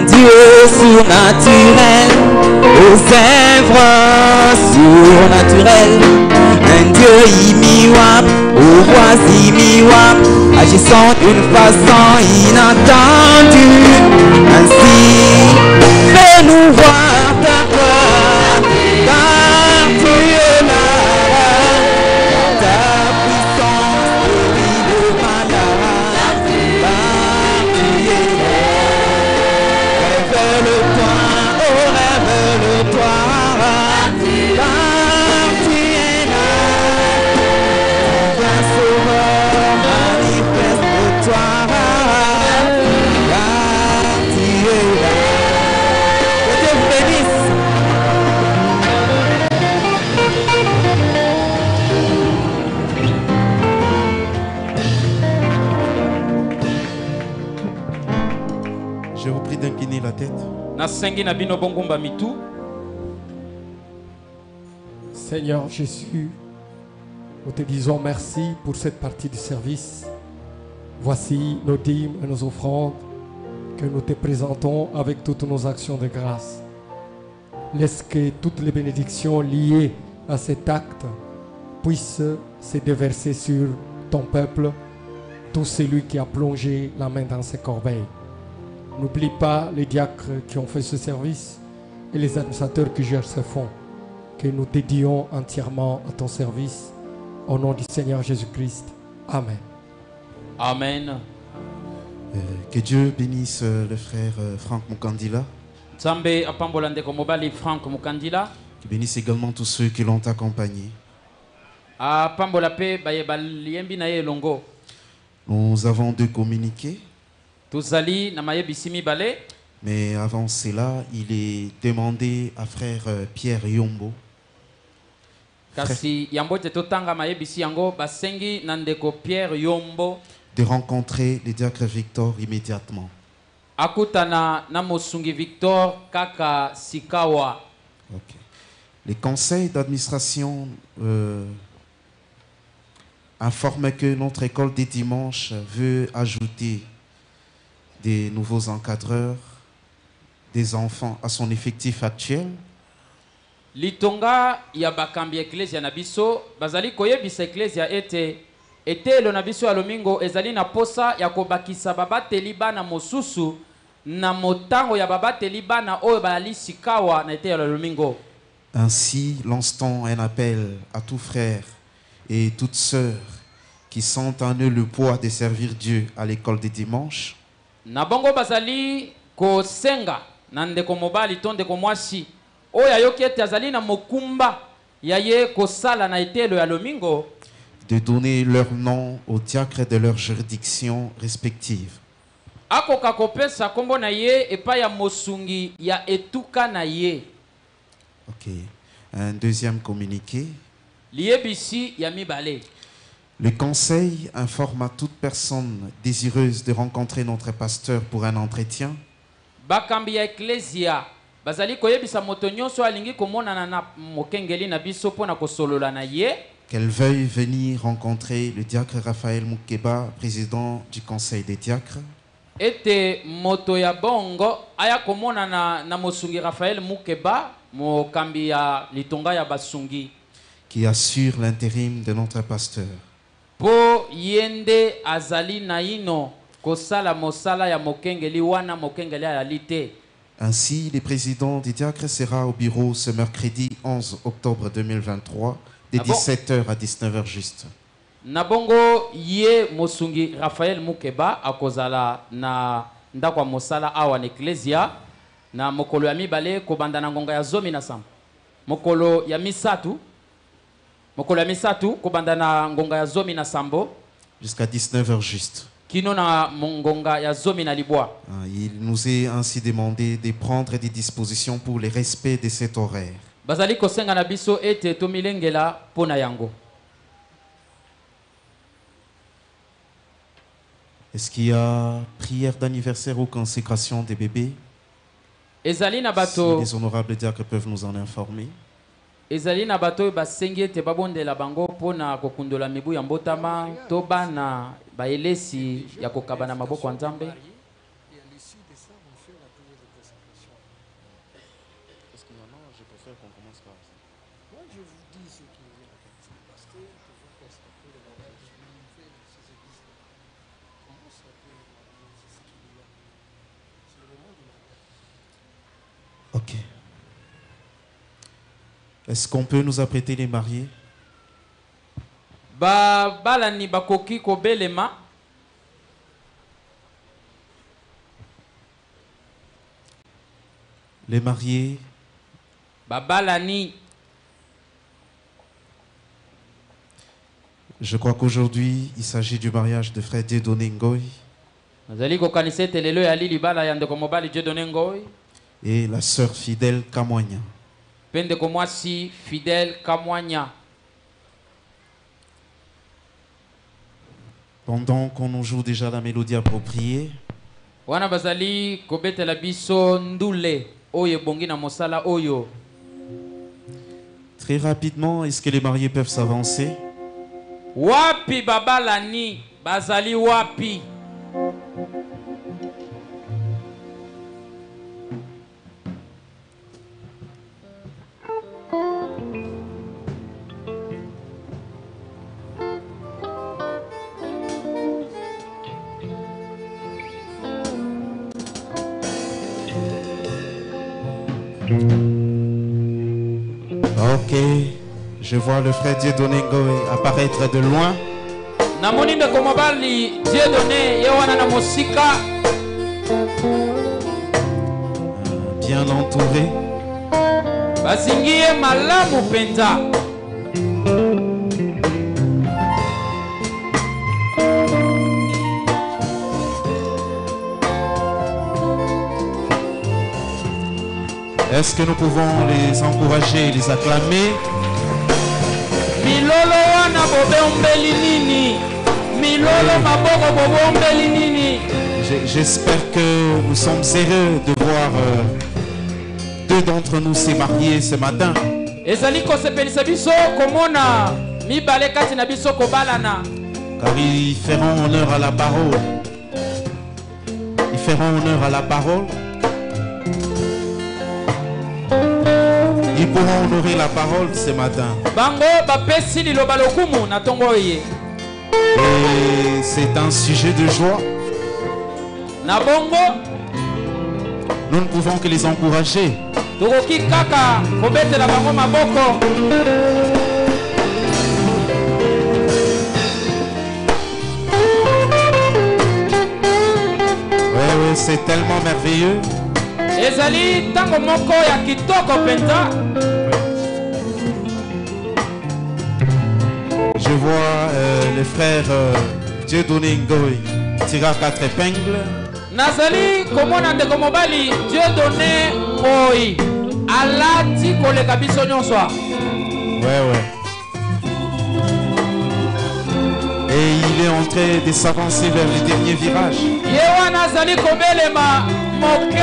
Dieu surnaturel, aux œuvres surnaturelles, un Dieu immuable, aux voix immuables, agissant d'une façon inattendue. Ainsi, fais-nous voir ta gloire, car tu es là. Ta puissance guérit le malade, car tu es là. Révèle-toi, oh révèle-toi, car tu es là. Viens sauveur, manifeste-toi, car tu es là. Que Dieu vous bénisse. Je vous prie d'incliner la tête. Seigneur Jésus, nous te disons merci pour cette partie du service. Voici nos dîmes et nos offrandes que nous te présentons avec toutes nos actions de grâce. Laisse que toutes les bénédictions liées à cet acte puissent se déverser sur ton peuple, tout celui qui a plongé la main dans ses corbeilles. N'oublie pas les diacres qui ont fait ce service et les administrateurs qui gèrent ce fonds, que nous dédions entièrement à ton service. Au nom du Seigneur Jésus-Christ. Amen. Amen. Que Dieu bénisse le frère Franck Mukandila. Nzambe apambola ndeko mobali Franck Mukandila. Qu'il bénisse également tous ceux qui l'ont accompagné. Apambola pe bayeba liembi na ye longo. Nous avons deux communiqués. Tuzali na mayebisi mibale. Mais avant cela, il est demandé à frère Pierre Yombo Kasi yambo te totanga mayebisi yango basengi na ndeko Pierre Yombo de rencontrer le diacre Victor immédiatement. akutana na mosungi Victor kaka sikawa. Okay. Le conseil d'administration informe que notre école des dimanches veut ajouter des nouveaux encadreurs, des enfants à son effectif actuel. Litonga ya bakambi eklesia na biso bazali koyebisa eklesia ete lo na biso ya lomingo ezali na posa ya kobakisa babateli bana mosusu na motango ya babateli bana oyo bali sikawa na ete ya lomingo. Ainsi, lance-t-on un appel à tous frères et toutes sœurs qui sentent en eux le poids de servir Dieu à l'école des dimanches. Na bongo bazali ko senga na ndeko mobali to ndeko mwasi oyo yoki ete azali na mokumba ya ye kosala na etelo ya lomingo, de donner leur nom aux diacres de leur juridiction respective. akoka kopesa kombo na ye epai ya mosungi ya etuka na ye. Ok. Un deuxième communiqué. Liebisi ya mibale. Le conseil informe à toute personne désireuse de rencontrer notre pasteur pour un entretien Bakambi ya eklesia bazali koyebisa moto nyonso alingi komonana na mokengeli na biso pona kosolola na ye qu'elle veuille venir rencontrer le diacre Raphaël Moukeba, président du conseil des diacres. ete moto ya bongo aya komonana na mosungi Raphaël Moukeba mokambi ya litonga ya basungi qui assure l'intérim de notre pasteur. po yende azali na ino kosala mosala ya mokengeli wana mokengeli ya lite. Ainsi, le président des diacres sera au bureau ce mercredi 11 octobre 2023 de 17h à 19h juste. Nabongo ye mosungi Raphaël Moukeba akozala na ndakwa mosala awa na eklesia na mokolo ya mibale kobanda na ngonga ya zomi na samba. Mokolo ya misatu kobanda na ngonga ya zomi na sambo jusqu'à 19h juste. kino na ngonga ya zomi na libwa. Il nous est ainsi demandé de prendre des dispositions pour le respect de cet horaire. Bazali kosenga na biso ete tomilengela pona yango. Est-ce qu'il y a prière d'anniversaire ou consécration des bébés? Ezali na Si bato les honorables diacres peuvent nous en informer. ezali na bato basengi ete babondela bango pona kokundola mibu ya mbotama to bana baelesi ya kokabana maboko ya Nzambe. Ok. Est-ce qu'on peut nous apprêter les mariés? Balani bakoki kobelema. Les mariés. Balani. Je crois qu'aujourd'hui, il s'agit du mariage de frère Dieudonné Ngoy et la sœur fidèle Kamwanya. Fidèle Kamwanya. Pendant qu'on nous joue déjà la mélodie appropriée, Wana bazali kobetela biso ndule oyo bongi na mosala oyo. très rapidement, est-ce que les mariés peuvent s'avancer? Wapi babalani bazali wapi? Ok, je vois le frère Dieudonné Ngoy apparaître de loin. Namoni ndeko mobali Dieudonné ye wana na mosika. Bien entouré. Bazingi ye malamu penza. Est-ce que nous pouvons les encourager et les acclamer? Milolo wana bobombeli nini? Milolo maboko bobombeli nini? J'espère que nous sommes heureux de voir deux d'entre nous se marier ce matin. Ezali kosepelisa biso komona mibale kati na biso kobalana. Car ils feront honneur à la parole. Ils feront honneur à la parole. Ils pourront honorer la parole ce matin. Bango bapesi liloba lokumu na tongo ye. Et c'est un sujet de joie. Na bongo Nous ne pouvons que les encourager. tokoki kaka kobetela bango maboko. Oui, c'est tellement merveilleux. Ezali tango moko ya kitoko penza. Je vois le frère Dieudonné Ngoy tirer 4 épingles. Nazali komona ndeko mobali Dieudonné Ngoy alati koleka biso nyonso. Ouais. Et il est en train de s'avancer vers le dernier virage. Yewa nazali kobelema moke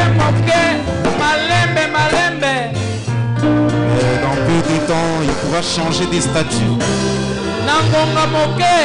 malembe. Dans peu de temps, il pourra changer de statut. Nangonga moke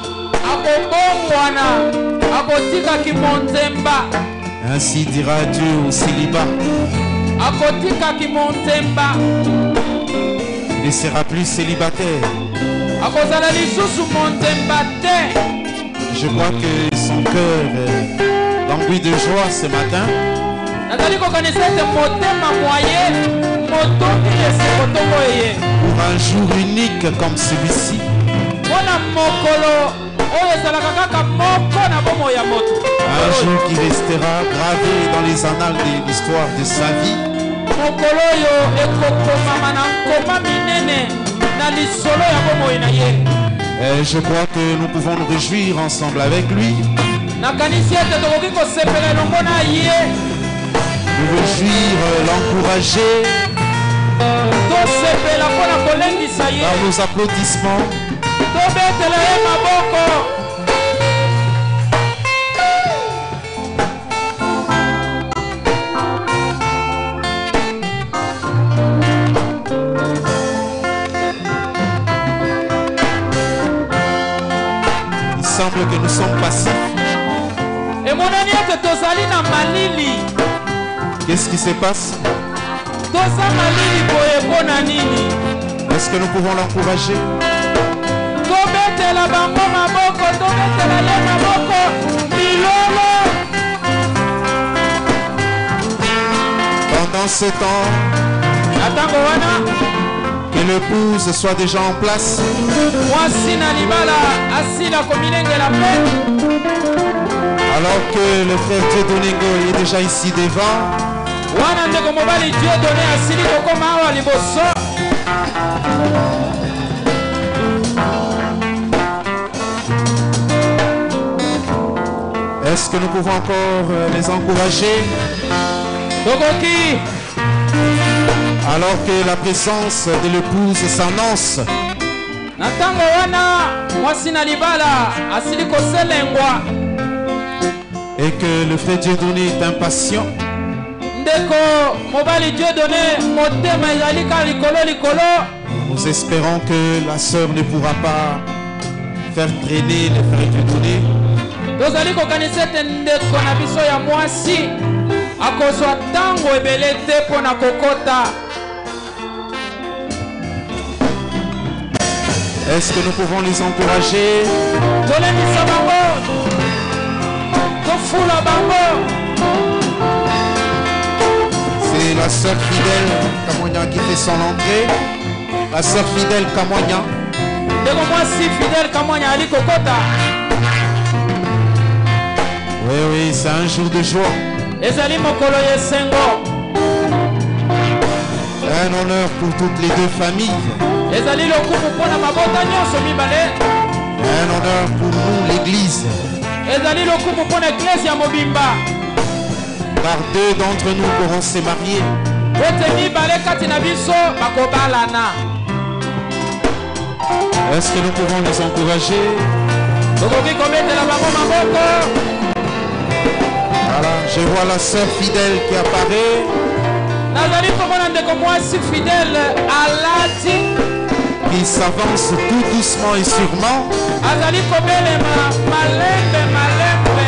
akobongwana akotika kimonzemba. Ainsi dira Dieu au célibat. Akotika kimonzemba. Il ne sera plus célibataire. Akozala lisusu monzemba te. Je crois que son cœur languit de joie ce matin. Nazali kokanisa ete motema mwaye motoki esekotongo eye. Pour un jour unique comme celui-ci. Mpona mokolo oyo ezalaka kaka moko na bomo ya moto. Un jour qui restera gravé dans les annales de l'histoire de sa vie. Mokolo oyo ekokomama na nkoma minene na lisolo ya bomoi na ye. Et je crois que nous pouvons nous réjouir ensemble avec lui. Nakanisi ete tokoki kosepela elongo na ye. Nous réjouir, l'encourager Tosepela mpona kolengisa ye. par nos applaudissements. Tobetela ye maboko. Il semble que nous sommes passifs. Emonani ete tozali na malili. Qu'est-ce qui se passe? Toza malili boye mpona nini? Est-ce que nous pouvons l'encourager? Tobetela bango maboko, tobetela ye maboko. Milolo. Pendant ce temps, Natango wana que l'épouse soit déjà en place. mwasi na libala asila komilengela pe. Alors que le frère Dieudonné est déjà ici devant. Wana ndeko mobali Dieudonné asili kokoma awa liboso. Est-ce que nous pouvons encore les encourager? Tokoki Alors que la présence de l'épouse s'annonce. na ntango wana mwasi na libala asili koselengwa. Et que le frère Dieudonné est impatient. Ndeko mobali Dieudonné motema ezali ka likolo likolo. Nous espérons que la sœur ne pourra pas faire traîner le frère Dieudonné. Tozali kokanisa ete ndeko na biso ya mwasi akozwa ntango ebele te mpo na kokota. Est-ce que nous pouvons les encourager? Tolendisa bango, tofula bango. C'est la sœur fidèle Kamonya qui fait son entrée. La sœur fidèle Kamonya. Ndeko mwasi fidèle Kamonya ali kokota. Oui, oui, c'est un jour de joie. Ezali mokolo yesengo. Un honneur pour toutes les deux familles. Ezali lokumu mpona mabota nyonso mibale. Un honneur pour nous, l'Église. Ezali lokumu mpona eglise ya mobimba. Car deux d'entre nous pourront se marier. Ete mibale kati na biso bakobalana. Est-ce que nous pouvons les encourager? Tokoki kobetela bango maboko. Voilà, je vois la sœur fidèle qui apparaît. Nazali komona ndeko mwasi fidèle alati. Qui s'avance tout doucement et sûrement. Azali kobelema malembe malembe.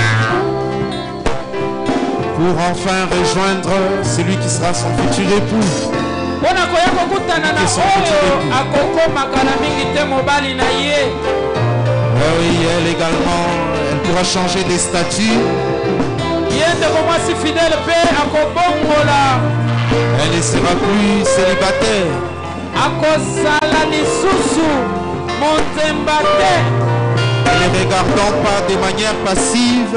Pour enfin rejoindre celui qui sera son futur époux. Mpona koya kokutana na oyo akokomaka na mingi te mobali na ye. Oui, elle également, elle pourra changer de statut. Ye ndeko mwasi fidèle mpe akobongola. Elle ne sera plus célibataire. Akozala lisusu monzemba te. Ne les regardons pas de manière passive.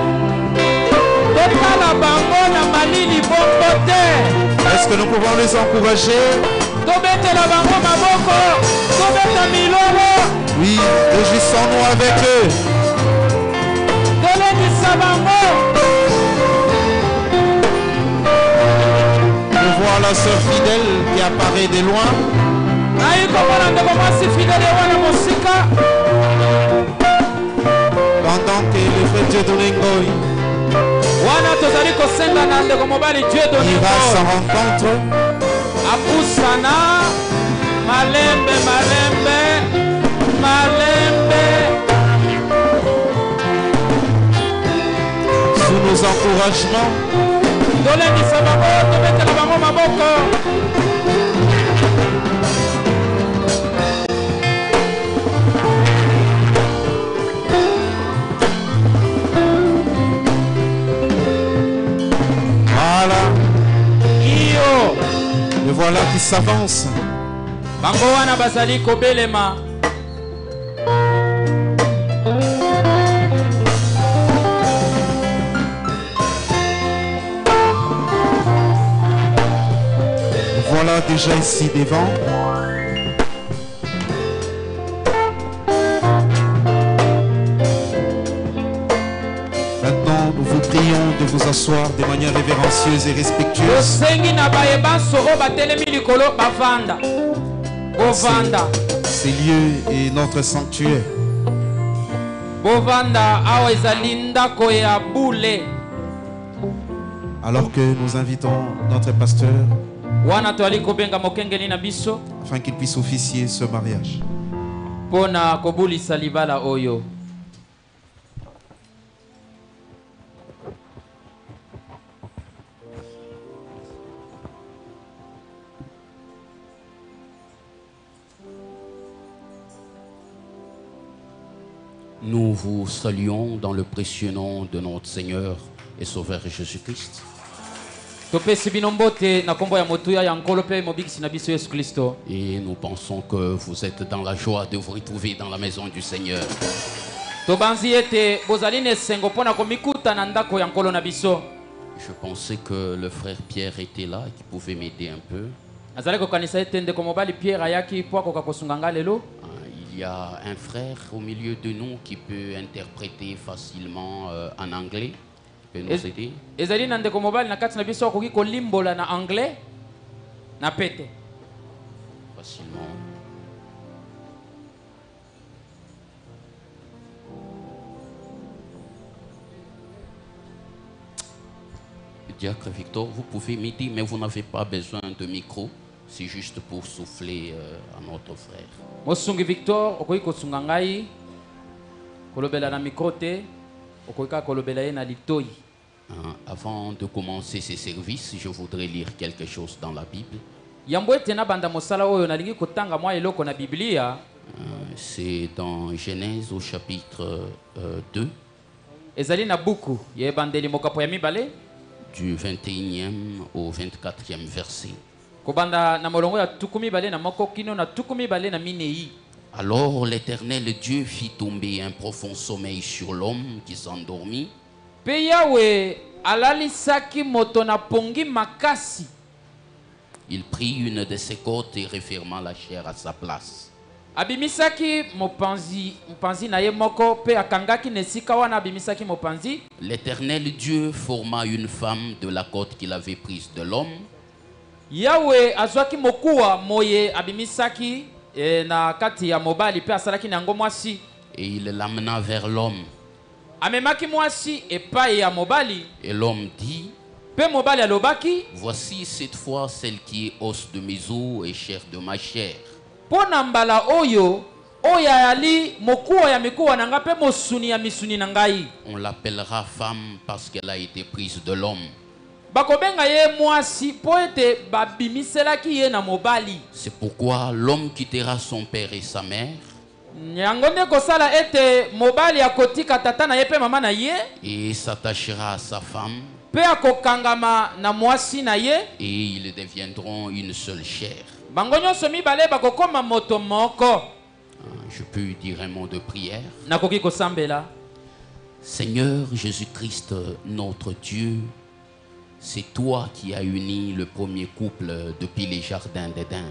Totala bango na malili bongo te. Est-ce que nous pouvons les encourager? Tobetela bango maboko. Tobeta milolo. Oui, réjouissons-nous avec eux. Tolendisa bango. Je vois la sœur fidèle qui apparaît de loin. Nayi komona ndeko mwasi fidèle wana mosika. Pendant que le frère Dieudonné Ngoy Wana tozali kosenga na ndeko mobali Dieudonné ira à sa rencontre. apusana malembe malembe malembe. Sous nos encouragements, Tolendisa bango, tobetela bango maboko. voilà, Iyo le voilà qui s'avance. bango wana bazali kobelema. Voilà déjà ici devant. Maintenant, nous vous prions de vous asseoir de manière révérencieuse et respectueuse. Tosengi na bayebanso oyo batelemi likolo bavanda. Bovanda. Ces lieux et notre sanctuaire. Bovanda awa ezali ndako ya bule. Alors que nous invitons notre pasteur Wana toali kobenga mokengeli na biso afin qu'il puisse officier ce mariage. pona kobulisa libala oyo. Nous vous saluons dans le précieux nom de notre Seigneur et Sauveur Jésus-Christ. topesi bino mbote na kombo ya motuya ya nkolo pe mobikisi na biso Yesu Kristo. Et nous pensons que vous êtes dans la joie de vous retrouver dans la maison du Seigneur. Tobanzi ete bozali na esengo mpona komikuta na ndako ya nkolo na biso. Je pensais que le frère Pierre était là et qu'il pouvait m'aider un peu. Azali kokanisa ete ndeko mobali Pierre ayaki po akoka kosunga nga lelo. Il y a un frère au milieu de nous qui peut interpréter facilement en anglais. Il peut nous aider. Ezali na ndeko mobali na kati na biso akoki kolimbola na anglais na pete. Facilement. Diacre Victor, vous pouvez m'aider, mais vous n'avez pas besoin de micro. C'est juste pour souffler à notre frère. Mosungi Victor, okoki kosunga ngai kolobela na micro te, okoki ka kolobela ye na litoi. Avant de commencer ces services, je voudrais lire quelque chose dans la Bible. Yambo ete na banda mosala oyo nalingi kotanga mwa eloko na Biblia. C'est dans Genèse au chapitre 2. Ezali na buku ya ebandeli mokapo ya mibale. Du 21e au 24e verset. Kobanda na molongo ya tukumi bale na moko kino na tukumi bale na minei. Alors l'Éternel Dieu fit tomber un profond sommeil sur l'homme qui s'endormit. Pe Yawe alalisaki moto na pongi makasi. Il prit une de ses côtes et referma la chair à sa place. Abimisaki mopanzi na ye moko pe akangaki nesika wana abimisaki mopanzi. L'Éternel Dieu forma une femme de la côte qu'il avait prise de l'homme. Yawe azwaki mokuwa moye abimisaki na kati ya mobali pe asalaki na yango mwasi. Et il l'amena vers l'homme. Amemaki mwasi epai ya mobali. Et l'homme dit: Pe mobali alobaki, voici cette fois celle qui est os de mes os et chair de ma chair. Pona mbala oyo oya yali mokuwa ya mikuwa nanga pe mosuni ya misuni na ngai. On l'appellera femme parce qu'elle a été prise de l'homme. Bakobenga ye mwasi po ete babimiselaki ye na mobali. C'est pourquoi l'homme quittera son père et sa mère. Yango nde kosala ete mobali akotika tata na ye pe mama na ye. Et s'attachera à sa femme. Pe akokangama na mwasi na ye. Et ils deviendront une seule chair. Bango nyonso mibale bakokoma moto moko. Je peux dire un mot de prière. Nakoki kosambela. Seigneur Jésus-Christ, notre Dieu, c'est toi qui as uni le premier couple depuis les jardins d'Éden.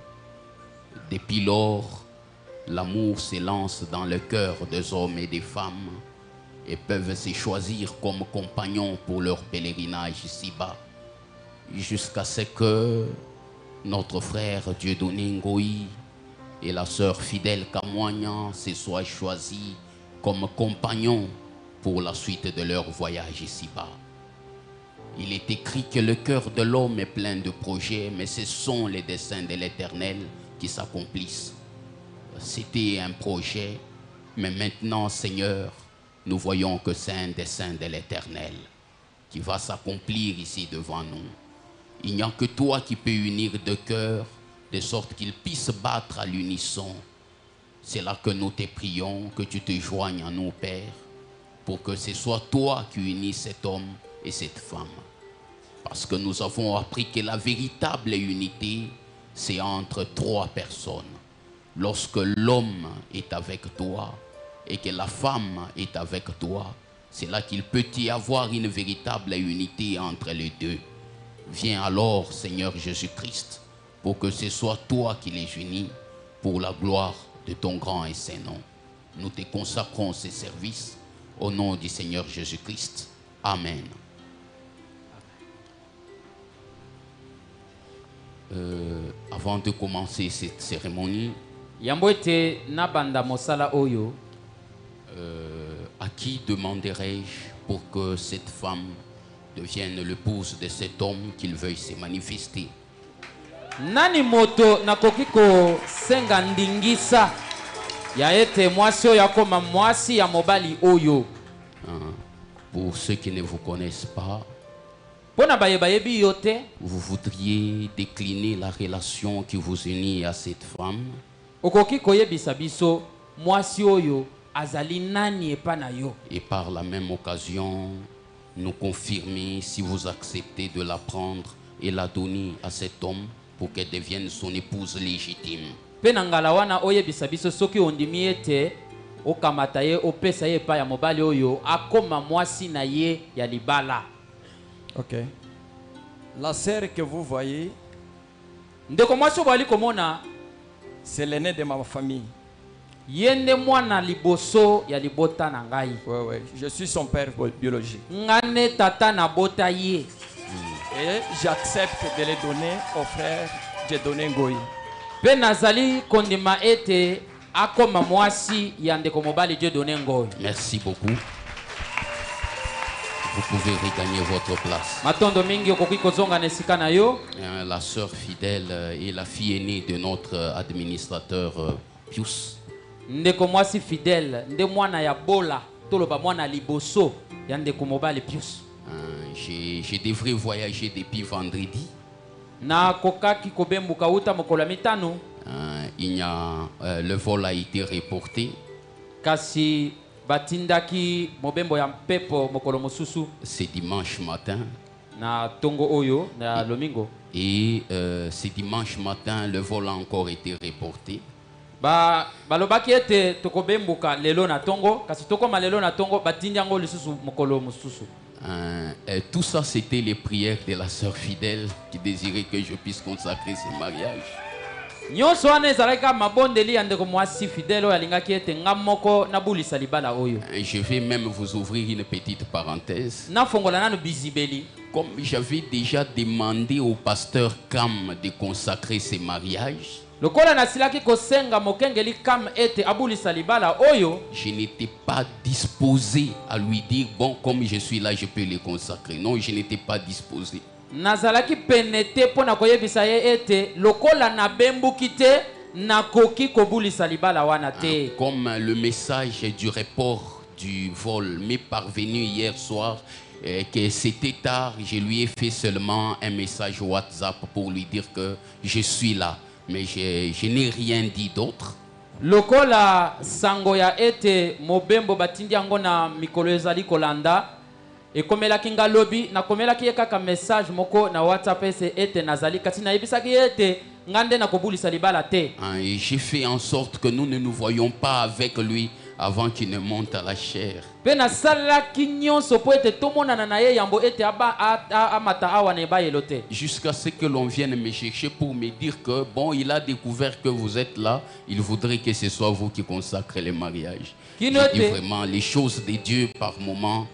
Depuis lors, l'amour s'élance dans le cœur des hommes et des femmes et peuvent se choisir comme compagnons pour leur pèlerinage ici-bas. Jusqu'à ce que notre frère Dieudonné Ngoï et la sœur fidèle Kamwanya se soient choisis comme compagnons pour la suite de leur voyage ici-bas. Il est écrit que le cœur de l'homme est plein de projets, mais ce sont les desseins de l'Éternel qui s'accomplissent. C'était un projet, mais maintenant, Seigneur, nous voyons que c'est un dessein de l'Éternel qui va s'accomplir ici devant nous. Il n'y a que toi qui peux unir deux cœurs de sorte qu'ils puissent battre à l'unisson. C'est là que nous te prions, que tu te joignes à nous, Père, pour que ce soit toi qui unis cet homme et cette femme. Parce que nous avons appris que la véritable unité, c'est entre trois personnes. Lorsque l'homme est avec toi et que la femme est avec toi, c'est là qu'il peut y avoir une véritable unité entre les deux. Viens alors, Seigneur Jésus-Christ, pour que ce soit toi qui les unis pour la gloire de ton grand et saint nom. Nous te consacrons ces services au nom du Seigneur Jésus-Christ. Amen. Avant de commencer cette cérémonie, à qui demanderai-je pour que cette femme devienne l'épouse de cet homme qu'il veuille se manifester? Nani moto nakoki ko senga ndingisa ya ete mwasi oyo akoma mwasi ya mobali oyo. Pour ceux qui ne vous connaissent pas, vous voudriez décliner la relation qui vous unit à cette femme? Okoki koyebisa biso mwasi oyo azali nani epa na yo. Et par la même occasion, nous confirmer si vous acceptez de la prendre et la donner à cet homme pour qu'elle devienne son épouse légitime. Pe na ngala wana oyebisa biso soki ondimi ete okamata ye opesa ye epai ya mobali oyo akoma mwasi na ye ya libala. Ok. La sœur que vous voyez, Ndeko mwasi oyo bali komona c'est l'aîné de ma famille. yende mwana liboso ya libota na ngai. Ouais. Je suis son père biologique. Ngane tata na bota ye. Et j'accepte de les donner au frère Dieudonné Ngoyi. Pe nazali kondima ete akoma mwasi ya ndeko mobali Dieudonné Ngoyi. Merci beaucoup. Vous pouvez regagner votre place. Matondo mingi okoki kozonga na esika na yo. La sœur fidèle et la fille aînée de notre administrateur Pius. Ndeko mwasi fidèle nde mwana ya bola toloba mwana liboso ya ndeko mobali Pius. Je devrais voyager depuis vendredi. Na kokaki kobembuka uta mokolo ya mitano. Le vol a été reporté. Kasi batindaki mobembo ya mpepo mokolo mosusu. C'est dimanche matin. Na tongo oyo na lomingo. Et c'est dimanche matin, le vol a encore été reporté. Balobaki ete tokobembuka lelo na tongo kasi tokoma lelo na tongo batindi yango lisusu mokolo mosusu. Tout ça, c'était les prières de la sœur fidèle qui désirait que je puisse consacrer ce mariage. Nyonso wana ezalaka mabondeli ya ndeko mwasi fidèle oyo alingaki ete nga moko nabulisa libala oyo. Je vais même vous ouvrir une petite parenthèse. Nafongola nanu bizibeli. Comme j'avais déjà demandé au pasteur Cam de consacrer ce mariage, lokola nasilaki kosenga mokengeli kam ete abulisa libala oyo, je n'étais pas disposé à lui dire bon, comme je suis là, je peux le consacrer. Non, je n'étais pas disposé. nazalaki penete pona koyebisa ye ete lokola na bembuki te nakoki kobulisa libala wana te. Comme le message du report du vol m'est parvenu hier soir, que c'était tard, je lui ai fait seulement un message WhatsApp pour lui dire que je suis là. Mais je n'ai rien dit d'autre. Lokola sango ya ete mobembo batindi yango na mikolo ezali kolanda ekomelaki nga lobi nakomelaki ye kaka message moko na WhatsApp ete nazali kasi nayebisaki ete ngande na kobulisa libala te. Et j'ai fait en sorte que nous ne nous voyions pas avec lui avant qu'il ne monte à la chair. Pe nasalaki nyonso po ete tomonana na ye yambo ete amata awa na ebayelo te. Jusqu'à ce que l'on vienne me chercher pour me dire que bon, il a découvert que vous êtes là, il voudrait que ce soit vous qui consacrez le mariage. Je dis vraiment, les choses de Dieu par moment,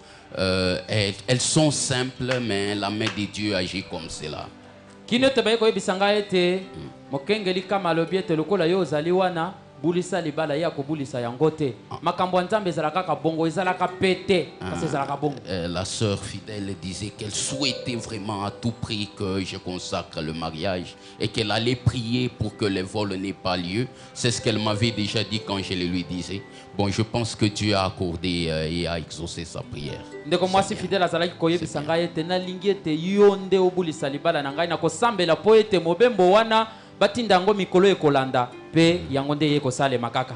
elles sont simples, mais la main de Dieu agit comme cela. Kino te baye koyebisa ngai ete mokengeli kama lobi ete lokola yo ozali wana bulisa libala ya kobulisa yango te. Makambo ya Nzambe ezalaka ka bongo ezalaka pete parce ezalaka bongo. La sœur fidèle disait qu'elle souhaitait vraiment à tout prix que je consacre le mariage et qu'elle allait prier pour que le vol n'ait pas lieu. C'est ce qu'elle m'avait déjà dit quand je le lui disais. Bon, je pense que Dieu a accordé et a exaucé sa prière. Ndeko mwasi fidèle azalaki koyebisa ngai ete nalingi ete yo nde obulisa libala na ngai na kosambela po ete mobembo wana batinda yango mikolo ekolanda pe yango nde ye kosalema kaka.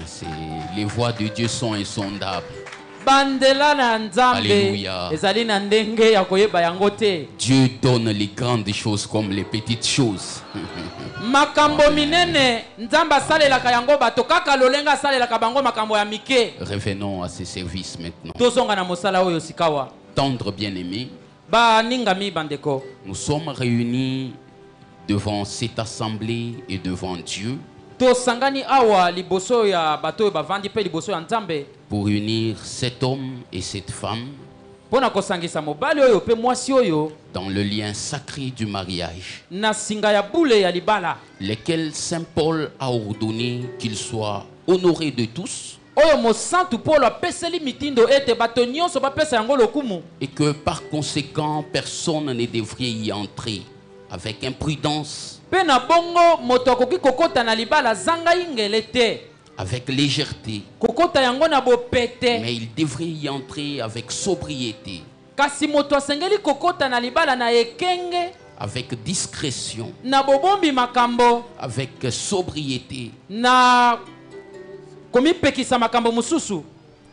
Les voies de Dieu sont insondables. Bandela na Nzambe Alléluia. ezali na ndenge ya koyeba yango te. Dieu donne les grandes choses comme les petites choses. Makambo minene Nzambe asalelaka yango bato kaka lolenga asalelaka bango makambo ya mike. Revenons à ce service maintenant. Tozonga na mosala oyo sikawa. Tendre bien-aimé, Ba ningami bandeko. nous sommes réunis devant cette assemblée et devant Dieu Tosangani awa liboso ya bato bavandi pe liboso ya Nzambe pour unir cet homme et cette femme pona kosangisa mobali oyo pe mwasi oyo dans le lien sacré du mariage, na singa ya bule ya libala lequel Saint Paul a ordonné qu'il soit honoré de tous oyo mosantu Paul apeseli mitindo ete bato nyonso bapesa yango lokumu et que par conséquent personne ne devrait y entrer avec imprudence, pe na bongo moto akoki kokota na libala zanga ingele te avec légèreté, kokota yango na bopete mais il devrait y entrer avec sobriété, kasi moto asengeli kokota na libala na ekenge avec discrétion, na bobombi makambo avec sobriété, na komipekisa makambo mususu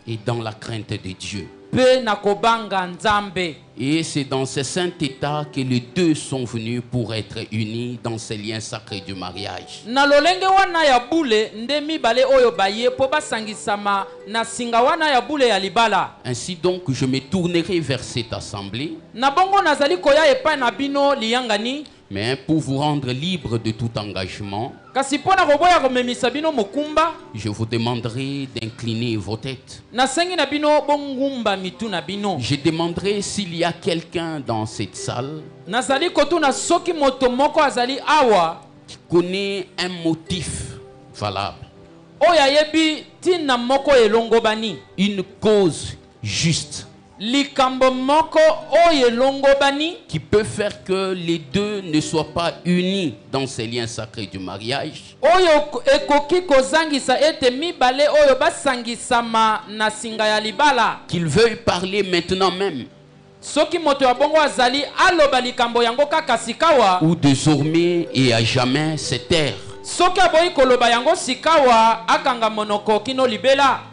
et dans la crainte de Dieu. pe na kobanga Nzambe. Et c'est dans ce saint état que les deux sont venus pour être unis dans ces liens sacrés du mariage. Na lolenge wana ya bule nde mibale oyo baye po basangisama na singa wana ya bule ya libala. Ainsi donc, je me tournerai vers cette assemblée, Na bongo nazali koya epai na bino liyangani, mais pour vous rendre libre de tout engagement, kasi pona koboya komemisa bino mokumba, je vous demanderai d'incliner vos têtes. nasengi na bino bongumba mitu na bino. Je demanderai s'il y a quelqu'un dans cette salle Nazali kotuna soki moto moko azali awa qui connaît un motif valable, oyo ayebi tina moko elongobani, une cause juste, likambo moko oyo elongobani qui peut faire que les deux ne soient pas unis dans ces liens sacrés du mariage, oyo ekoki kozangisa ete mibale oyo basangisama na singa ya libala. qu'il veuille parler maintenant même Soki moto ya bongo azali aloba likambo yango kaka sikawa, ou désormais et à jamais se taire. soki aboyi koloba yango sikawa akanga monoko kino libela.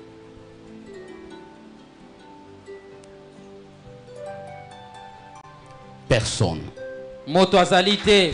Personne. Moto azali te.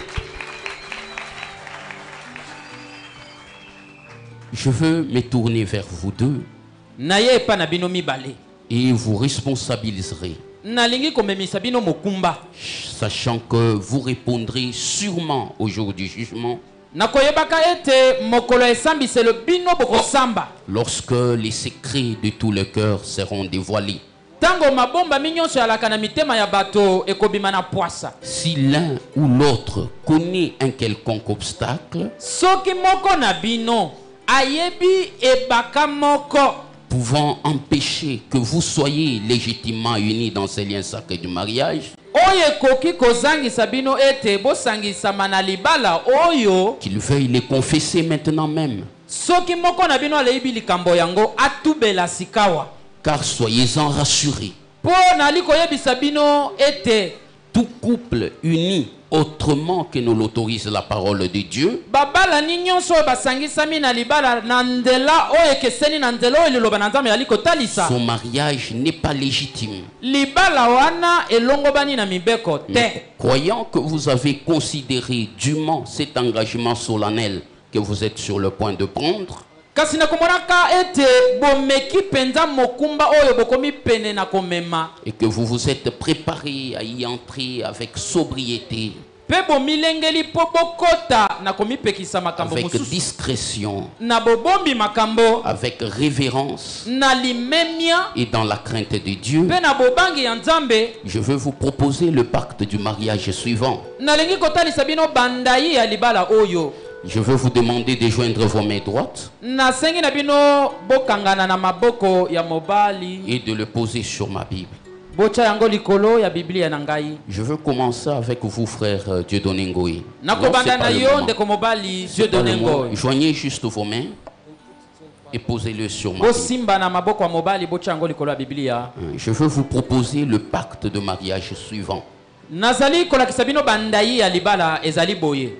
Je veux me tourner vers vous deux Naye epa na bino mibale. et vous responsabiliserez, Nalingi komemisa bino mokumba. sachant que vous répondrez sûrement au jour du jugement Nakoyebaka ete mokolo esambiselo bino bokosamba. lorsque les secrets de tout le cœur seront dévoilés. Tango mabomba minyonso yalaka na mitema ya bato ekobima na poisa. Si l'un ou l'autre connaît un quelconque obstacle Soki moko na bino ayebi ebaka moko pouvant empêcher que vous soyez légitimement unis dans ces liens sacrés du mariage, oyo ekoki kozangisa bino ete bosangisama na libala oyo, qu'il veuille les confesser maintenant même. soki moko na bino aleibi likambo yango atubela sikawa. Car soyez-en rassurés, Po nali koyebisa bino ete tout couple uni autrement que ne l'autorise la parole de Dieu babala ni nyonso oyo basangisami na libala na nzela oyo ekeseni na nzela oyo liloba na Nzambe yali kotalisa, son mariage n'est pas légitime. libala wana elongobani na mibeko te. Croyant que vous avez considéré dûment cet engagement solennel que vous êtes sur le point de prendre, Kasi nakomonaka ete bomeki penza mokumba oyo bokomi pene na komema, et que vous vous êtes préparé à y entrer avec sobriété, pe bomilengeli po bokota na komipekisa makambo avec mosusu, discrétion, na bobombi makambo avec révérence na limemia et dans la crainte de Dieu, pe na bobangi ya Nzambe. je veux vous proposer le pacte du mariage suivant. Nalingi kotalisa bino bandai ya libala oyo. Je veux vous demander de joindre vos mains droites Nasengi na bino bokangana na maboko ya mobali, et de le poser sur ma Bible. bocha yango likolo ya Biblia na ngai. Je veux commencer avec vous, frère Dieudonné Ngoyi. Non, c'est Nakobanda pas na le yo moment. ndeko mobali C'est pas le Dieudonné moment. Ngoyi. Joignez juste vos mains et posez-le sur ma Bible. Bosimba na maboko ya mobali bocha yango likolo ya Biblia. Je veux vous proposer le pacte de mariage suivant. Nazali kolakisa bino bandai ya libala ezali boye.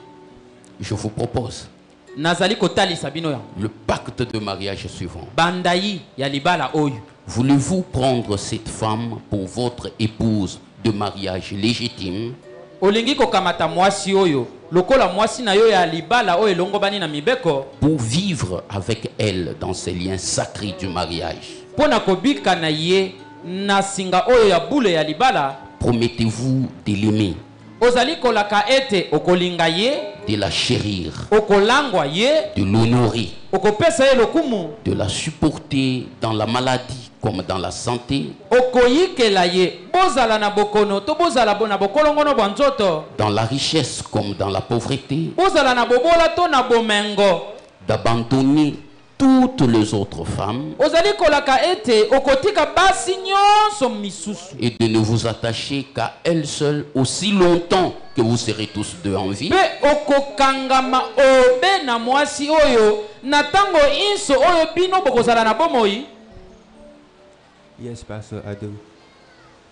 Je vous propose Nazali kotalisa bino ya le pacte de mariage suivant. bandai ya libala oyo. Voulez-vous prendre cette femme pour votre épouse de mariage légitime Olingi kokamata mwasi oyo lokola mwasi na yo ya libala oyo elongobani na mibeko, pour vivre avec elle dans ces liens sacrés du mariage? pona kobika na ye na singa oyo ya bule ya libala? Promettez-vous de l'aimer, Ozali kolaka ete okolinga ye, de la chérir, okolangwa ye, de l'honorer, okopesa ye lokumu, de la supporter dans la maladie comme dans la santé, okoyikela ye, bozala na bokono to bozala na bokolongono bwa nzoto, dans la richesse comme dans la pauvreté, bozala na bobola to na bomengo. d'abandonner toutes les autres femmes Ozali kolaka ete okotika basi nyonso misusu, et de ne vous attacher qu'à elle seule aussi longtemps que vous serez tous deux en vie, pe okokangama obe na mwasi oyo na tango inso oyo bino bokozala na bomoi. Yes, Pastor Ado.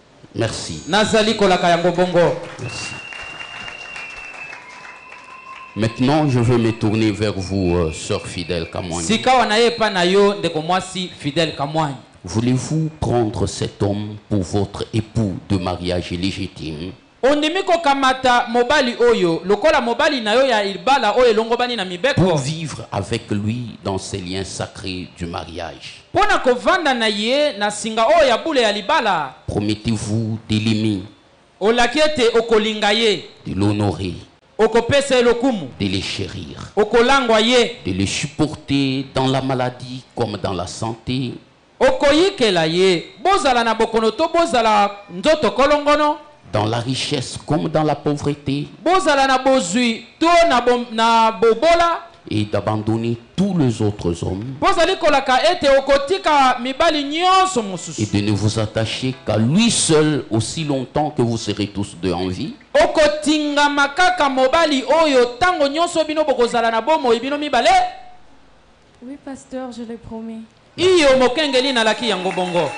Merci. Nazali kolaka yango bongo. Merci. Maintenant, je veux me tourner vers vous, sœur fidèle Kamwani. Sika wanaye pa na yo ndeko mwasi Fidèle Kamwani. Voulez-vous prendre cet homme pour votre époux de mariage légitime? Ondimi ko kamata mobali oyo lokola mobali na yo ya ilbala oyo longobani na mibeko. Pour vivre avec lui dans ces liens sacrés du mariage. Pona ko vanda na ye na singa oyo ya bule ya libala. Promettez-vous de l'aimer, Olakiete okolinga ye, de l'honorer, okopesa lokumu, de le chérir, okolangwa ye, de le supporter dans la maladie comme dans la santé, okoyikela ye, bozala na bokono to bozala nzoto kolongono, dans la richesse comme dans la pauvreté, bozala na bozui to na bobola, et d'abandonner tous les autres hommes, bozali kolaka ete okotika mibali nyonso mosusu, et de ne vous attacher qu'à lui seul aussi longtemps que vous serez tous deux en vie. okotinga makaka mobali oyo tango nyonso bino bokozala na bomoi bino mibale. Oui, pasteur, je le promets. Iyo mokengeli na laki yango bongo.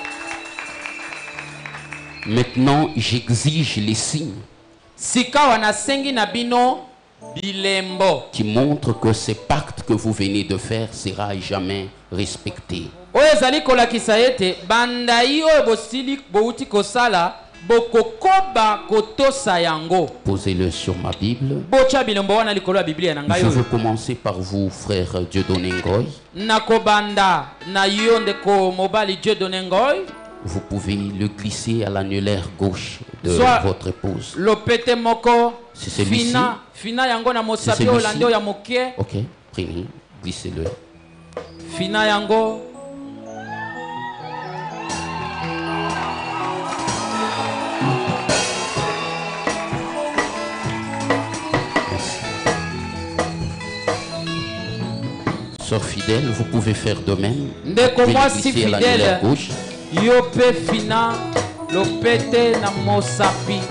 Maintenant, j'exige les signes Sika wana sengi na bino bilembo qui montrent que ce pacte que vous venez de faire sera à jamais respecté. oyo ezali kolakisa ete bandai oyo bosili bouti kosala bokokoba kotosa yango. Posez-le sur ma Bible. Bocha bilembo wana likolo ya Biblia na ngai Je oyo. veux commencer par vous, frère Dieudonné Ngoy. Nakobanda na yo ndeko mobali Dieudonné Ngoy. Vous pouvez le glisser à l'annulaire gauche de Soit votre épouse. lopete moko C'est celui-ci. fina yango na mosapi C'est celui-ci. olande ya mokie. Ok, prenez, glissez-le. Fina yango Sœur fidèle, vous pouvez faire de même. ndeko Vous pouvez le mwasi glisser à l'annulaire fidèle gauche. yo pe fina lopete na mosapi.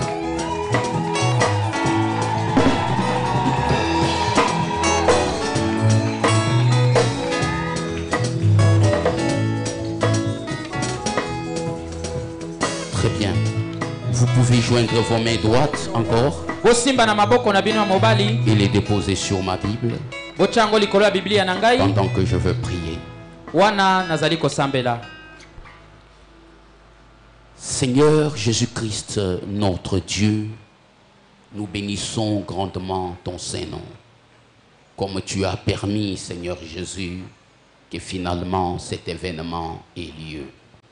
Très bien. Vous pouvez joindre vos mains droites encore bosimba na maboko na bino ya mobali et les déposer sur ma Bible botya yango likolo ya Biblia na ngai pendant que je veux prier. wana nazali kosambela. Seigneur Jésus-Christ, notre Dieu, nous bénissons grandement ton Saint-Nom. Comme tu as permis, Seigneur Jésus, que finalement cet événement ait lieu.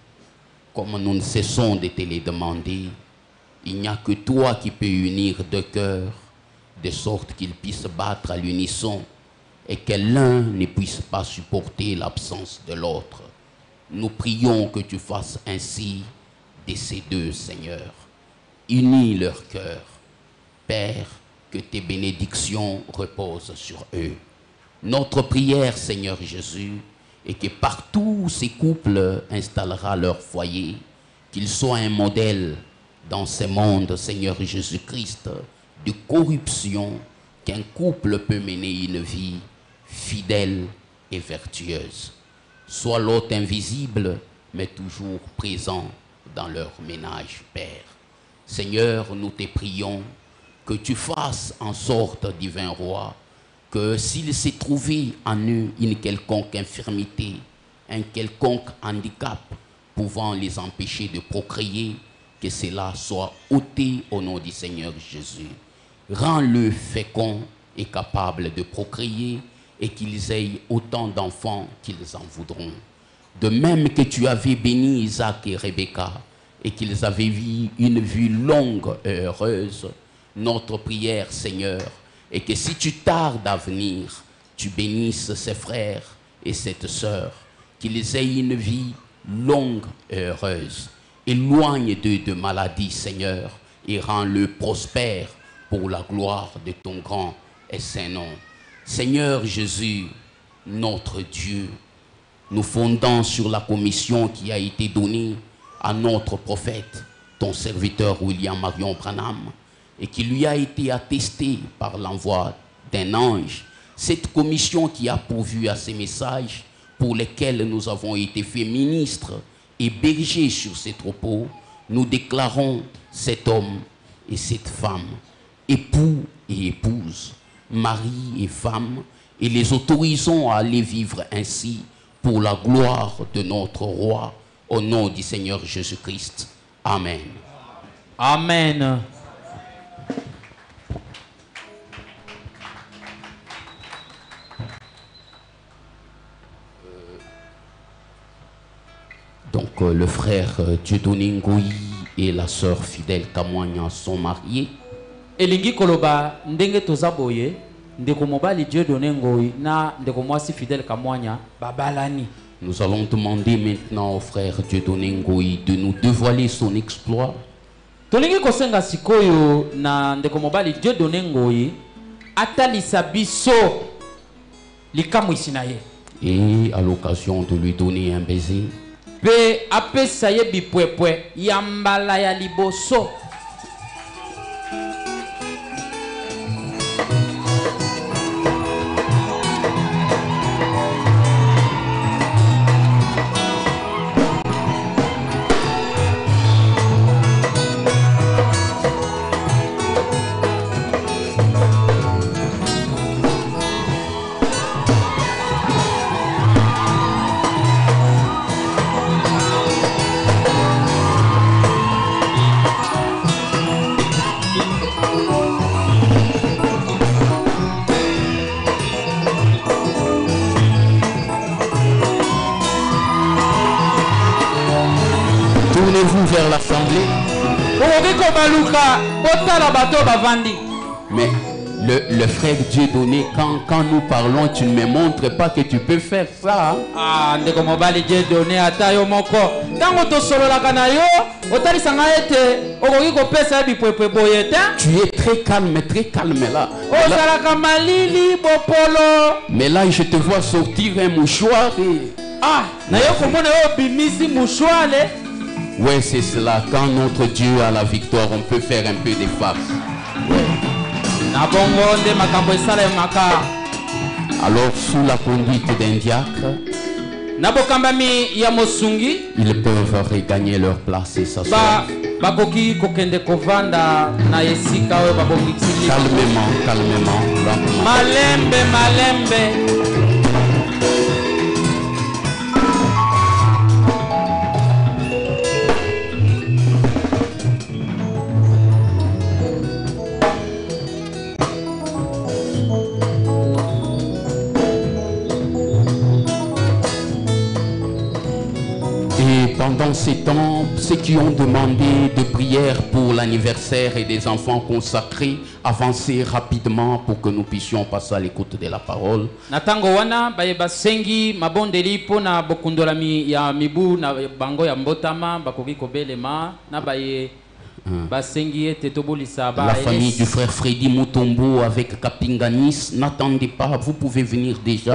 Comme nous ne cessons de te le demander, il n'y a que toi qui peux unir deux cœurs, de sorte qu'ils puissent battre à l'unisson et que l'un ne puisse pas supporter l'absence de l'autre. Nous prions que tu fasses ainsi de ces deux, Seigneur. Unis leur cœur. Père, que tes bénédictions reposent sur eux. Notre prière, Seigneur Jésus, est que partout où ces couples installera leur foyer, qu'ils soient un modèle dans ce monde, Seigneur Jésus-Christ, de corruption, qu'un couple peut mener une vie fidèle et vertueuse. Sois l'hôte invisible, mais toujours présent dans leur ménage, Père. Seigneur, nous te prions que tu fasses en sorte, divin roi, que s'il s'est trouvé en eux une quelconque infirmité, un quelconque handicap pouvant les empêcher de procréer, que cela soit ôté au nom du Seigneur Jésus. Rends-le fécond et capable de procréer et qu'ils aient autant d'enfants qu'ils en voudront. De même que tu avais béni Isaac et Rebecca et qu'ils avaient vu une vie longue et heureuse, notre prière, Seigneur, est que si tu tardes à venir, tu bénisses ses frères et cette sœur, qu'ils aient une vie longue et heureuse. Éloigne d'eux de maladies, Seigneur, et rends-le prospère pour la gloire de ton grand et saint nom. Seigneur Jésus, notre Dieu, nous fondons sur la commission qui a été donnée à notre prophète, ton serviteur William Marion Branham, et qui lui a été attestée par l'envoi d'un ange. Cette commission qui a pourvu à ces messages pour lesquels nous avons été faits ministres et bergers sur ces troupeaux, nous déclarons cet homme et cette femme, époux et épouse. mari et femme, et les autorisons à aller vivre ainsi pour la gloire de notre roi, au nom du Seigneur Jésus-Christ. Amen. Amen. Donc le frère Dieudonné Ngoyi et la sœur Fidèle Kamwanya sont mariés. Elingi koloba ndenge tozaboye ndeko mobali Dieudonné Ngoyi na ndeko mwasi Fidèle Kamwanya babalani. Nous allons demander maintenant au frère Dieudonné Ngoyi de nous dévoiler son exploit. Tolingi kosenga sikoyo na ndeko mobali Dieudonné Ngoyi atalisa biso likambo isinaye. Et à l'occasion de lui donner un baiser. Pe apesa ye bipwepwe ya mbala ya liboso. Tournez-vous vers l'assemblée. Mais le frère Dieudonné, quand nous parlons, tu ne me montres pas que tu peux faire ça. Ah, ndeko mobali Dieudonné ata yo moko. Tango to sololaka na yo, otalisanga ete okoki kopesa bipwepwe boye te. Tu es très calme là. Ozalaka malili bopolo. Mais là, je te vois sortir un mouchoir et... Ah, na yo komona yo bimisi mouchoale. Ouais, c'est cela. Quand notre Dieu a la victoire, on peut faire un peu de farce. Ouais. Alors, sous la conduite d'un diacre, ils peuvent regagner leur place et s'asseoir. Calmement, lentement. Malembe. Pendant ces temps, ceux qui ont demandé de prière pour l'anniversaire et des enfants consacrés, avancez rapidement pour que nous puissions passer à l'écoute de la parole. Natango wana bayeba sengi mabondeli pona bokundolami ya mibu na bango ya mbotama bakoki kobelema na baye La famille du frère Freddy Mutombo avec Kapinganis, n'attendez pas, vous pouvez venir déjà.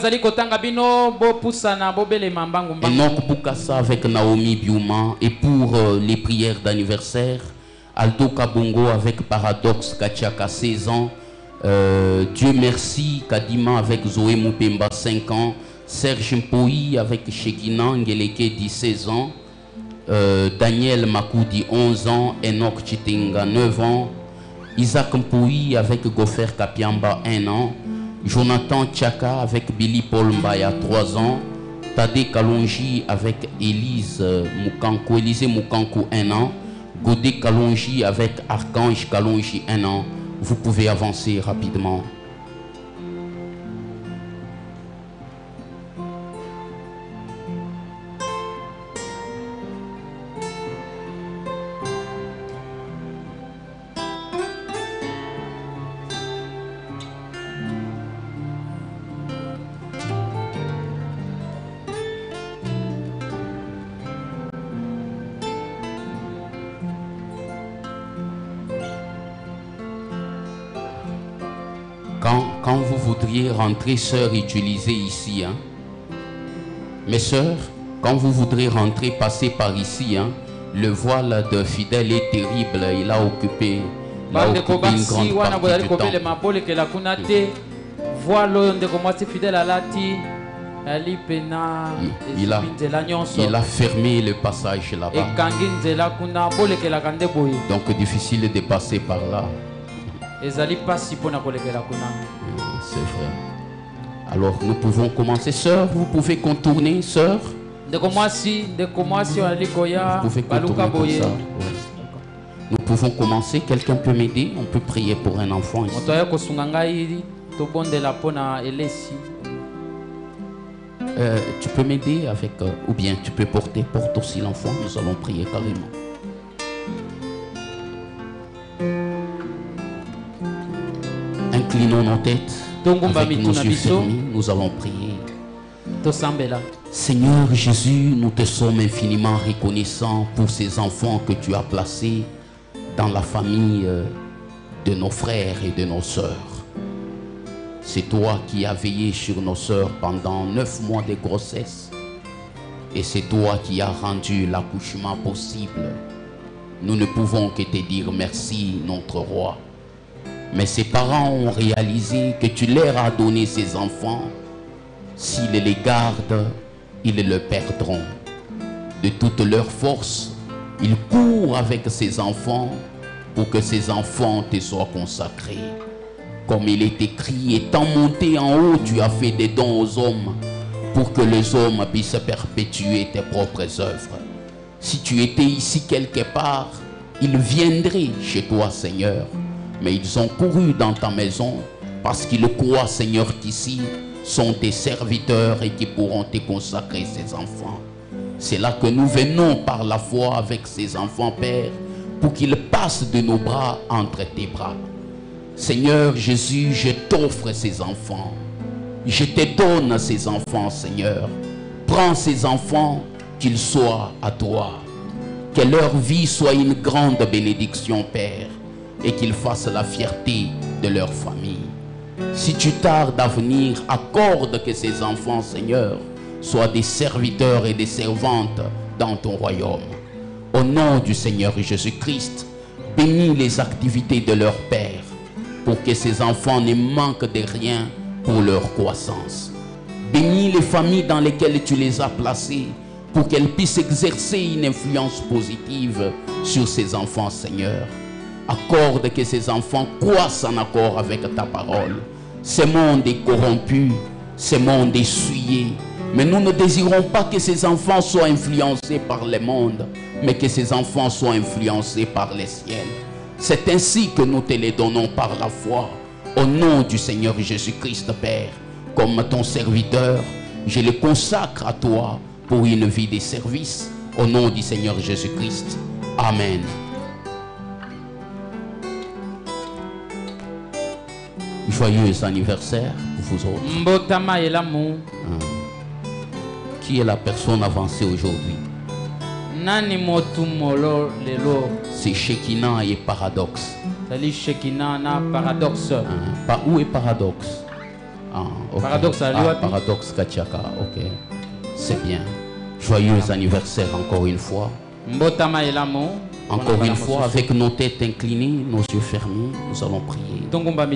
Enoch Bukasa avec Naomi Biuma. Et pour les prières d'anniversaire, Aldo Kabongo avec Paradoxe Kachaka 16 ans. Dieu merci Kadima avec Zoé Mupemba 5 ans. Serge Mpoui avec Shekina Ngeleke 16 ans. Daniel Makoudi 11 ans, Enoch Chitinga 9 ans, Isaac Mpoui avec Gofer Kapiamba 1 an, Jonathan Tchaka avec Billy Paul Mbaya 3 ans, Tade Kalonji avec Élise Moukankou 1 an, Godé Kalonji avec Archange Kalonji 1 an. Vous pouvez avancer rapidement. Quand vous voudriez rentrer, sœurs, utilisez ici. Hein. Mes sœurs, quand vous voudrez rentrer, passez par ici. Hein. Le voile de Fidèle est terrible. Il a occupé une grande partie du temps. Il a fermé le passage là-bas. Donc difficile de passer par là. ezali pasi pona kolekela kuna. C'est vrai. Alors nous pouvons commencer. Sœur, vous pouvez contourner, sœur. Ndeko mwasi ali koya Vous pouvez baluka contourner comme boye. ça. Ouais. Nous pouvons commencer. Quelqu'un peut m'aider? On peut prier pour un enfant ici. Moto ya kosunga ngai tobondela pona elesi. Tu peux m'aider avec, ou bien tu peux porte aussi l'enfant. Nous allons prier carrément. Inclinons nos têtes. Avec nos yeux fermés, nous allons prier. Seigneur Jésus, nous te sommes infiniment reconnaissants pour ces enfants que tu as placés dans la famille de nos frères et de nos sœurs. C'est toi qui as veillé sur nos sœurs pendant 9 mois de grossesse. Et c'est toi qui as rendu l'accouchement possible. Nous ne pouvons que te dire merci, notre roi. Mais ces parents ont réalisé que tu leur as donné ces enfants. S'ils les gardent, ils le perdront. De toute leur force, ils courent avec ces enfants pour que ces enfants te soient consacrés. Comme il est écrit, étant monté en haut, tu as fait des dons aux hommes pour que les hommes puissent perpétuer tes propres œuvres. Si tu étais ici quelque part, ils viendraient chez toi, Seigneur. Mais ils ont couru dans ta maison parce qu'ils croient, Seigneur, qu'ici sont tes serviteurs et qui pourront te consacrer ces enfants. C'est là que nous venons par la foi avec ces enfants, Père, pour qu'ils passent de nos bras entre tes bras. Seigneur Jésus, je t'offre ces enfants. Je te donne ces enfants, Seigneur. Prends ces enfants, qu'ils soient à toi. Que leur vie soit une grande bénédiction, Père, et qu'ils fassent la fierté de leur famille. Si tu tardes à venir, accorde que ces enfants, Seigneur, soient des serviteurs et des servantes dans ton royaume. Au nom du Seigneur Jésus-Christ, bénis les activités de leur Père, pour que ces enfants ne manquent de rien pour leur croissance. Bénis les familles dans lesquelles tu les as placées, pour qu'elles puissent exercer une influence positive sur ces enfants, Seigneur. Accorde que ces enfants croissent en accord avec ta parole. Ce monde est corrompu, ce monde est souillé. Mais nous ne désirons pas que ces enfants soient influencés par le monde, mais que ces enfants soient influencés par les ciels. C'est ainsi que nous te les donnons par la foi. Au nom du Seigneur Jésus-Christ, Père, comme ton serviteur, je les consacre à toi pour une vie de service. Au nom du Seigneur Jésus-Christ. Amen. Joyeux anniversaire pour vous autres. Qui est la personne avancée aujourd'hui? C'est Shekinah et Paradoxe. Où est Paradoxe? Okay. Paradoxe Kachaka, ok. C'est bien. Joyeux anniversaire encore une fois. Encore une fois, avec nos têtes inclinées, nos yeux fermés, nous allons prier.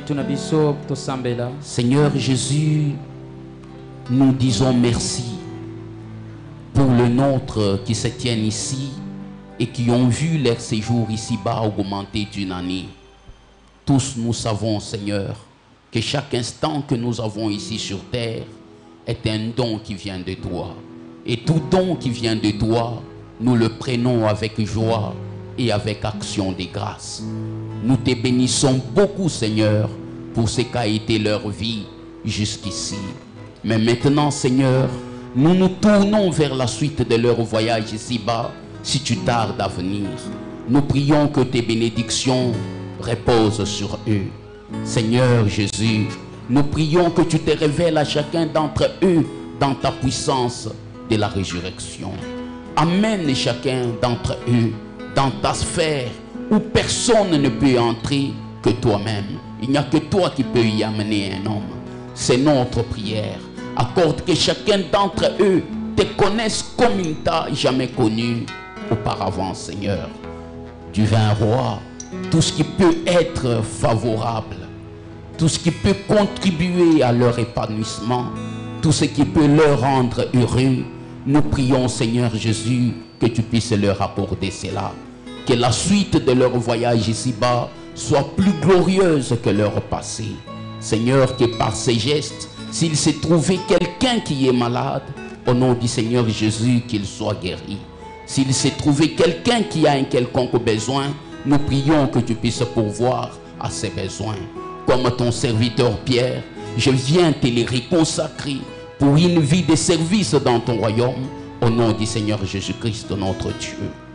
Seigneur Jésus, nous disons merci pour le nôtre qui se tiennent ici et qui ont vu leur séjour ici-bas augmenter d'une année. Tous nous savons, Seigneur, que chaque instant que nous avons ici sur terre est un don qui vient de toi. Et tout don qui vient de toi, nous le prenons avec joie et avec action de grâce. Nous te bénissons beaucoup, Seigneur, pour ce qu'a été leur vie jusqu'ici. Mais maintenant, Seigneur, nous nous tournons vers la suite de leur voyage ici-bas, si tu tardes à venir. Nous prions que tes bénédictions reposent sur eux. Seigneur Jésus, nous prions que tu te révèles à chacun d'entre eux dans ta puissance de la résurrection. Amène chacun d'entre eux dans ta sphère où personne ne peut entrer que toi-même. Il n'y a que toi qui peux y amener un homme. C'est notre prière. Accorde que chacun d'entre eux te connaisse comme il ne t'a jamais connu auparavant, Seigneur. Divin Roi, tout ce qui peut être favorable, tout ce qui peut contribuer à leur épanouissement, tout ce qui peut leur rendre heureux, nous prions, Seigneur Jésus, que tu puisses leur accorder cela. Que la suite de leur voyage ici-bas soit plus glorieuse que leur passé. Seigneur, que par ces gestes, s'il s'est trouvé quelqu'un qui est malade, au nom du Seigneur Jésus, qu'il soit guéri. S'il s'est trouvé quelqu'un qui a un quelconque besoin, nous prions que tu puisses pourvoir à ses besoins. Comme ton serviteur Pierre, je viens te les reconsacrer pour une vie de service dans ton royaume, au nom du Seigneur Jésus-Christ, notre Dieu.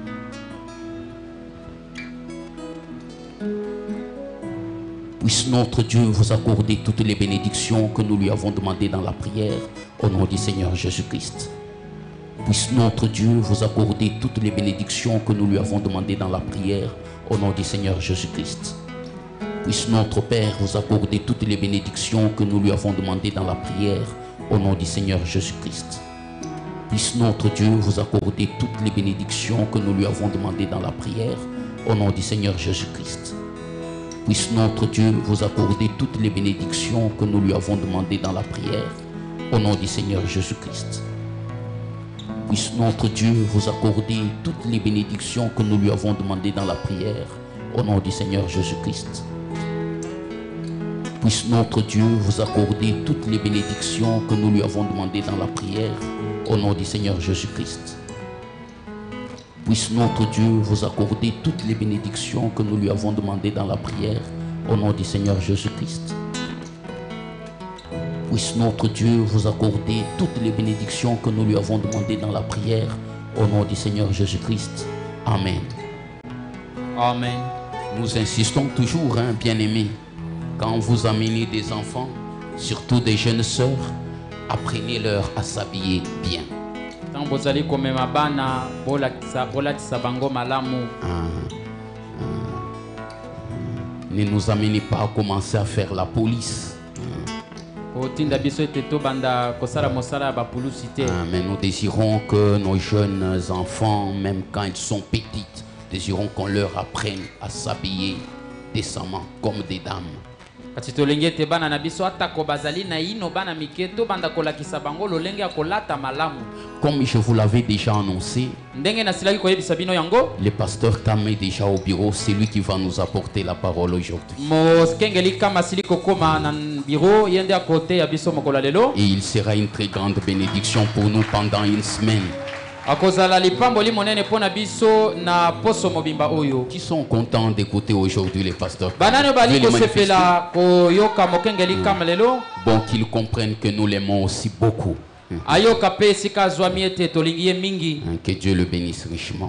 Puisse notre Dieu vous accorder toutes les bénédictions que nous lui avons demandées dans la prière, au nom du Seigneur Jésus-Christ. Puisse notre Dieu vous accorder toutes les bénédictions que nous lui avons demandées dans la prière, au nom du Seigneur Jésus-Christ. Puisse notre Père vous accorder toutes les bénédictions que nous lui avons demandées dans la prière, au nom du Seigneur Jésus-Christ. Puisse notre Dieu vous accorder toutes les bénédictions que nous lui avons demandées dans la prière, au nom du Seigneur Jésus-Christ. Puisse notre Dieu vous accorder toutes les bénédictions que nous lui avons demandées dans la prière, au nom du Seigneur Jésus-Christ. Puisse notre Dieu vous accorder toutes les bénédictions que nous lui avons demandées dans la prière, au nom du Seigneur Jésus-Christ. Puisse notre Dieu vous accorder toutes les bénédictions que nous lui avons demandées dans la prière, au nom du Seigneur Jésus-Christ. Puisse notre Dieu vous accorder toutes les bénédictions que nous lui avons demandées dans la prière, au nom du Seigneur Jésus-Christ. Puisse notre Dieu vous accorder toutes les bénédictions que nous lui avons demandées dans la prière, au nom du Seigneur Jésus-Christ. Amen. Amen. Nous insistons toujours, bien-aimés, quand vous amenez des enfants, surtout des jeunes sœurs, apprenez-leur à s'habiller bien. Ne nous amenez pas à commencer à faire la police. Mais nous désirons que nos jeunes enfants, même quand ils sont petites, désirons qu'on leur apprenne à s'habiller décemment comme des dames. Comme je vous l'avais déjà annoncé, le pasteur Tam est déjà au bureau, c'est lui qui va nous apporter la parole aujourd'hui. Et il sera une très grande bénédiction pour nous pendant une semaine. Qui sont contents d'écouter aujourd'hui les pasteurs? Bon, qu'ils comprennent que nous l'aimons aussi beaucoup. Que Dieu le bénisse richement.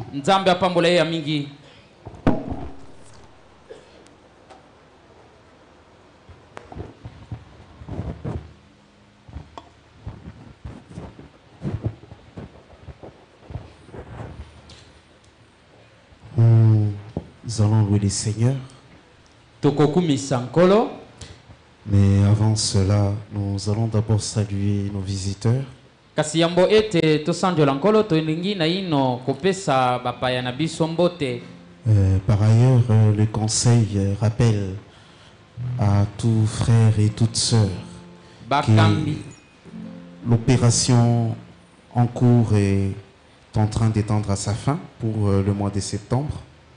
Nous allons louer le Seigneur. Mais avant cela, nous allons d'abord saluer nos visiteurs. Par ailleurs, le conseil rappelle à tous frères et toutes sœurs que l'opération en cours est en train d'étendre à sa fin pour le mois de septembre.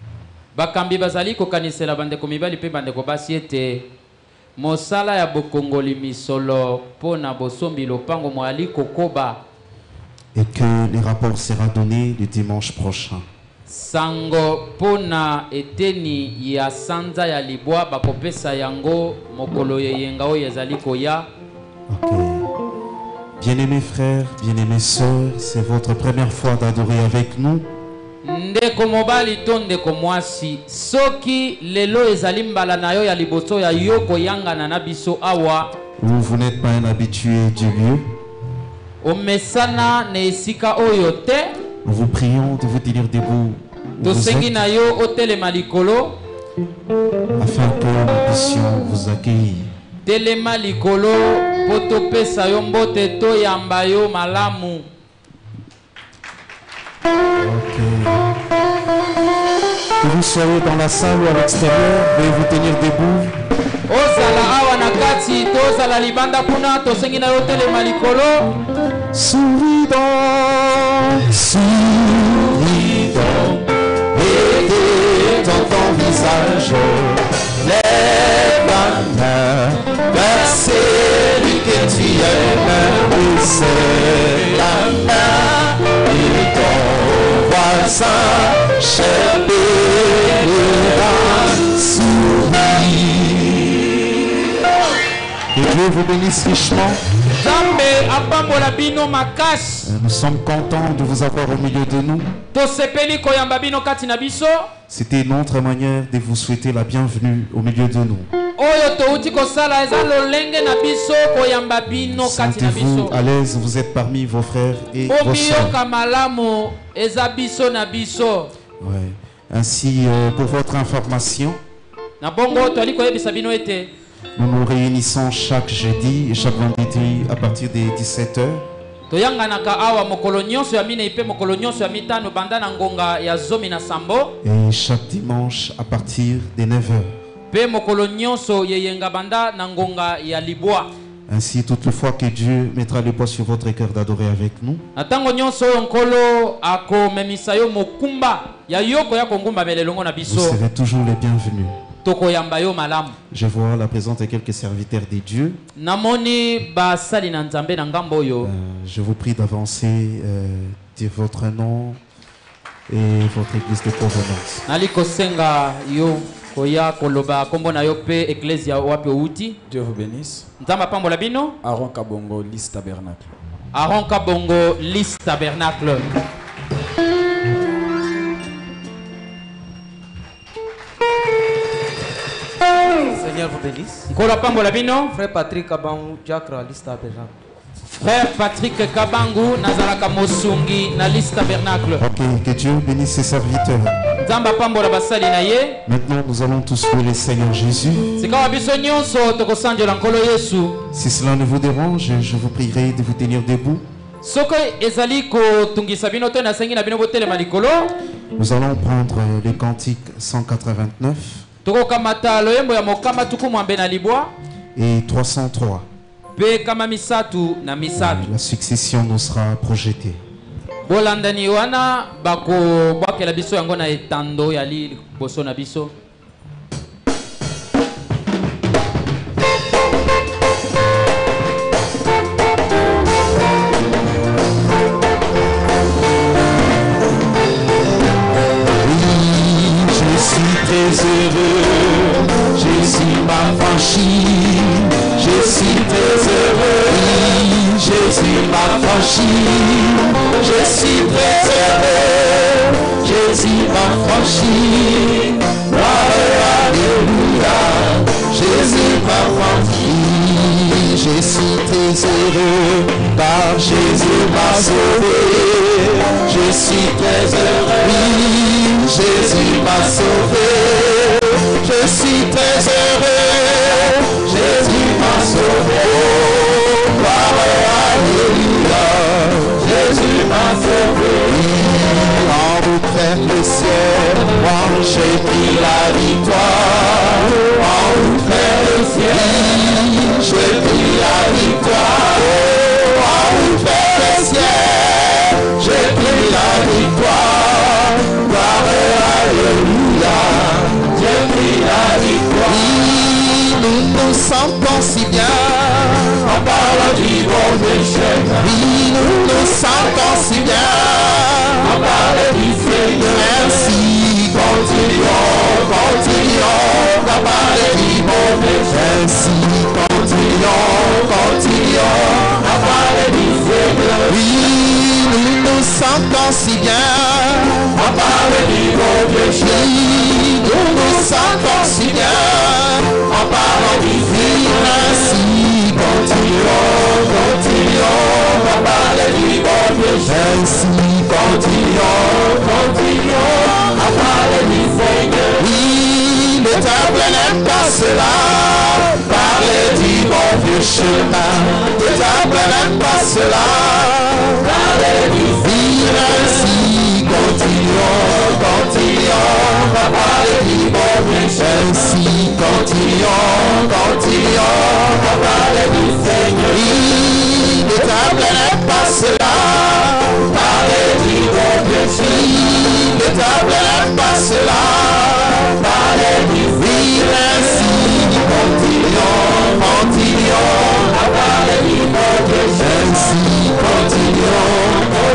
Mosala ya bokongoli misolo pona bosombi lopango moali kokoba. Et que les rapports sera donné le dimanche prochain. Sango pona eteni ya sanza ya libwa bakopesa yango mokolo yeyenga o yazali koya. Ok. Bien-aimés frères, bien-aimées sœurs, c'est votre première fois d'adorer avec nous. Ndeko mobali to ndeko mwasi soki lelo ezali mbala na yo ya liboso ya yo koyangana na biso awa. Vous n'êtes pas un habitué du lieu. Omesana ne esika oyo te. Nous vous prions de vous tenir debout tosengi na yo otelema likolo afin que nous puissions vous accueillir. Telema likolo po topesa yo mbote toyamba yo malamu. Ok. Que vous soyez dans la salle ou à l'extérieur, veuillez vous tenir debout. Ozala awa na kati, tozala libanda kuna, tosengi na yo telema likolo. Souris donc, et dans ton visage lève la main vers celui que tu aimes, oui, c'est la main de ton voisin, cher pèlerin, souris. Que Dieu vous bénisse richement. Nous sommes contents de vous avoir au milieu de nous. C'était une autre manière de vous souhaiter la bienvenue au milieu de nous. Sentez-vous à l'aise, vous êtes parmi vos frères et vos sœurs. Ouais. Ainsi, pour votre information, nous nous réunissons chaque jeudi et chaque vendredi à partir des 17h. Et chaque dimanche à partir des 9h. Ainsi, toutefois que Dieu mettra le poids sur votre cœur d'adorer avec nous, vous serez toujours les bienvenus. Je vois la présence de quelques serviteurs de Dieu. Je vous prie d'avancer de votre nom et votre église de provenance. Dieu vous bénisse. Aaron Kabongo, Lys Tabernacle. Aaron Kabongo, Lys Tabernacle. Seigneur vous bénisse. Frère Patrick Kabangu, Diacre, Lys Tabernacle. Frère Patrick Kabangu, Nazaraka Mosungi, na Lys Tabernacle. Ok, que Dieu bénisse ses serviteurs. Maintenant, nous allons tous louer le Seigneur Jésus. Si cela ne vous dérange, je vous prierai de vous tenir debout. Nous allons prendre les cantiques 189 et 303. La succession nous sera projetée. Bolandani wana bako bakela biso yango na etando ya li boso na biso. Je suis très heureux, Jésus m'a franchi. Je suis très heureux, Jésus m'a franchi. Je suis très heureux, Jésus m'a franchi. Alléluia, Jésus m'a franchi. Je suis très heureux, car Jésus m'a sauvé. Je suis très heureux, Jésus m'a sauvé. Je suis très heureux, Jésus m'a sauvé. Alléluia, Jésus m'a sauvé. En route vers le ciel, moi j'ai pris la victoire. En route vers le ciel, j'ai pris la victoire. En route vers le ciel, j'ai pris la victoire. Alléluia, j'ai pris la victoire. Oui, nous nous sentons si bien en parlant du bon Dieu. Oui, nous nous sentons si bien en parlant du Seigneur. Merci, continuons, continuons à parler du bon Dieu. Merci, continuons à parler du Seigneur. Oui, nous nous sentons si bien en parler du bon Dieu. Oui, nous nous sentons si bien en parlant du Seigneur. Merci, continuons à parler du bon Dieu. Ainsi, continuons à parler du Seigneur. Oui, le diable n'aime pas cela, parler du bon Dieu chemin. Le diable n'aime pas cela, parler du Seigneur. Ainsi, continuons à parler du bon Dieu. Ainsi, continuons à parler du Seigneur. Oui, le diable n'aime pas cela, parler du bon Dieu. Oui, le diable n'aime pas cela, parler du Seigneur. Ainsi,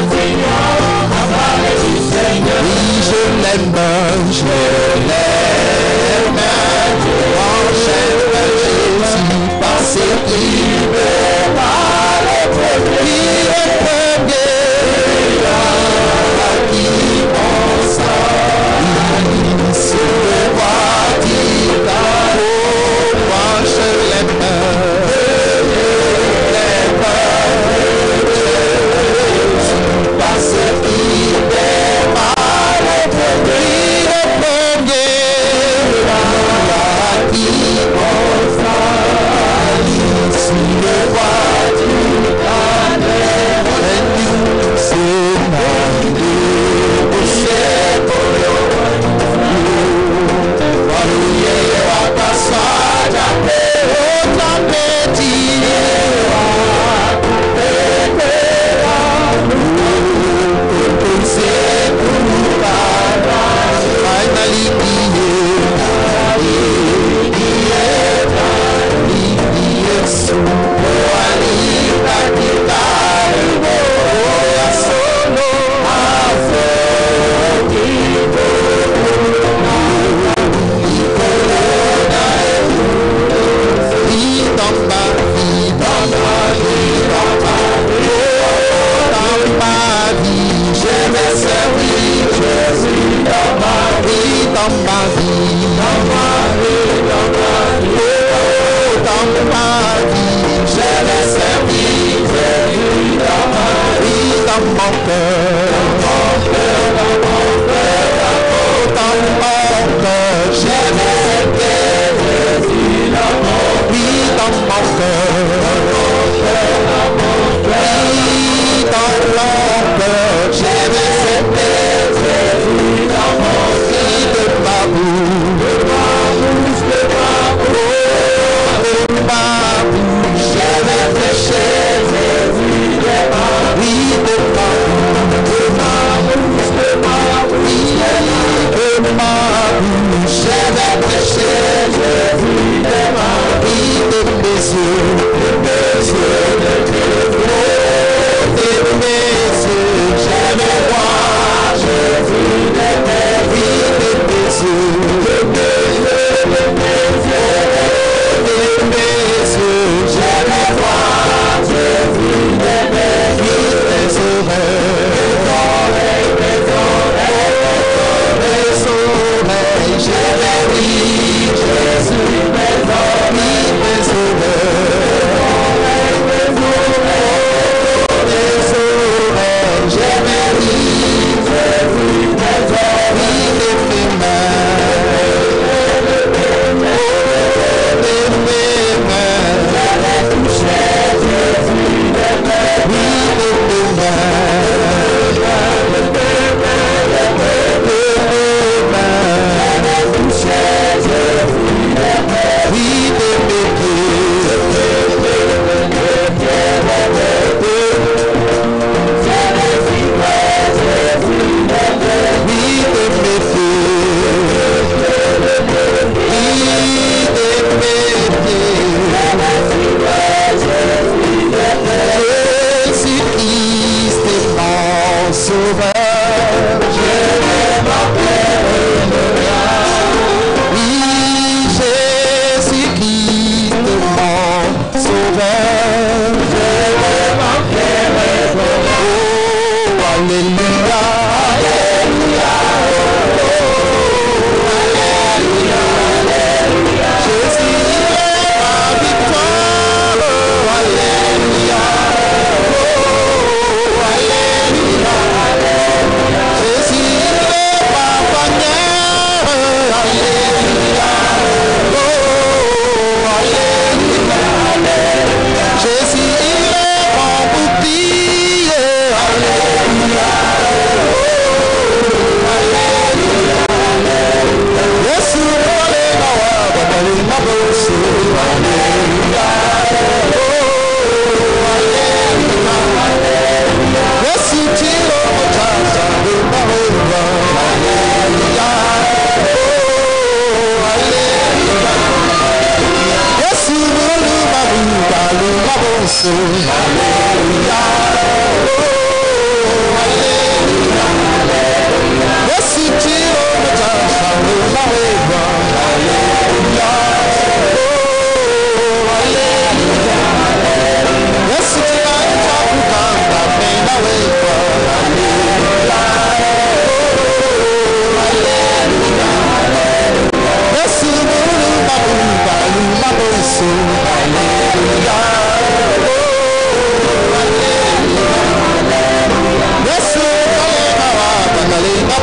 Jésus, il est mon bouclier. Alléluia.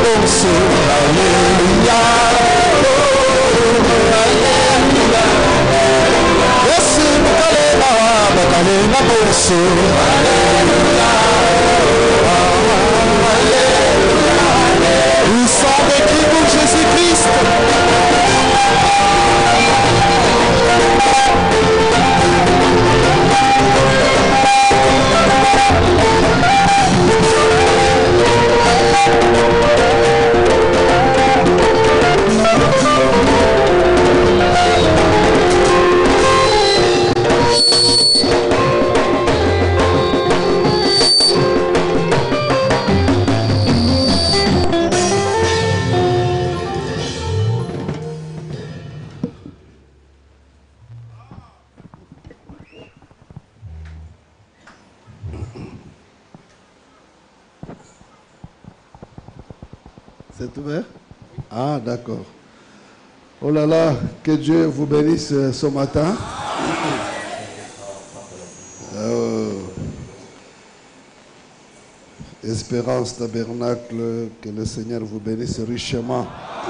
bonso. Alléluia. Alléluia. Yesu mukalela bakalela bonso. Alléluia. Nous sommes écrits pour Jésus-Christ. C'est ouvert? Ah, d'accord. Oh là là, que Dieu vous bénisse ce matin. Espérance Tabernacle, que le Seigneur vous bénisse richement.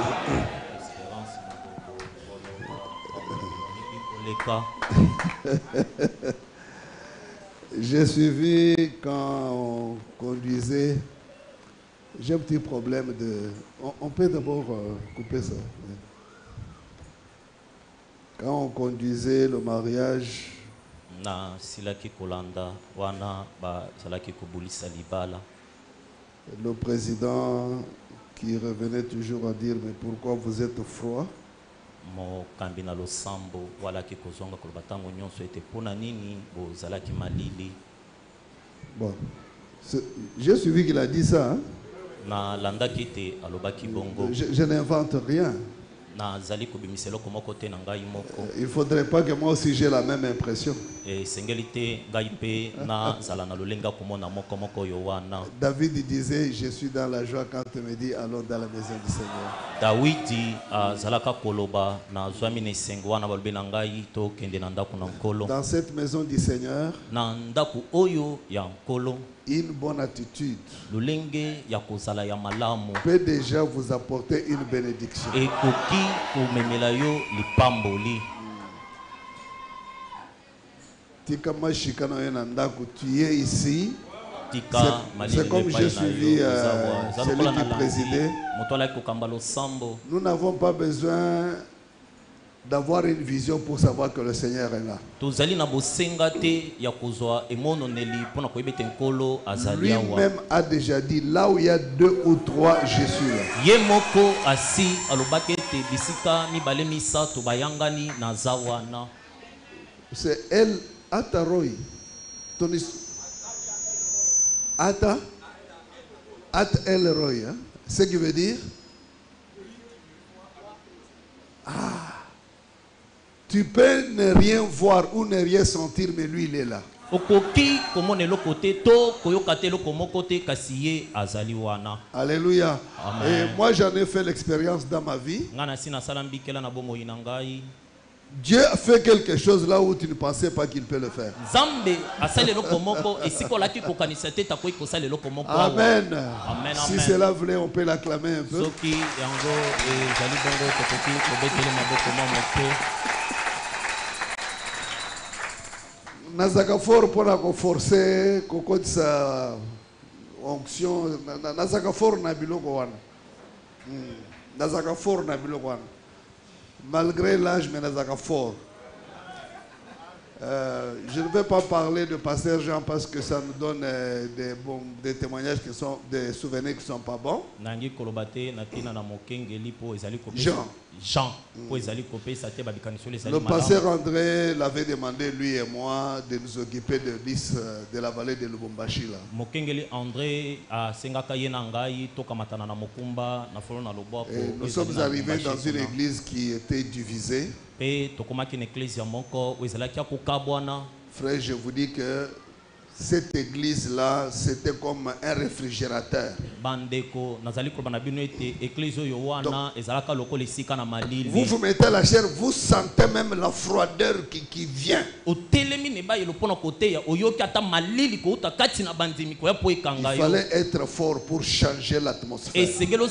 J'ai suivi quand on conduisait. J'ai un petit problème de... On peut d'abord couper ça. Quand on conduisait le mariage, le président qui revenait toujours à dire, mais pourquoi vous êtes froid? Bon, j'ai suivi qu'il a dit ça. Hein? Je n'invente rien. Il ne faudrait pas que moi aussi j'ai la même impression. David disait, je suis dans la joie quand tu me dis, allons dans la maison du Seigneur. Dans cette maison du Seigneur, une bonne attitude peut déjà vous apporter une bénédiction. Tu es ici. C'est comme j'ai suivi celui qui présidait. Nous n'avons pas besoin d'avoir une vision pour savoir que le Seigneur est là. Lui-même a déjà dit, là où il y a 2 ou 3, je suis là. C'est El Ataroy. Ata El Roy. Hein? Ce qui veut dire, tu peux ne rien voir ou ne rien sentir, mais lui il est là. Alléluia. Et moi j'en ai fait l'expérience dans ma vie. Dieu a fait quelque chose là où tu ne pensais pas qu'il peut le faire. Amen. Si cela voulait, on peut l'acclamer un peu. Nazaka fort pour la forcer, coco de sa onction. Nazaka fort na biloko wana. Nazaka fort na biloko wana. Malgré l'âge, mais Nazaka fort. Je ne vais pas parler de Pasteur Jean parce que ça nous donne des témoignages qui sont, des souvenirs qui ne sont pas bons. Jean. Le pasteur André l'avait demandé, lui et moi, de nous occuper de l'île de la vallée de Lubumbashi. Nous sommes arrivés dans une église qui était divisée. Frère, je vous dis que cette église-là, c'était comme un réfrigérateur. Vous vous mettez à la chair, vous sentez même la froideur qui vient. Il fallait être fort pour changer l'atmosphère.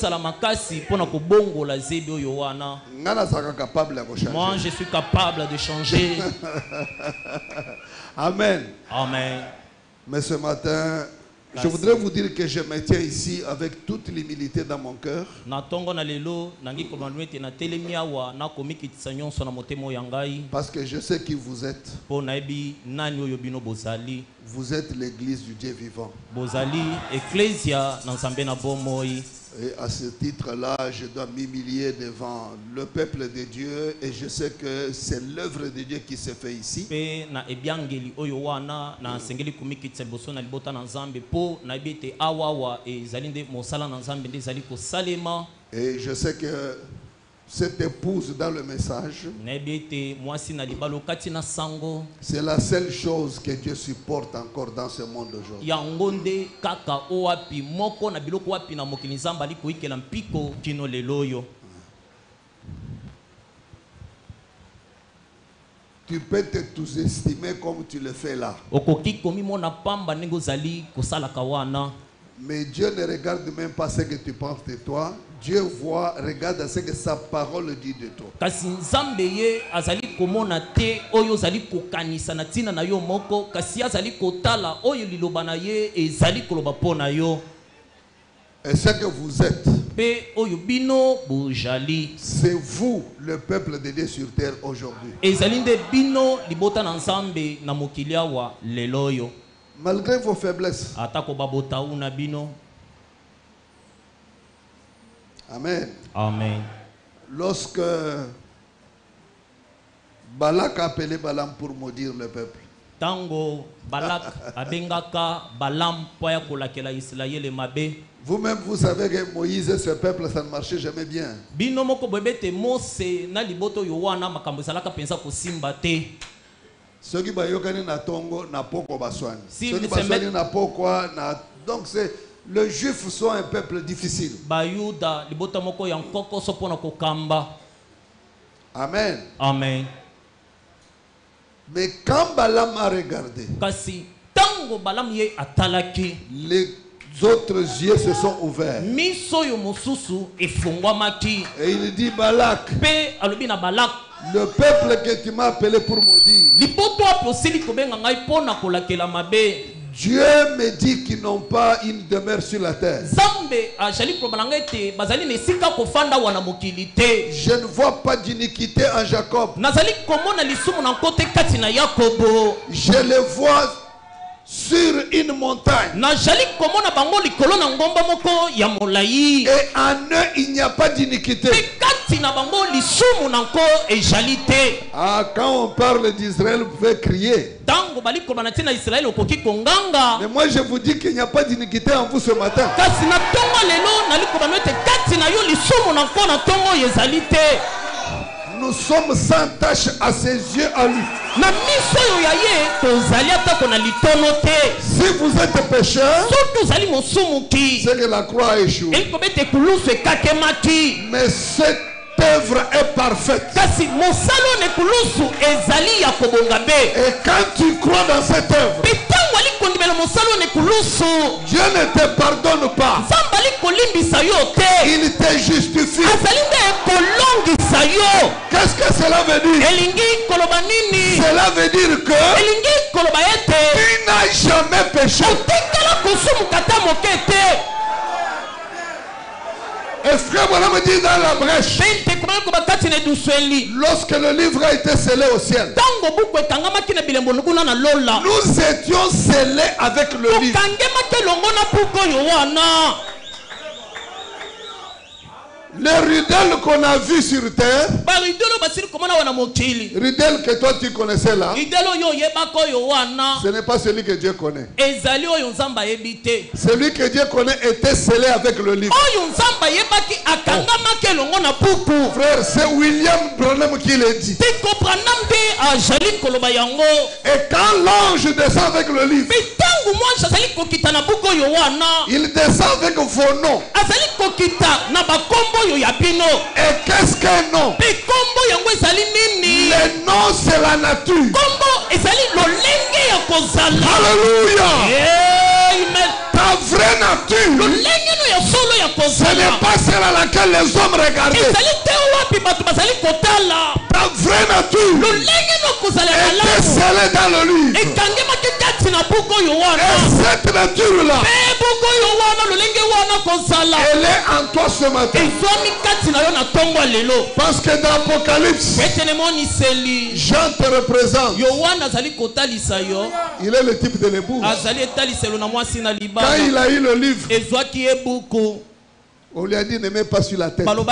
Moi, je suis capable de changer. Amen. Amen. Mais ce matin, je voudrais vous dire que je me tiens ici avec toute l'humilité dans mon cœur. Parce que je sais qui vous êtes. Vous êtes l'église du Dieu vivant. Et à ce titre-là, je dois m'humilier devant le peuple de Dieu et je sais que c'est l'œuvre de Dieu qui se fait ici. Et je sais que cette épouse dans le message, c'est la seule chose que Dieu supporte encore dans ce monde aujourd'hui. Tu peux te sous-estimer comme tu le fais là. Mais Dieu ne regarde même pas ce que tu penses de toi. Dieu voit, regarde ce que sa parole dit de toi. Et ce que vous êtes, c'est vous, le peuple de Dieu sur terre aujourd'hui. Malgré vos faiblesses. Amen. Amen. Lorsque Balak a appelé Balaam pour maudire le peuple, vous-même vous savez que Moïse et ce peuple, ça ne marchait jamais bien. Ceux qui bayokani na tongo na poko baswani. Ceux qui baswani na poko na, donc c'est le juif sont un peuple difficile. Amen. Amen. Mais quand Balaam a regardé, les autres yeux se sont ouverts. Et il dit Balak, le peuple que tu m'as appelé pour maudire, Dieu me dit qu'ils n'ont pas une demeure sur la terre. Je ne vois pas d'iniquité en Jacob. Je les vois sur une montagne. Et en eux, il n'y a pas d'iniquité. Ah, quand on parle d'Israël, vous pouvez crier. Mais moi, je vous dis qu'il n'y a pas d'iniquité en vous ce matin. Nous sommes sans tache à ses yeux à lui. Si vous êtes pécheur, c'est que la croix a échoué. Mais cette œuvre est parfaite. Et quand tu crois dans cette œuvre, Dieu ne te pardonne pas. Il te justifie. Qu'est-ce que cela veut dire? Cela veut dire que tu n'as jamais péché. Et frère, voilà me dit dans la brèche, lorsque le livre a été scellé au ciel, nous étions scellés avec le livre. Les ridelles qu'on a vues sur terre, ridelles que toi tu connaissais là, ce n'est pas celui que Dieu connaît. Celui que Dieu connaît était scellé avec le livre. Frère, c'est William Branham qui l'a dit. Et quand l'ange descend avec le livre, il descend avec vos noms. Et qu'est-ce qu'un nom? Le nom, c'est la nature. Alléluia. Ta vraie nature, ce n'est pas celle à laquelle les hommes regardaient. Ta vraie nature était scellée dans le livre. Et cette nature-là, elle est en toi ce matin. Parce que dans l'Apocalypse, Jean te représente. Il est le type de l'époux. Quand il a eu le livre, on lui a dit ne mets pas sur la tête. Mange.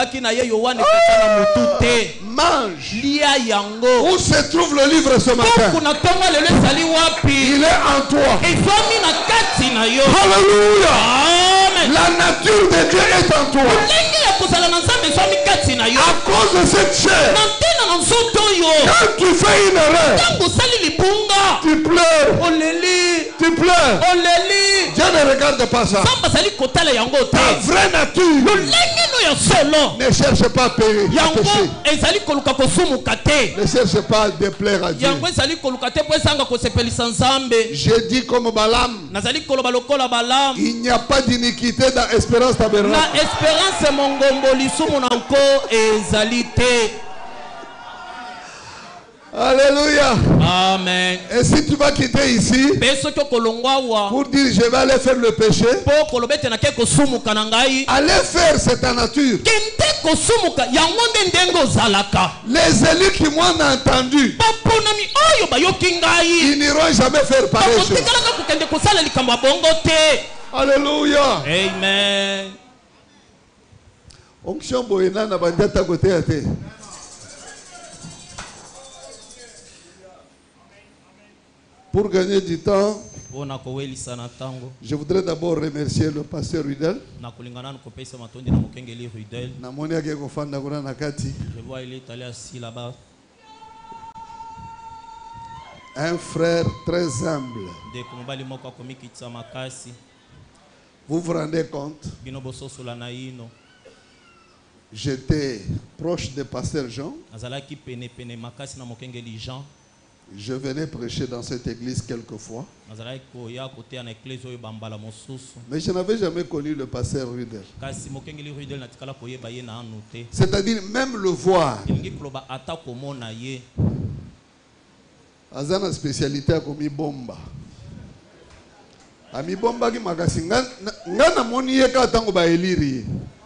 Où se trouve le livre ce matin? Il est en toi. Alléluia. La nature de Dieu est en toi. À cause de cette chair, quand tu fais une erreur, tu pleures. Tu pleures. Dieu ne regarde pas ça. Ta vraie nature ne cherche pas à pécher. Ne cherche pas à déplaire à Dieu. J'ai dit comme Balaam, il n'y a pas d'iniquité dans Espérance Tabernacle. Alléluia. Amen. Et si tu vas quitter ici pour dire je vais aller faire le péché, aller faire c'est ta nature. Les élus qui m'ont entendu, ils n'iront jamais faire pareil. Alléluia. Amen. Onction boyena na bandata côté à terre. Pour gagner du temps, je voudrais d'abord remercier le pasteur Rudel. Je vois il est allé assis là-bas. Un frère très humble. Vous vous rendez compte? J'étais proche de pasteur Jean. Je venais prêcher dans cette église quelquefois. Mais je n'avais jamais connu le pasteur Rudel. C'est-à-dire même le voir. Azana spécialité à komi bomba. Ami bomba ki makasi ngana moni yeka tango ba eliri.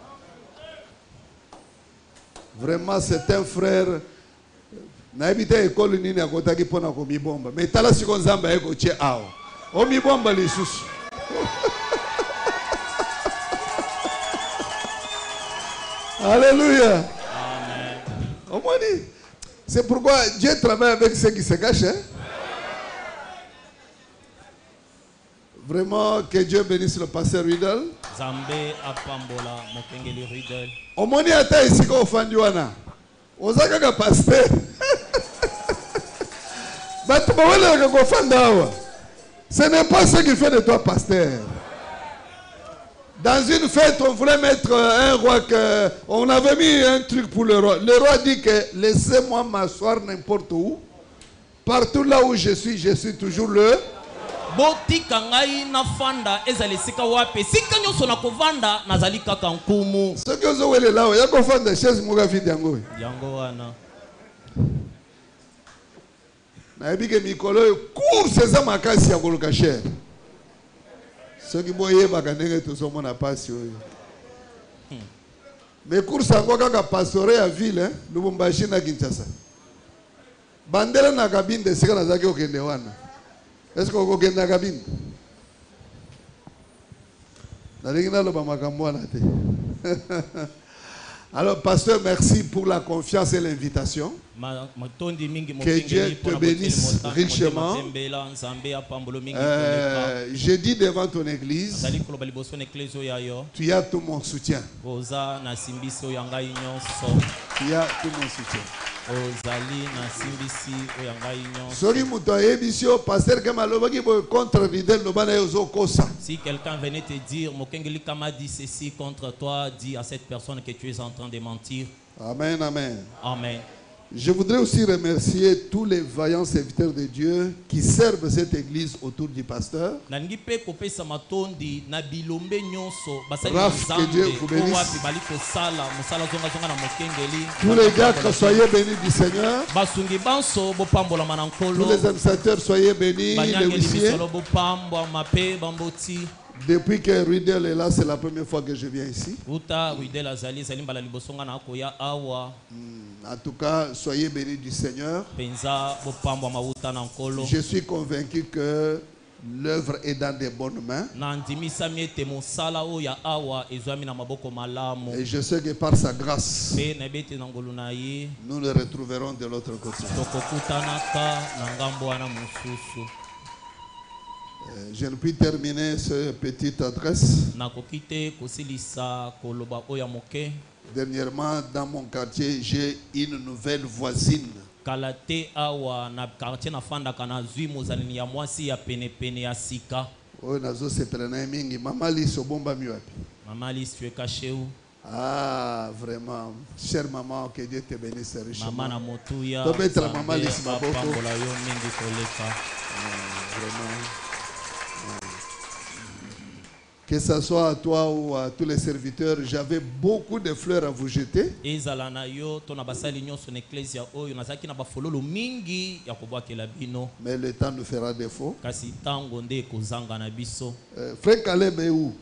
Vraiment c'est un frère. Naibita école nini akotaki pona komi bomba. Mais tala siko nzamba eko tie awa. O mi bomba lisusu. Alléluia. Amen. Au moins dit. C'est pourquoi Dieu travaille avec ceux qui se cachent. Hein? Vraiment, que Dieu bénisse le pasteur Rudel. Au moins, il y a des ici qui ont offendu. Osaka pasteur. Ce n'est pas ce qui fait de toi pasteur. Dans une fête, on voulait mettre un roi que... On avait mis un truc pour le roi. Le roi dit que laissez-moi m'asseoir n'importe où. Partout là où je suis toujours le... Ce que vous avez là, il y a qu'on fait des chaises mougafi d'yango. Na ebi ke mikolo cours ces amakasi ya koluka cher. Ce qui boye bakandenge to somo na passe oyo. Mais cours sango kaka pastoré à ville hein, Lubumbashi na Kinshasa. Bandela na cabine de sika na zaki okende wana. Est-ce que vous avez la cabine? Alors, pasteur, merci pour la confiance et l'invitation. Que Dieu te bénisse richement. J'ai dit devant ton église, tu as tout mon soutien. Tu as tout mon soutien. Si quelqu'un venait te dire, Mokengeli Kama dit ceci contre toi, dis à cette personne que tu es en train de mentir. Amen, amen. Amen. Je voudrais aussi remercier tous les vaillants serviteurs de Dieu qui servent cette église autour du pasteur. Raph, que Dieu vous bénisse. Tous les diacres, soyez bénis du Seigneur. Tous les administrateurs, soyez bénis. Les huissiers. Depuis que Ruidel est là, c'est la première fois que je viens ici. En tout cas, soyez bénis du Seigneur. Je suis convaincu que l'œuvre est dans de bonnes mains. Et je sais que par sa grâce, nous le retrouverons de l'autre côté. Je ne puis terminer cette petite adresse. Dernièrement, dans mon quartier, j'ai une nouvelle voisine. Maman Lise, tu es caché où? Ah, vraiment. Chère maman, que Dieu te bénisse richement. Maman vraiment. Que ce soit à toi ou à tous les serviteurs, j'avais beaucoup de fleurs à vous jeter. Mais le temps nous fera défaut. Frère Caleb est où?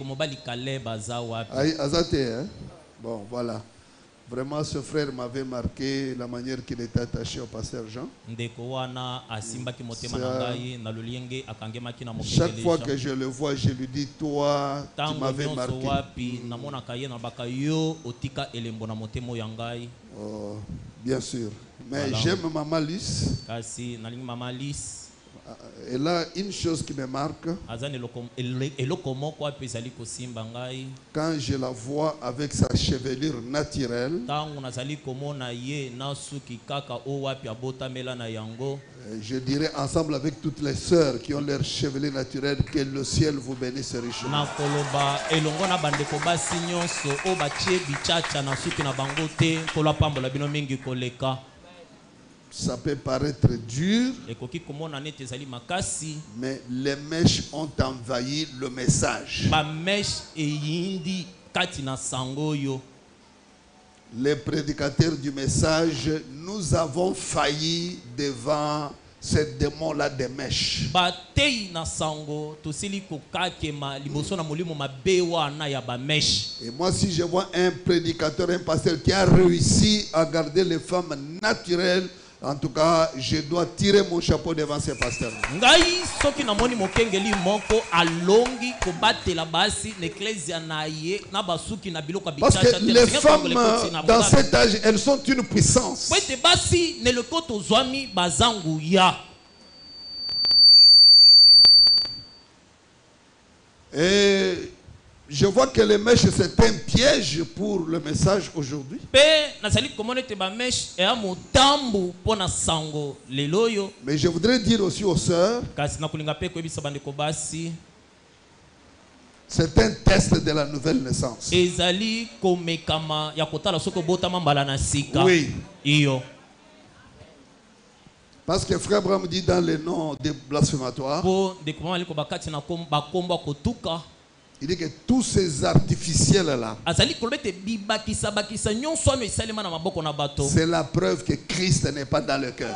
Azate, hein? Bon, voilà. Vraiment, ce frère m'avait marqué la manière qu'il était attaché au pasteur Jean. Chaque fois que je le vois, je lui dis, toi, tu m'avais marqué. Oh, bien sûr. Mais voilà. J'aime Maman Lise. Et là, une chose qui me marque, quand je la vois avec sa chevelure naturelle, je dirais ensemble avec toutes les sœurs qui ont leur chevelure naturelle, que le ciel vous bénisse richement. Ça peut paraître dur, mais les mèches ont envahi le message. Les prédicateurs du message, nous avons failli devant ce démon-là des mèches. Et moi, si je vois un prédicateur, un pasteur qui a réussi à garder les femmes naturelles, en tout cas, je dois tirer mon chapeau devant ces pasteurs. Parce que les femmes dans cet âge, elles sont une puissance. Et je vois que les mèches, c'est un piège pour le message aujourd'hui. Mais je voudrais dire aussi aux sœurs, c'est un test de la nouvelle naissance. Oui. Parce que Frère Abraham dit dans les noms des blasphématoires, il dit que tous ces artificiels-là, c'est la preuve que Christ n'est pas dans le cœur.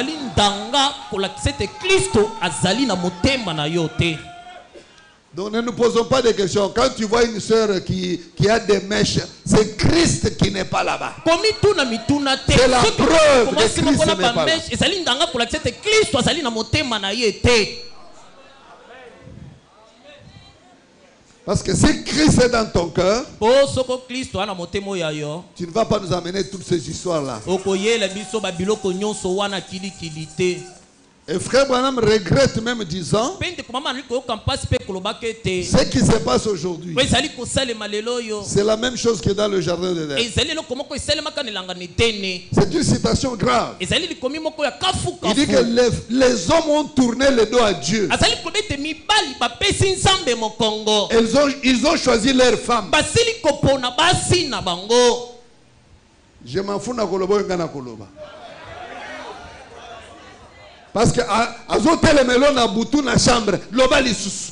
Donc ne nous posons pas de questions. Quand tu vois une sœur qui a des mèches, c'est Christ qui n'est pas là-bas. C'est la preuve que Christ n'est pas là. Parce que si Christ est dans ton cœur, tu ne vas pas nous amener toutes ces histoires-là. Et frère Branham regrette même disant ce qui se passe aujourd'hui. C'est la même chose que dans le jardin d'Éden. C'est une citation grave. Il dit que les hommes ont tourné le dos à Dieu. Ils ont choisi leur femme. Je m'en fous na koloba ngana koloba. Parce que azote le melon na butu na chambre, loba lisusu.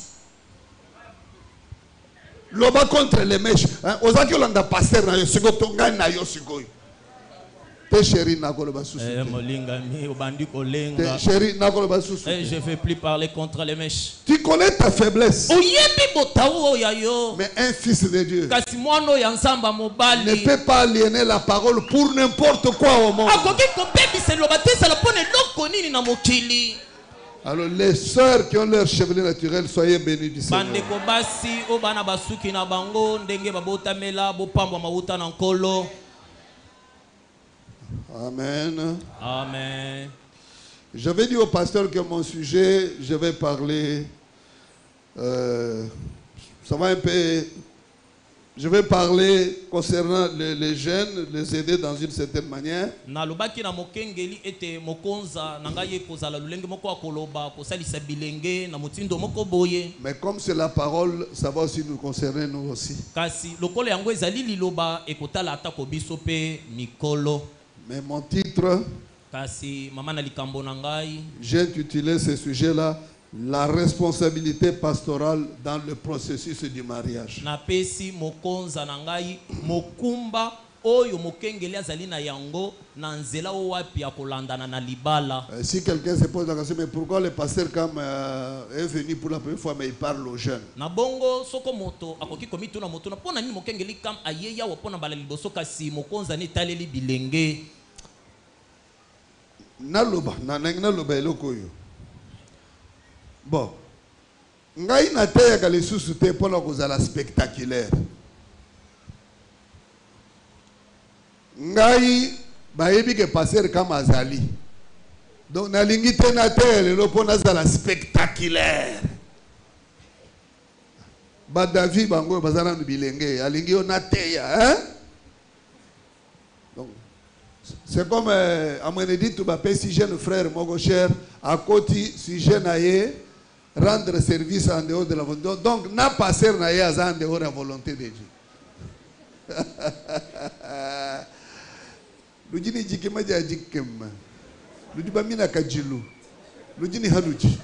Loba contre les mèches. Ozaki olanda pasteur na yo siko tonga na yo siko. Te chéri na koloba susu. Chéri na koloba susu. Je ne veux plus parler contre les mèches. Tu connais ta faiblesse. Mais un fils de Dieu ne peut pas aliéner la parole pour n'importe quoi au monde. Alors les sœurs qui ont leur chevelu naturel, soyez bénis du Seigneur. Amen. Amen. J'avais dit au pasteur que mon sujet, je vais parler, ça va un peu, je vais parler concernant les jeunes, les aider dans une certaine manière. Mais comme c'est la parole, ça va aussi nous concerner nous aussi. Mais mon titre, j'ai intitulé ce sujet-là, la responsabilité pastorale dans le processus du mariage. Si quelqu'un se pose la question, mais pourquoi le pasteur comme est venu pour la première fois, mais il parle aux jeunes? Bon, ngai na teya ka lisusu te pona kozala spectaculaire. Ngai bayebi ke passer kama azali. Donc nalingi te na teya lelo pona zala spectaculaire. Ba David bango bazana no bilenge alingi ona teya, hein? Donc c'est comme Amenedi tout bapé si jeune frère mon cher à côté si jeune aye rendre service en dehors de la volonté. Donc, n'a pas passer en dehors de la volonté de Dieu. Lujini jikema ja jikema. Lujiba mina kajilu. Lujini haluji.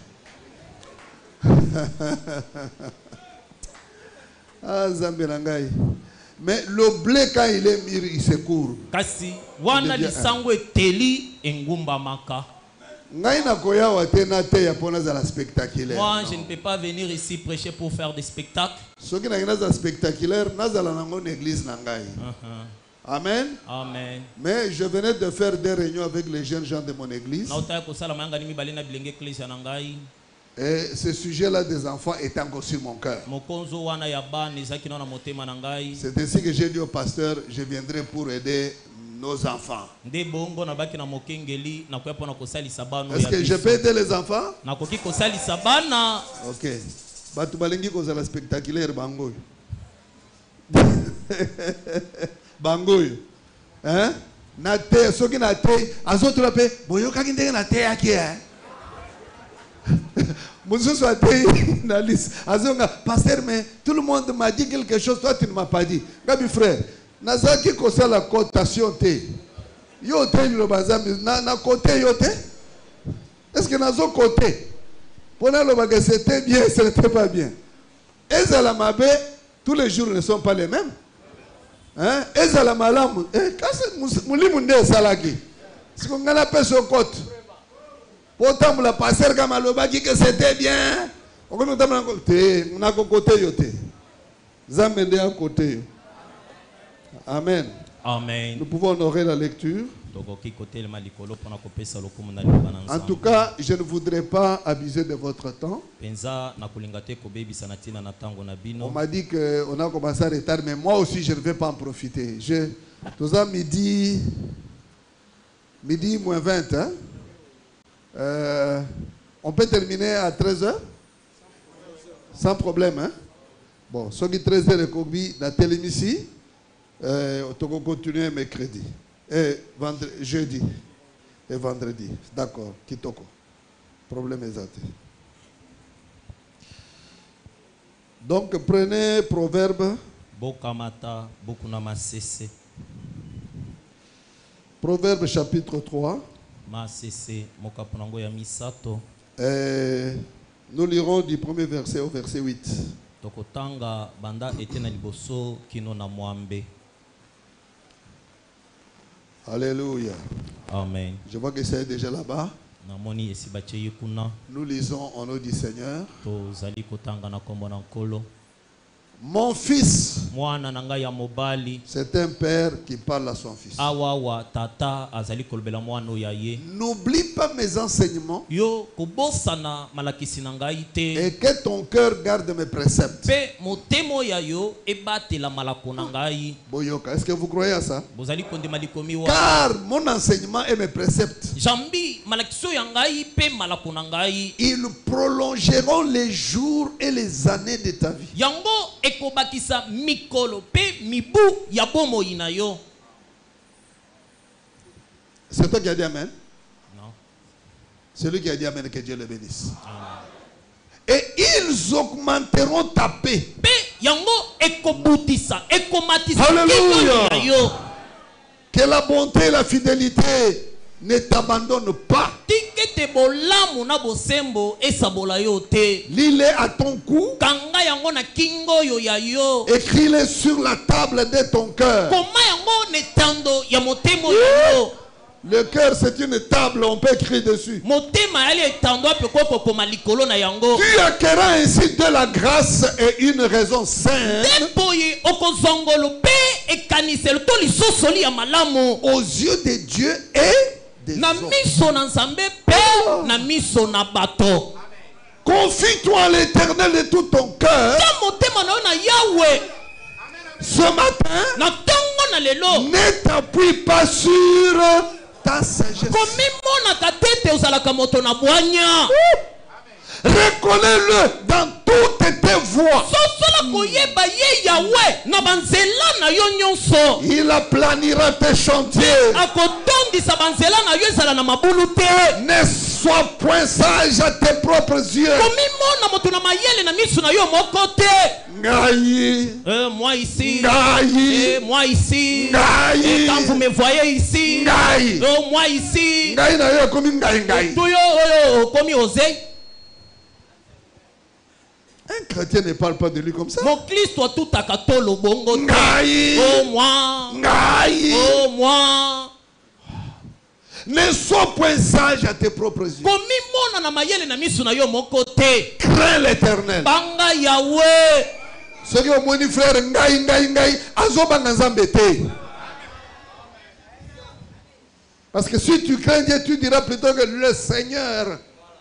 Ah, Zamberangai. Mais le blé quand il est mûr, il se court. Kasi wana lisango eteli engumba maka. Moi, je ne peux pas venir ici prêcher pour faire des spectacles. Amen. Amen. Mais je venais de faire des réunions avec les jeunes gens de mon église. Et ce sujet-là des enfants est encore sur mon cœur. C'est ainsi que j'ai dit au pasteur, je viendrai pour aider nos enfants. Est-ce que je peux aider les enfants? Ok. Batubalengi kozala spectaculaire bangoy. Bangoy. Hein? Na te soki na te azoto la pe boyoka kindenge na te yaki hein. Mosusu a te na liste. Azonga pasteur mais tout le monde m'a dit quelque chose, toi tu ne m'as pas dit. Gabi frère, nazaki kosa la cotation te. Yo te le bazami na côté yo te. Est-ce que nazo côté? Pour le bagage c'était bien, c'était pas bien. Ezala mabe, tous les jours ne sont pas les mêmes. Hein? Ezala malamu, kasi mulimu nde salaki. Siko ngala peso côte. Pourtant la passer comme alobaki que c'était bien. On peut notamment côté, on a côté yo te. Zamende à côté. Amen. Amen. Nous pouvons honorer la lecture. En tout cas, je ne voudrais pas abuser de votre temps. On m'a dit qu'on a commencé à retard, mais moi aussi, je ne vais pas en profiter. Tout ça, midi moins 20. Hein? On peut terminer à 13h? Sans problème. Hein? Bon, ce qui est 13h, la télémission, on va continuer mercredi. Et jeudi et vendredi. D'accord. Kitoko. Problème exact. Donc, prenez Proverbe. Proverbe chapitre 3. Et nous lirons du premier verset au verset 8. Alléluia. Amen. Je vois que c'est déjà là-bas. Nous lisons au nom du Seigneur. Mon fils, c'est un père qui parle à son fils. N'oublie pas mes enseignements et que ton cœur garde mes préceptes. Est-ce que vous croyez à ça? Car mon enseignement et mes préceptes, ils prolongeront les jours et les années de ta vie. C'est toi qui as dit Amen? Non. C'est lui qui a dit Amen, que Dieu le bénisse. Amen. Et ils augmenteront ta paix. Alléluia. Que la bonté et la fidélité ne t'abandonnent pas. Lis-les à ton cou. Écris-les sur la table de ton cœur. Le cœur, c'est une table, on peut écrire dessus. Tu acquerras ainsi de la grâce et une raison saine aux yeux de Dieu et des hommes. Confie-toi à l'Éternel de tout ton cœur. Ce matin, ne t'appuie pas sur ta sagesse. Reconnais-le dans toutes tes voies. Il aplanira tes chantiers. Ne sois point sage à tes propres yeux. Moi ici. Moi ici. Quand vous me voyez ici. Moi ici. Un chrétien ne parle pas de lui comme ça. Mon Christ soit tout à katolo bongo. Oh moi. Oh moi. Ne sois point sage à tes propres yeux. Crains l'Éternel. Banga Yahweh. Ce qui est mon frère parce que si tu crains Dieu, tu diras plutôt que le Seigneur.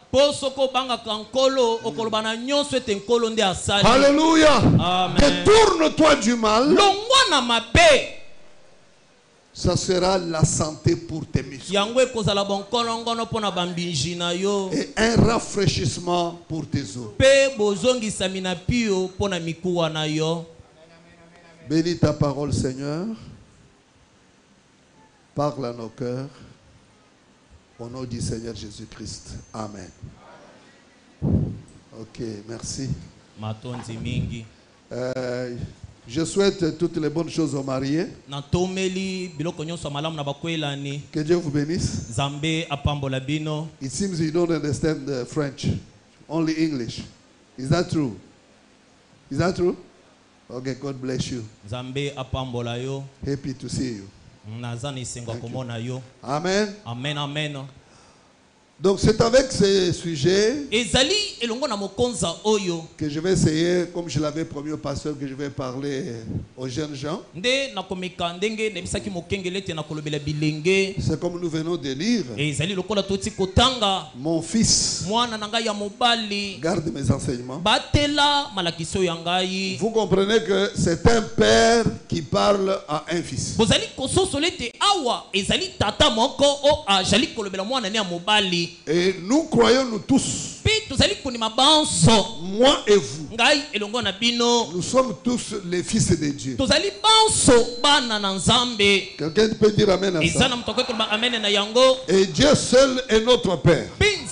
Alléluia. Détourne-toi du mal. Ça sera la santé pour tes muscles. Et un rafraîchissement pour tes os. Bénis ta parole, Seigneur. Parle à nos cœurs. Au nom du Seigneur Jésus-Christ. Amen. Ok, merci. Je souhaite toutes les bonnes choses aux mariés. Que Dieu vous bénisse. It seems you don't understand French, only English. Is that true? Is that true? Okay, God bless you. Happy to see you. Amen. Amen. Amen, amen. Donc c'est avec ces sujets que je vais essayer, comme je l'avais promis au pasteur, que je vais parler aux jeunes gens. C'est comme nous venons de lire. Mon fils garde mes enseignements. Vous comprenez que c'est un père qui parle à un fils. Et nous croyons, nous tous, moi et vous, nous sommes tous les fils de Dieu. Quelqu'un peut dire amen à ça? Et Dieu seul est notre Père.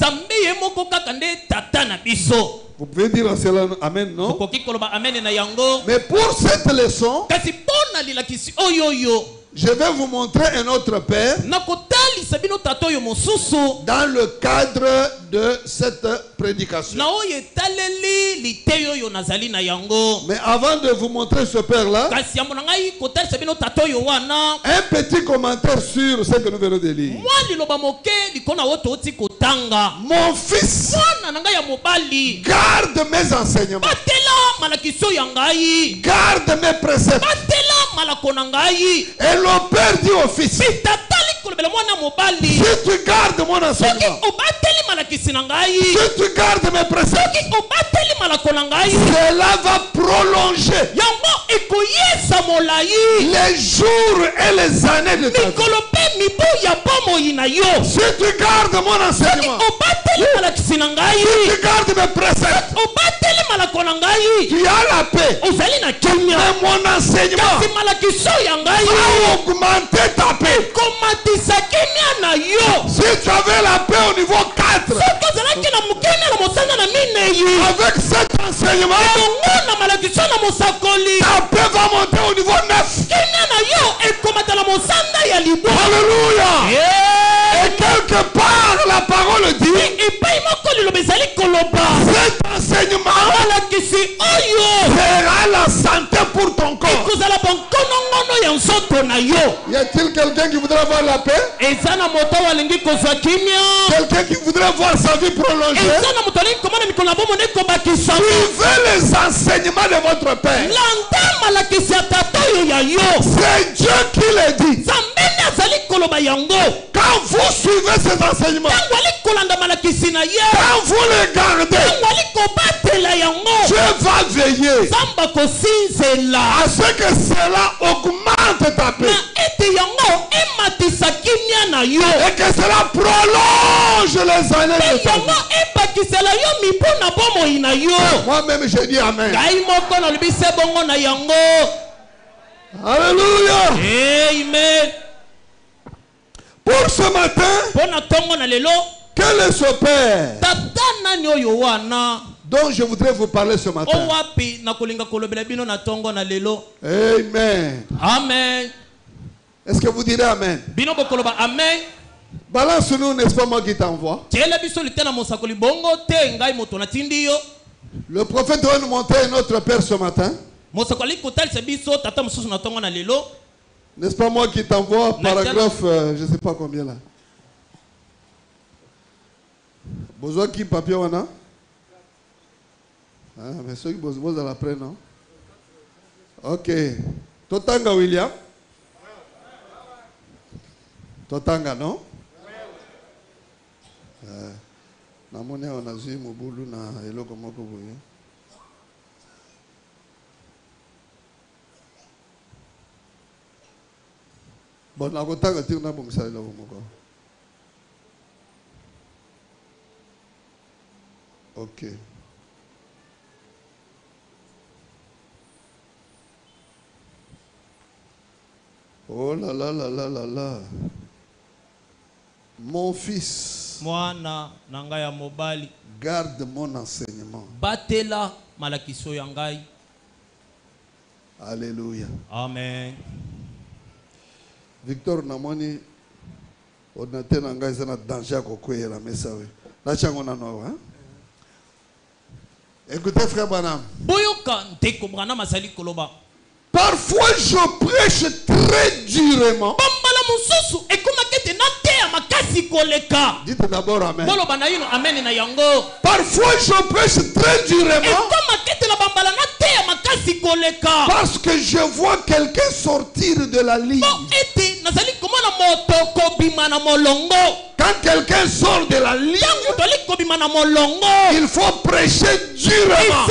Vous pouvez dire à cela amen, non? Mais pour cette leçon, je vais vous montrer un autre Père dans le cadre de cette prédication. Mais avant de vous montrer ce Père-là, un petit commentaire sur ce que nous venons de lire. Mon fils garde mes enseignements, garde mes préceptes. Et le père dit au fils, si tu gardes mon enseignement, si tu gardes mes préceptes, cela va prolonger les jours et les années de ta vie. Si tu gardes mon enseignement, si tu gardes mes préceptes, tu as la paix. Mais mon enseignement va augmenter ta paix. Si tu avais la paix au niveau 4, avec cet enseignement, ta paix va monter au niveau 9. Alléluia. Et quelque part la parole dit, cet enseignement sera la santé pour ton corps. Y a-t-il quelqu'un qui voudrait avoir la paix? Quelqu'un qui voudrait voir sa vie prolongée? Suivez les enseignements de votre Père. C'est Dieu qui le dit. Quand vous suivez ces enseignements, quand vous les gardez, Dieu va veiller à ce que cela augmente ta paix et que cela prolonge les années de ta vie. Moi-même je dis amen. Alléluia. Amen. Pour ce matin, quel est ce Père dont je voudrais vous parler ce matin? Amen. Amen. Est-ce que vous direz amen? Balance-nous, n'est-ce pas moi qui t'envoie? Le prophète doit nous montrer notre Père ce matin. N'est-ce pas moi qui t'envoie? Paragraphe, je ne sais pas combien là. Besoin qui papier on a? Ah, mais ceux qui vous allez après, non? Ok. Totanga William? Totanga, non? Namone on a vu Mobulu na eloko moko boye. Bon, na kotanga ti na bongisa eloko moko. Ok. Oh là là là là là là. Mon fils, garde mon enseignement. Alléluia. Amen. Victor Namoni, on a tenu un danger à couper la messe. La changon hein? Écoutez, frère Branham. Parfois je prêche très durement. Dites d'abord Amen. Parfois je prêche très durement parce que je vois quelqu'un sortir de la ligne. Quand quelqu'un sort de la ligne, il faut prêcher durement.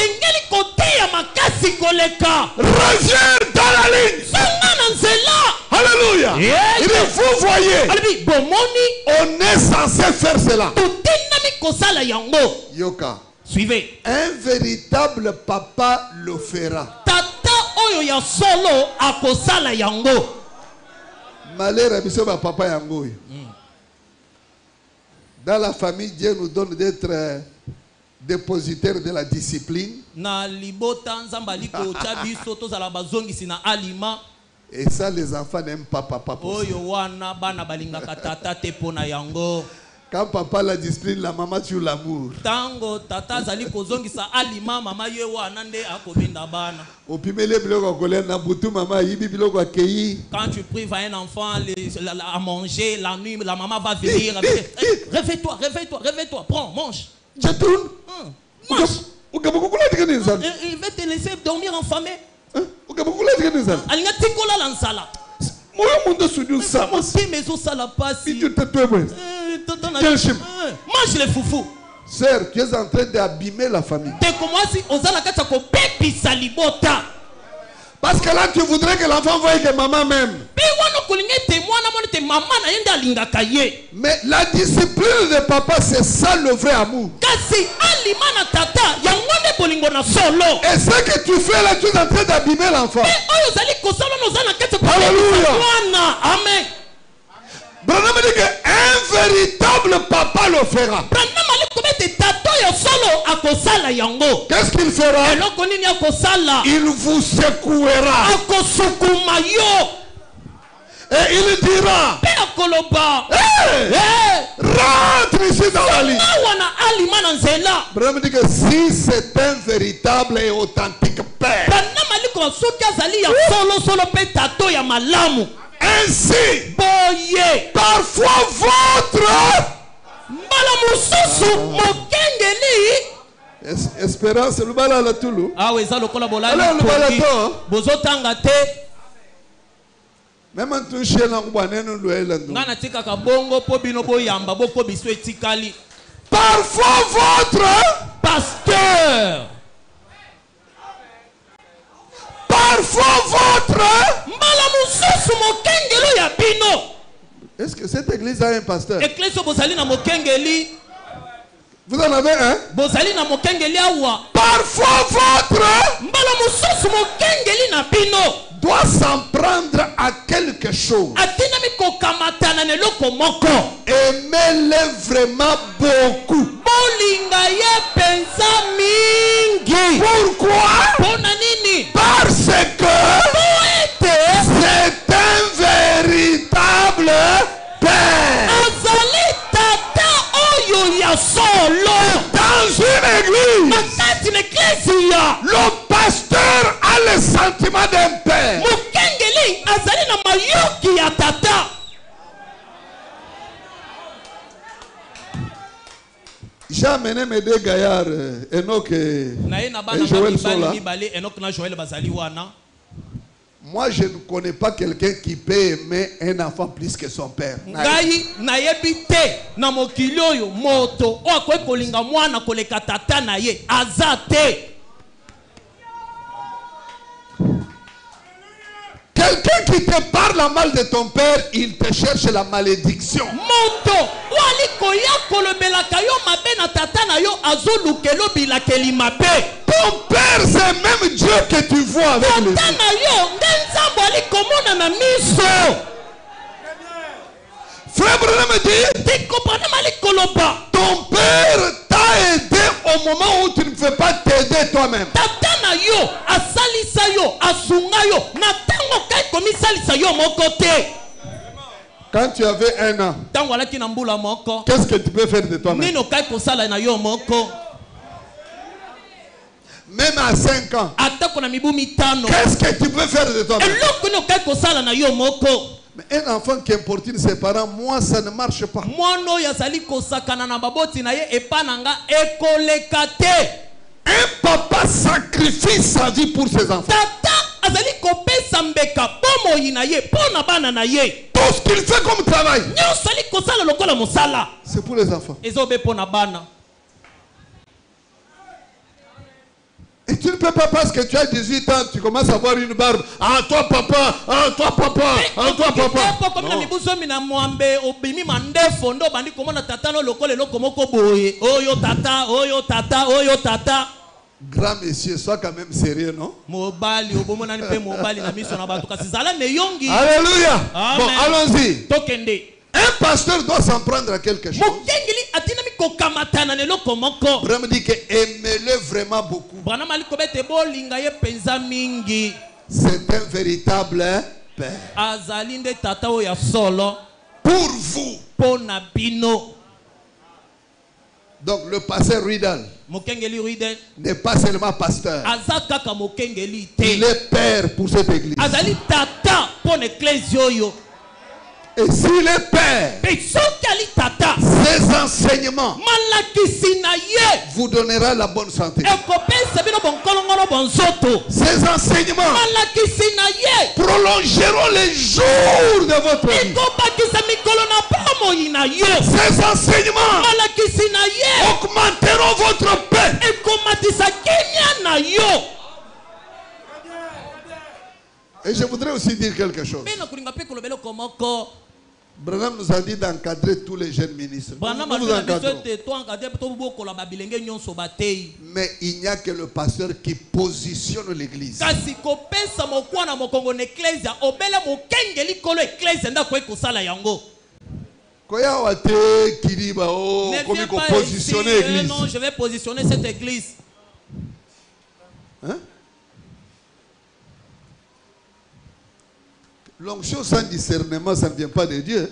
Reviens dans la ligne. Alléluia. Il faut voyez. On est censé faire cela. Yoka. Suivez. Un véritable papa le fera. Malheur à papa yango. Dans la famille, Dieu nous donne d'être dépositaire de la discipline. Et ça, les enfants n'aiment pas papa. Quand papa la discipline, la maman tue l'amour. Quand tu prives à un enfant à manger la nuit, la maman va venir. Réveille-toi, réveille-toi, réveille-toi. Prends, mange. Je tourne. Mange. Il va te laisser dormir enfamé. Mange les foufous. Sœur, tu es en train d'abîmer la famille. Parce que là, tu voudrais que l'enfant voie que maman m'aime. Mais la discipline de papa, c'est ça le vrai amour. Et ce que tu fais là, tu es en train d'abîmer l'enfant. Alléluia. Amen. Branham dit qu'un véritable papa le fera. Qu'est-ce qu'il fera? Il vous secouera. Et il dira, rentre ici dans la ligne. Branham dit que si c'est un véritable et authentique père, ainsi, parfois votre espérance, le bala la toulou. Même en touché parfois votre pasteur, parfois votre. Est-ce que cette église a un pasteur? Vous en avez un? Parfois votre doit s'en prendre à quelque chose. Aimez-les vraiment beaucoup. Pourquoi? Parce que c'est un véritable père. Dans une église, le pasteur a le sentiment d'un père. J'ai amené mes deux gaillards, Enoch et Joël sont là. Moi, je ne connais pas quelqu'un qui peut aimer un enfant plus que son père. Quelqu'un qui te parle mal de ton père, il te cherche la malédiction. Ton père, c'est même Dieu que tu vois avec les yeux. Frère Branham dit, ton père t'a aidé au moment où tu ne peux pas t'aider toi-même. Quand tu avais 1 an, qu'est-ce que tu peux faire de toi-même? Même à 5 ans, qu'est-ce que tu peux faire de toi-même? Mais Un enfant qui importune ses parents, moi ça ne marche pas. Un papa sacrifie sa vie pour ses enfants. Tout ce qu'il fait comme travail, c'est pour les enfants. Et tu ne peux pas, parce que tu as 18 ans, tu commences à avoir une barbe. Ah toi papa, ah toi papa, ah toi papa. Grand monsieur, sois quand même sérieux, non? Alléluia. Bon, allons-y. Un pasteur doit s'en prendre à quelque chose. Vraiment dit que aimez-le vraiment beaucoup. C'est un véritable père. Pour vous. Donc le pasteur Riddle n'est pas seulement pasteur. Il est père pour cette église. Et s'il est père, ses enseignements vous donnera la bonne santé. Ces enseignements prolongeront les jours de votre vie. Ces enseignements augmenteront votre paix. Et je voudrais aussi dire quelque chose. Branham nous a dit d'encadrer tous les jeunes ministres. Nous vous encadrons. Mais il n'y a que le pasteur qui positionne l'église. Ne viens pas ici, non, je vais positionner cette église. Hein? L'onction sans discernement, ça ne vient pas de Dieu.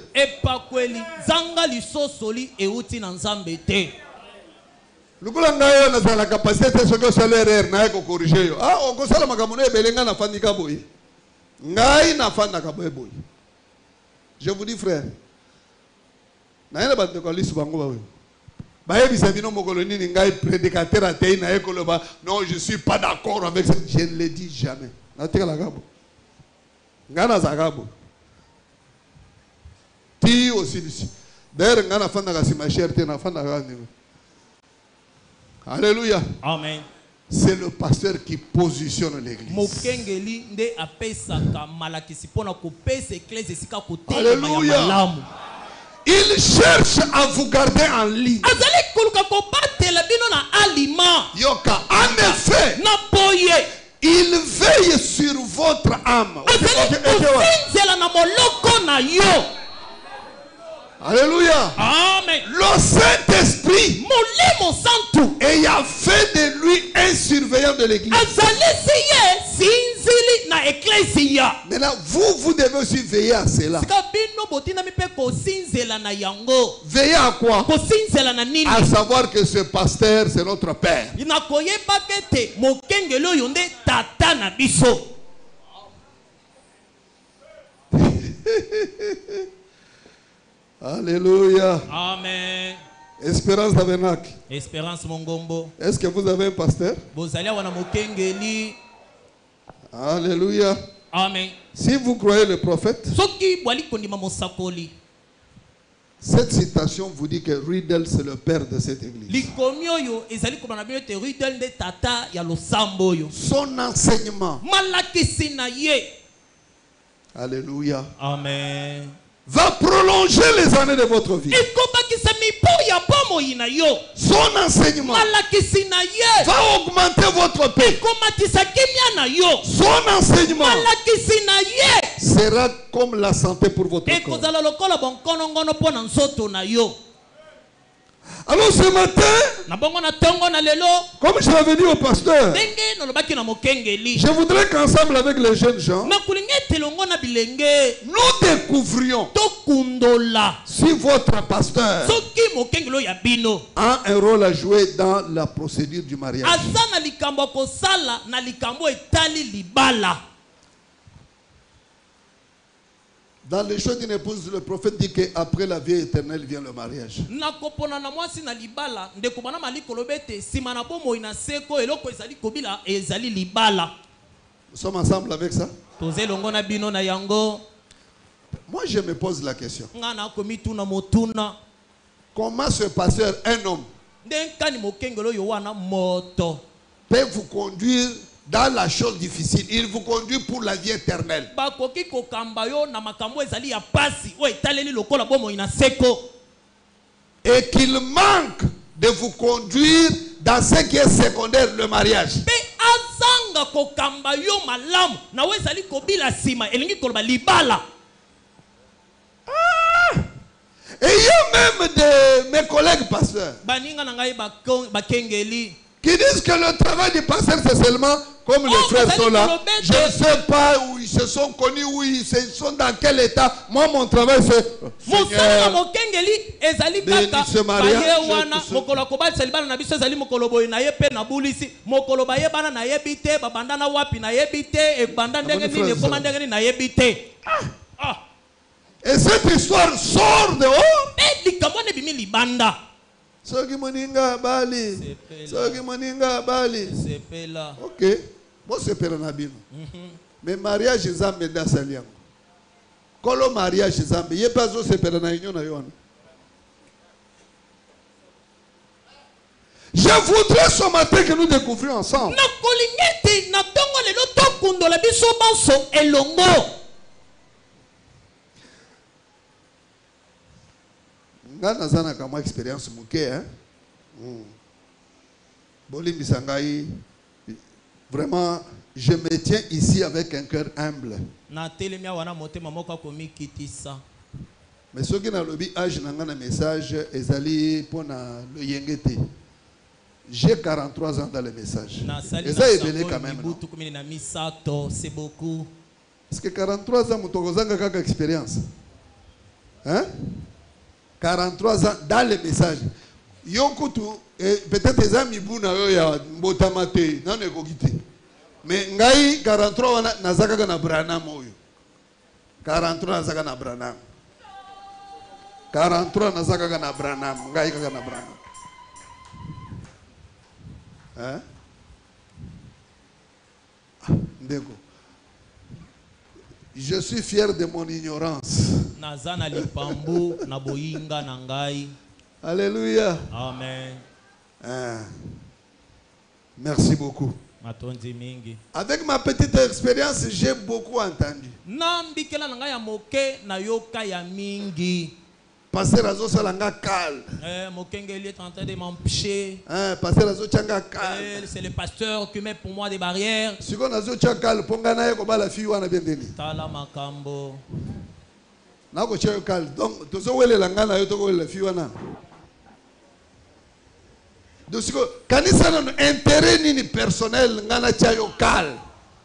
La capacité de ce que salaire n'a pas corrigé. Ah, on console ma gamone belenga na fandika boy. Ngai na fanda kaboy boy. Je vous dis frère. Na ina bande ko lisu bango ba. Ba yebi sabino mokoloni ni ngai prédicateur atei na ekoloba. Non, je suis pas d'accord avec ça. Je ne le dis jamais. Na teka la gabo. Ngana zagabo. Ti aussi ici. D'ailleurs ngana fanda kasi ma chère te na fanda gani. Alléluia. Amen. C'est le pasteur qui positionne l'église. Alléluia. Il cherche à vous garder en ligne. Yoka, en effet, il veille sur votre âme. Alléluia. Amen. Le Saint-Esprit ayant fait de lui un surveillant de l'église. Maintenant, vous devez aussi veiller à cela. Veiller à quoi? À savoir que ce pasteur, c'est notre père. Alléluia. Amen. Espérance Tabernacle. Espérance Mongombo. Est-ce que vous avez un pasteur? Alléluia. Amen. Si vous croyez le prophète, cette citation vous dit que Riddle c'est le père de cette église. Son enseignement, alléluia, amen, va prolonger les années de votre vie. Son enseignement va augmenter votre paix. Son enseignement sera comme la santé pour votre corps. Alors ce matin, comme je l'avais dit au pasteur, je voudrais qu'ensemble avec les jeunes gens, nous découvrions si votre pasteur a un rôle à jouer dans la procédure du mariage. Dans les choses d'une épouse, le prophète dit qu'après la vie éternelle vient le mariage. Nous sommes ensemble avec ça? Moi, je me pose la question. Comment ce pasteur, un homme, peut vous conduire dans la chose difficile? Il vous conduit pour la vie éternelle. Et qu'il manque de vous conduire dans ce qui est secondaire, le mariage. Et il y a même de mes collègues pasteurs qui disent que le travail du pasteur c'est seulement comme les frères sont là. Je ne sais pas où ils se sont connus, où ils sont dans quel état. Moi mon travail c'est Seigneur, bénis ce mariage. Et cette histoire sort dehors. Soki moninga bali. Soki moninga bali. Ok. Bon c'est père nabino. Mais mariage zambe da saliam. Kolo mariage zambe. Yé pas zo c'est père na union na yona. Je voudrais ce matin que nous découvrions ensemble. Nazana kama expérience muke hein. Bolimbi sangai. Vraiment je me tiens ici avec un cœur humble. Mais ceux qui n'ont pas âge n'ont message ezali pour le yengete. J'ai 43 ans dans le message. Et ça est belé quand même. C'est beaucoup. Parce que 43 ans mutokozanga kaka expérience. Hein? 43 ans dans le message. Yonkutu peut-être les amis buna yo ya mbotamate na ne kokite. Mais ngai 43 wana nazaka na Branham oyo. 43 nazaka na Branham. 43 nazaka na Branham, ngai kaka na Branham. Hein? Ndeko. Je suis fier de mon ignorance. Alléluia. Amen. Merci beaucoup. Avec ma petite expérience, j'ai beaucoup entendu. Pasteur Azo Salanga Kal. Mokengeli est en train de m'empêcher. Pasteur Azo Changa Kal. C'est le pasteur qui met pour moi des barrières. Si on Azo Changa Kal, pongana ye koba la fille wana bendeli. Tala makambo. Na ko Changa Kal. Donc tozo wele langa na yo to ko la fille wana. Donc si ko kanisa na intérêt nini personnel ngana Changa Kal.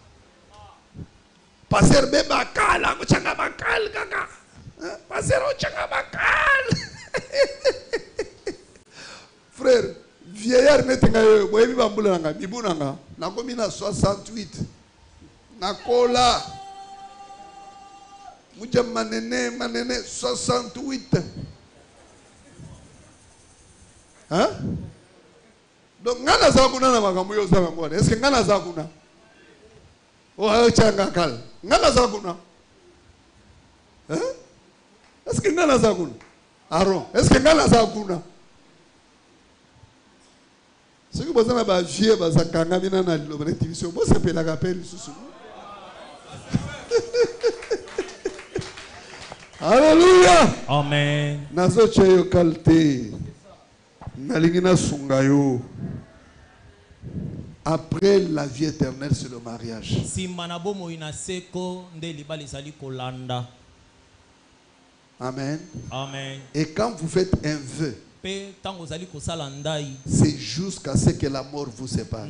Pasteur beba Kal, ko Changa Bakal kaka. Frère, vieillard netenga yo boyebi bambula nanga mibunanga nakomi na 68 nakola muja manene 68 hein. Donc ngana za kuna na makambo yo za ngwana est-ce que ngana za kuna o changa kal ngana za kuna hein. Est-ce que ngana za kuna? Aaron, est-ce que ngana za kuna? Ce que vous avez ba vieux ba za kanga mina na lobele division, bo se pela kapel susu. Alléluia. Amen. Nazo cheyo kalte. Nalingi na sungayo. Après la vie éternelle, c'est le mariage. Si manabo mo inaseko nde libali sali kolanda. Amen. Amen. Et quand vous faites un vœu, c'est jusqu'à ce que la mort vous sépare.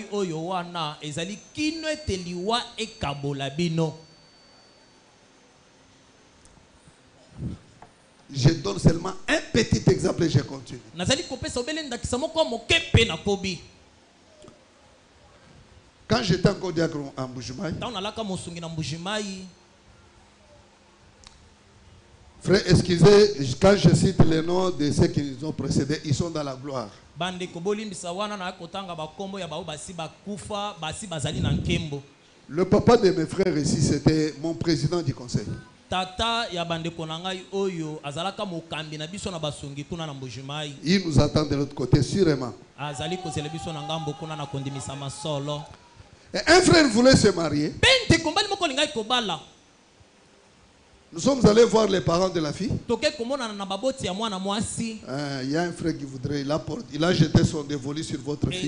Je donne seulement un petit exemple et je continue. Quand j'étais encore diacre en Mbujimayi, Frère, excusez, quand je cite les noms de ceux qui nous ont précédés, ils sont dans la gloire. Le papa de mes frères ici, c'était mon président du conseil. Il nous attend de l'autre côté, sûrement. Et un frère voulait se marier. Nous sommes allés voir les parents de la fille. Il y a un frère qui voudrait, il a jeté son dévolu sur votre fille.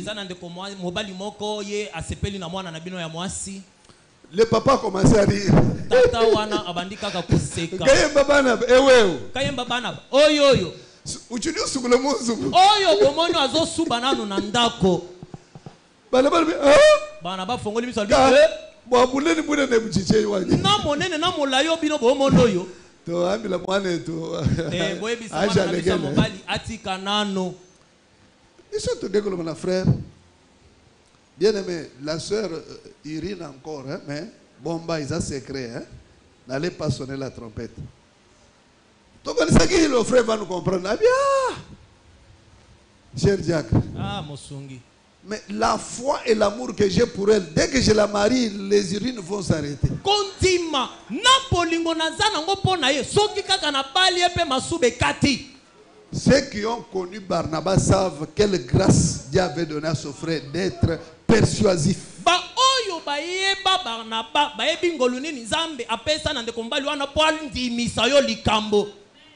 Le papa commençait à dire. Bien aimé, la sœur Irine encore, hein, mais bon, bah, ils ont secret, hein. N'allez pas sonner la trompette. Donc, le frère va nous comprendre. Ah bien, cher Diacre. Ah, Mosungi. Mais la foi et l'amour que j'ai pour elle, dès que je la marie, les urines vont s'arrêter. Kontima, Napolingo nazana ngopona ye, soki kaka na bali epe masube kati. Ceux qui ont connu Barnabas savent quelle grâce Dieu avait donné à son frère d'être persuasif. Ba oyo ba yeba Barnabas, ba yebi ngoluni nzambe apesa na ndeko mbali wana po andimisa yo likambo.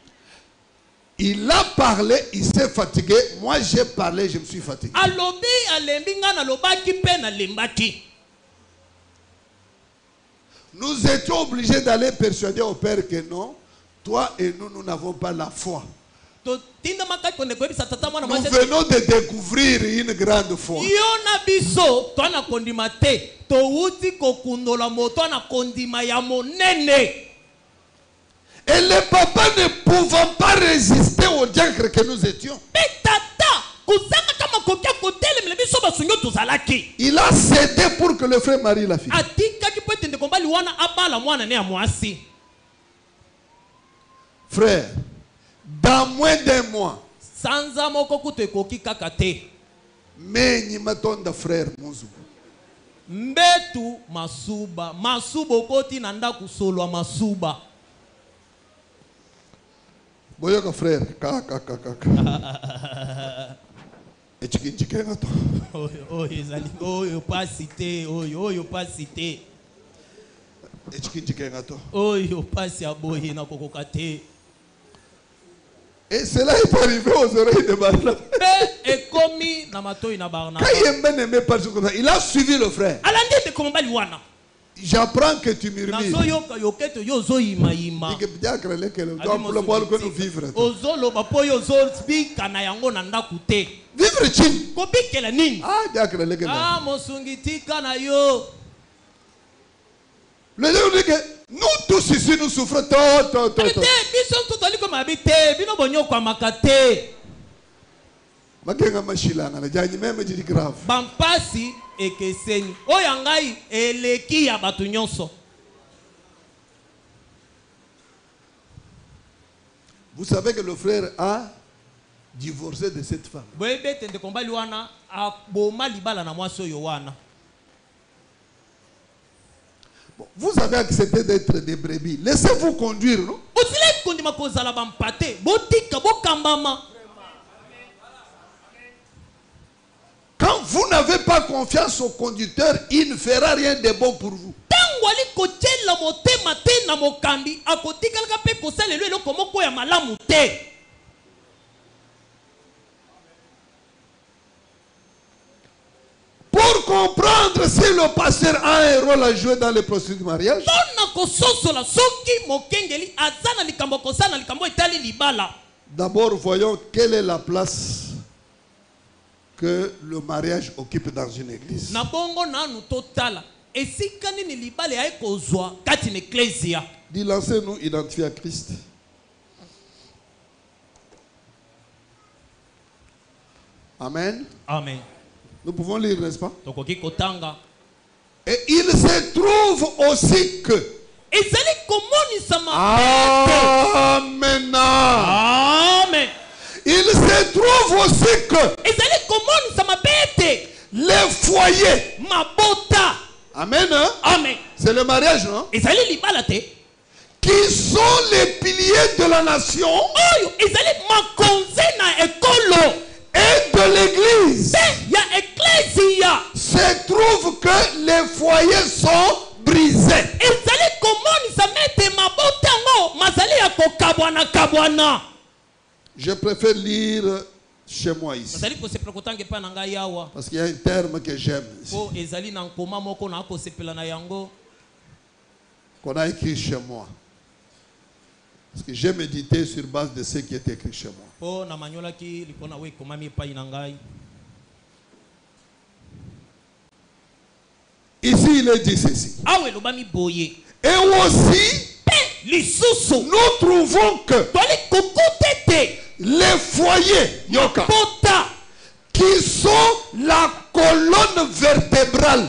Il a parlé, il s'est fatigué. Moi, j'ai parlé, je me suis fatigué. Nous étions obligés d'aller persuader au Père que non, toi et nous, nous n'avons pas la foi. Nous venons de découvrir une grande foi. Et les papas ne pouvant pas résister au diacre que nous étions, il a cédé pour que le frère marie la fille. Frère, dans moins d'un mois, mais ni matonda frère Mouzou. Mbetu masuba, masuba okoti nanda kusolwa masuba. Boyoka frère, kaka. Echikinchikenato. Oyo zali, oyo pas cité, oyo pas cité. Echikinchikenato. Oyo pas aboyi na kokokate. Et cela est arrivé aux oreilles de Barnabas. Il a suivi le frère. J'apprends que tu murmures. Vivre chine. Le Dieu dit que nous tous ici nous souffrons. Bampasi ekeseni oyangai eleki ya batu nyonso. Vous savez que le frère a divorcé de cette femme. Vous avez accepté d'être des brebis. Laissez-vous conduire, non? Quand vous n'avez pas confiance au conducteur, il ne fera rien de bon pour vous. Pour comprendre si le pasteur a un rôle à jouer dans le processus du mariage, d'abord voyons quelle est la place que le mariage occupe dans une église. Dis, lancez-nous identifier à Christ. Amen. Amen. Nous pouvons lire, n'est-ce pas? Et il se trouve aussi que Amen. Amen. Il se trouve aussi que les foyers, amen, amen, c'est le mariage, non? Qui sont les piliers de la nation et de l'église, se trouve que les foyers sont brisés. Je préfère lire chez moi ici, parce qu'il y a un terme que j'aime qu'on a écrit chez moi, parce que j'ai médité sur base de ce qui est écrit chez moi. Ici il est dit ceci. Et aussi nous trouvons que les foyers qui sont la colonne vertébrale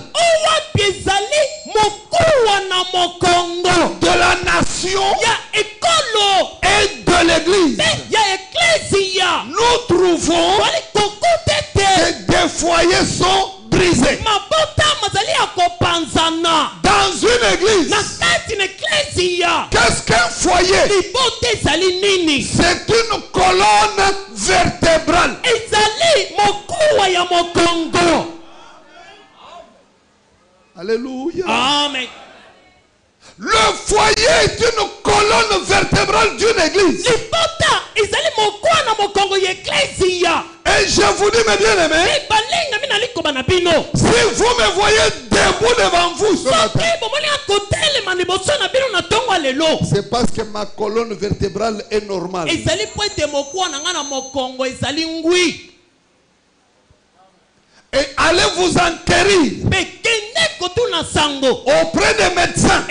de la nation et de l'église, nous trouvons que des foyers sont brisés. Dans une église, qu'est-ce qu'un foyer? C'est une colonne vertébrale. Alléluia. Amen. Le foyer est une colonne vertébrale d'une église. Et je vous dis, mes bien-aimés, si vous me voyez debout devant vous ce matin, c'est parce que ma colonne vertébrale est normale. Et allez vous enquérir auprès des médecins.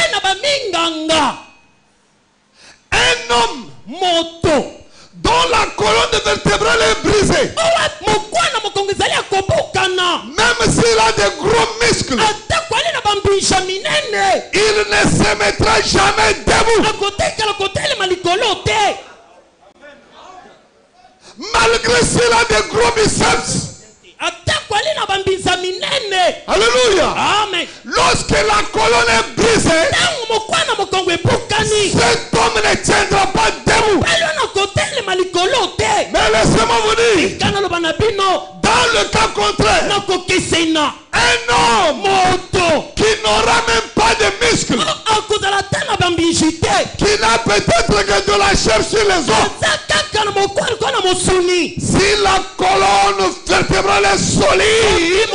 Un homme dont la colonne vertébrale est brisée, même s'il a de gros muscles, il ne se mettra jamais debout. Malgré s'il a de gros biceps. Alléluia. Amen. Lorsque la colonne est brisée, cet homme ne tiendra pas debout. Mais laissez-moi vous dire, dans le cas contraire, un homme qui n'aura même pas de muscles, qui n'a peut-être que de la chair sur les os, si la colonne vertébrale est solide,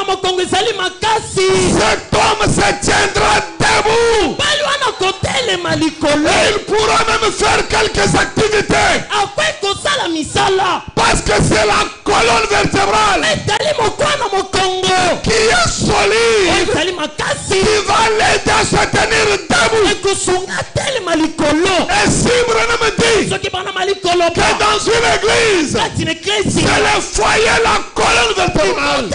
cet homme se tiendra debout. Et il pourra même faire quelques activités, parce que c'est la colonne vertébrale qui est solide, qui va l'aider à se tenir debout. Et si Branham dit que dans une église, c'est le foyer, la colonne vertébrale,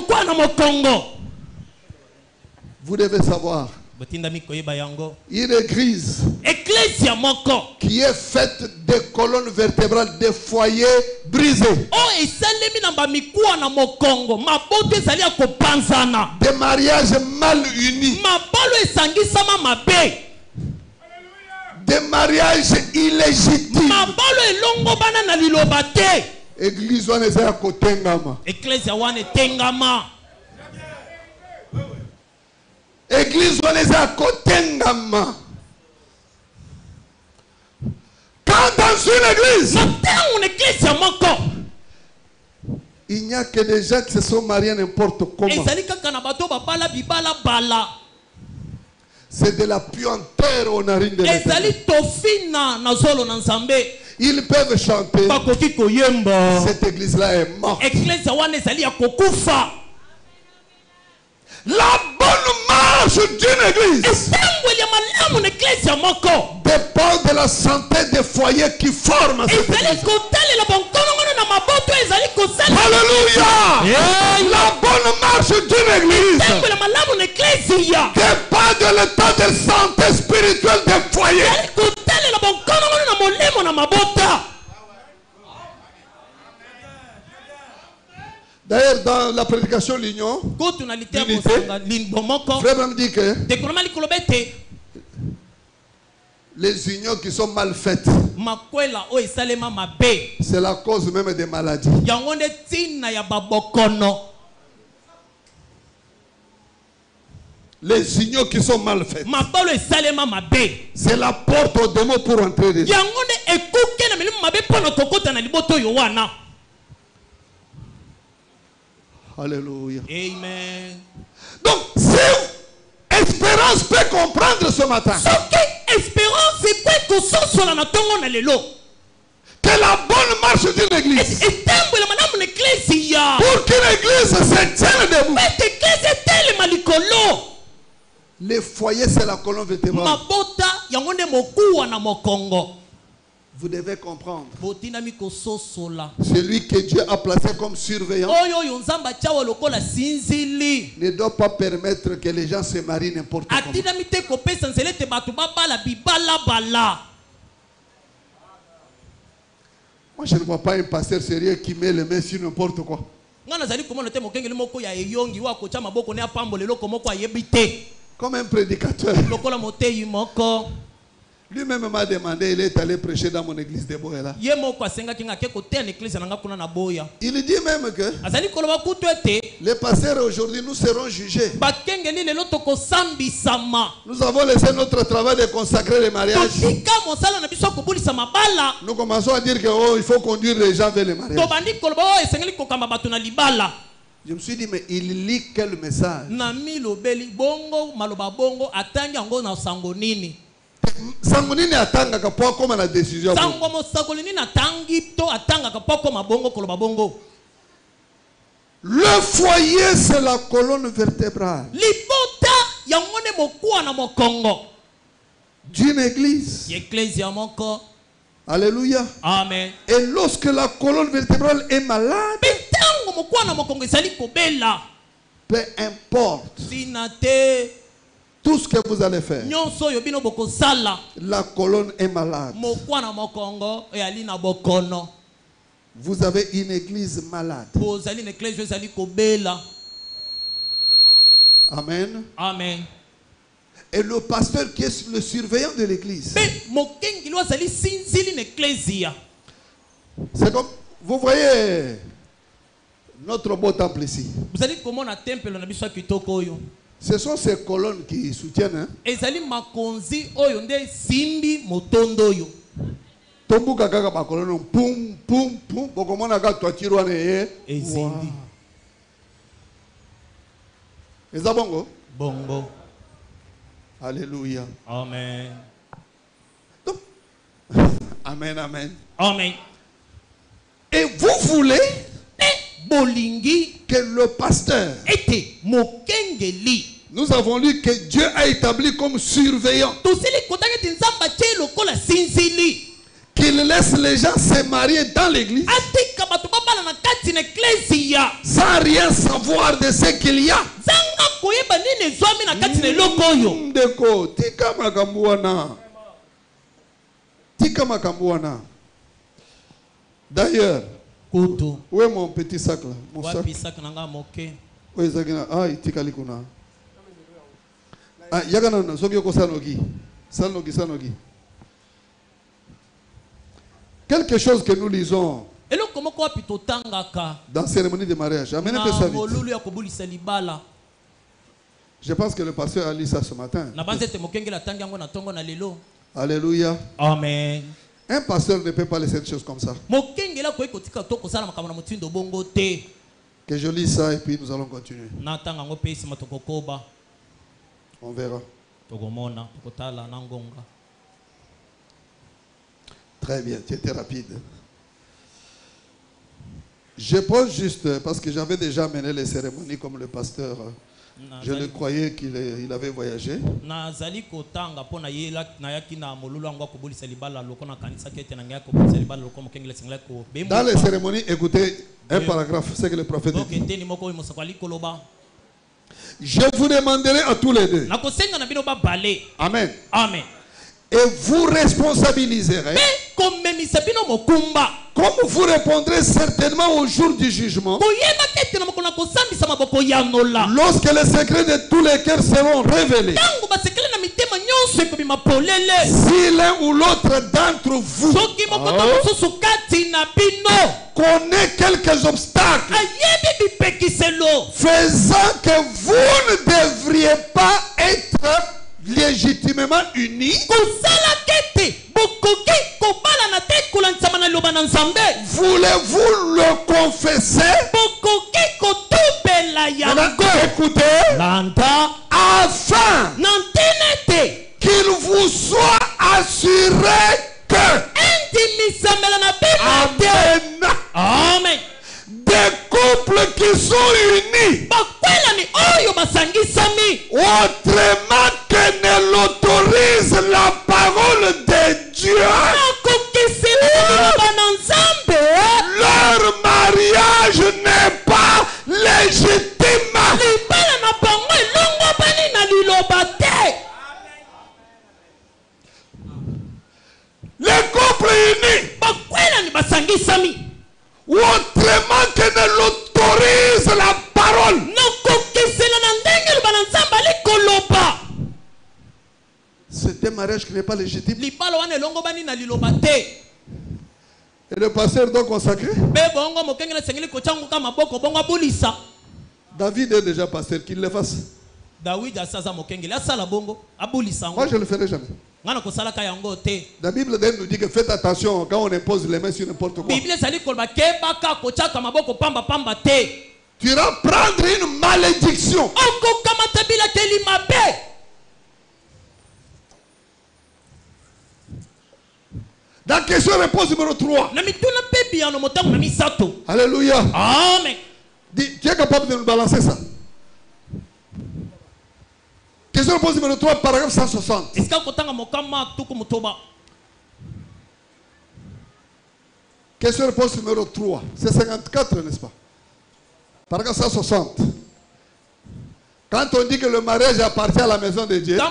vous devez savoir, une église qui est faite de colonnes vertébrales, de foyers brisés, des mariages mal unis, des mariages illégitimes. Église wana eza ya kotengama. Église wana eza ya kotengama. Quand dans une église, il n'y a que des gens qui se sont mariés n'importe comment. C'est de la puanteur aux narines de l'Éternel. Ils peuvent chanter. Cette église-là est morte. La bonne marche d'une église dépend de la santé des foyers qui forment cette église. Alléluia. La bonne marche d'une église dépend de l'état de santé spirituelle spirituel des foyers. D'ailleurs, dans la prédication l'union, frère me dit que les unions qui sont mal faites, c'est la cause même des maladies. Les unions qui sont mal faites, c'est la porte aux démons pour entrer dedans. Alléluia. Amen. Donc, si Espérance peut comprendre ce matin que la bonne marche d'une église, pour qu'une église se tienne debout, les foyers c'est la colonne vertébrale. Vous devez comprendre. Celui que Dieu a placé comme surveillant ne doit pas permettre que les gens se marient n'importe comment. Moi je ne vois pas un pasteur sérieux qui met les mains sur n'importe quoi. Comme un prédicateur. Lui-même m'a demandé, il est allé prêcher dans mon église de Boéla. Il dit même que les pasteurs aujourd'hui nous serons jugés. Nous avons laissé notre travail de consacrer les mariages. Nous commençons à dire que il faut conduire les gens vers les mariages. Je me suis dit, mais il lit quel message? Sangonini atanga kapwa comme la décision. Le foyer c'est la colonne vertébrale d'une église. Alléluia. Amen. Et lorsque la colonne vertébrale est malade, peu importe tout ce que vous allez faire, la colonne est malade. Vous avez une église malade. Amen. Amen. Et le pasteur qui est le surveillant de l'église, c'est comme, vous voyez notre beau temple ici. Ce sont ces colonnes qui soutiennent. Tombuka kaka ba colonne pum pum pum bokomona ka toiture wana ezindi. Eza bongo? Bongo. Alléluia. Amen. Donc, amen, amen. Amen. Et vous voulez que le pasteur, nous avons lu que Dieu a établi comme surveillant, qu'il laisse les gens se marier dans l'église sans rien savoir de ce qu'il y a. D'ailleurs, où est mon petit sac là? Mon sac. Où est ça? Ah, il tika likuna. Ah, yagana na soki ko sanogi. Sanogi. Quelque chose que nous lisons dans la cérémonie de mariage. Amenez un peu ça vite. Je pense que le pasteur a lu ça ce matin. Alléluia. Amen. Un pasteur ne peut pas laisser des choses comme ça. Que je lis ça et puis nous allons continuer. On verra. Très bien, tu étais rapide. Je pose juste, parce que j'avais déjà mené les cérémonies comme le pasteur. Je le croyais qu'il avait voyagé. Dans les cérémonies, écoutez un paragraphe, c'est que le prophète dit. Je vous demanderai à tous les deux. Amen. Amen. Et vous responsabiliserez. Comme vous répondrez certainement au jour du jugement. Lorsque les secrets de tous les cœurs seront révélés. Si l'un ou l'autre d'entre vous connaît quelques obstacles faisant que vous ne devriez pas être légitimement unis, voulez-vous le confesser? Écoutez, afin qu'il vous soit assuré que Amen. Des couples qui sont unis autrement que ne l'autorise la parole de Dieu, leur mariage n'est pas légitime. Les couples unis autrement que ne l'autorise la parole. C'est un mariage qui n'est pas légitime. Et le pasteur doit consacrer. David est déjà pasteur, qu'il le fasse. Moi je ne le ferai jamais. La Bible nous dit que faites attention quand on impose les mains sur n'importe quoi. Tu iras prendre une malédiction. Dans question réponse numéro 3. Alléluia. Amen. Tu es capable de nous balancer ça? Question réponse numéro 3, paragraphe 160. Question réponse numéro 3. C'est 54, n'est-ce pas? Paragraphe 160. Quand on dit que le mariage appartient à la maison de Dieu.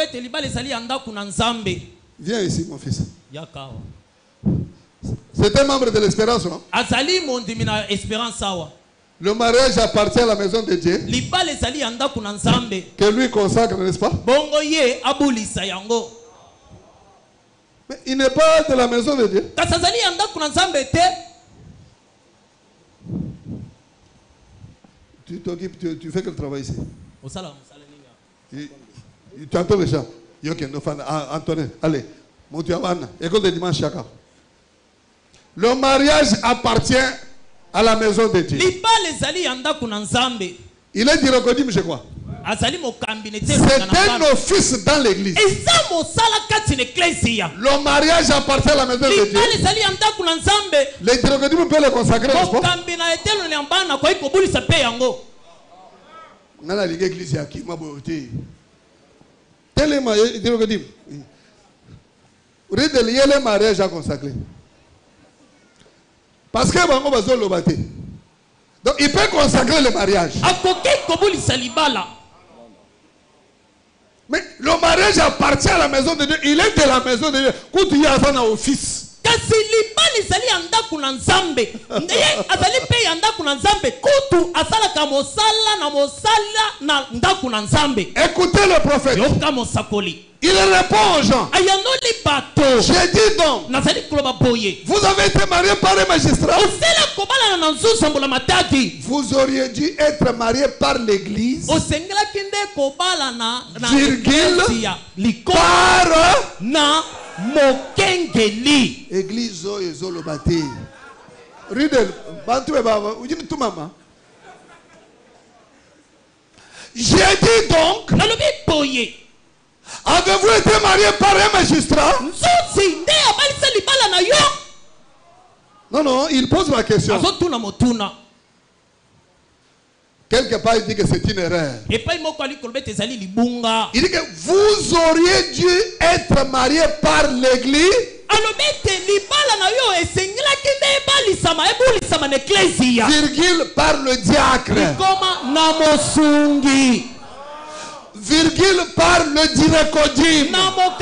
Viens ici, mon fils. C'est un membre de l'espérance, non? Le mariage appartient à la maison de Dieu. Que lui consacre, n'est-ce pas? Mais il n'est pas de la maison de Dieu. Tu t'occupes, tu fais quel travail ici? Tu entends les gens? Antoine, allez, monte à Vanna. École de dimanche chacun. Le mariage appartient à la maison de Dieu. Il est dirocodim, je crois. C'est un office dans l'église. Le mariage appartient à la maison de Dieu. Les dirocodim peuvent le consacrer, n'est-ce pas? Dans l'église, il y a qui m'a beauté. Tellement, dirocodim. Vous dites le mariage à consacrer. Parce que donc il peut consacrer le mariage. Mais le mariage appartient à la maison de Dieu. Il est de la maison de Dieu. Quand il y a un office. Écoutez le prophète. Il répond aux gens. J'ai dit donc, vous avez été marié par un magistrat. Vous auriez dû être marié par l'église. Virgule. Par église ezolobate. Ridel, bantu baba, ujini tu mama. J'ai dit donc, avez-vous été marié par un magistrat? Non, non, il pose la question. Quelque part, il dit que c'est une erreur. Il dit que vous auriez dû être marié par l'église. Virgule par le diacre. Virgule par le direcodime.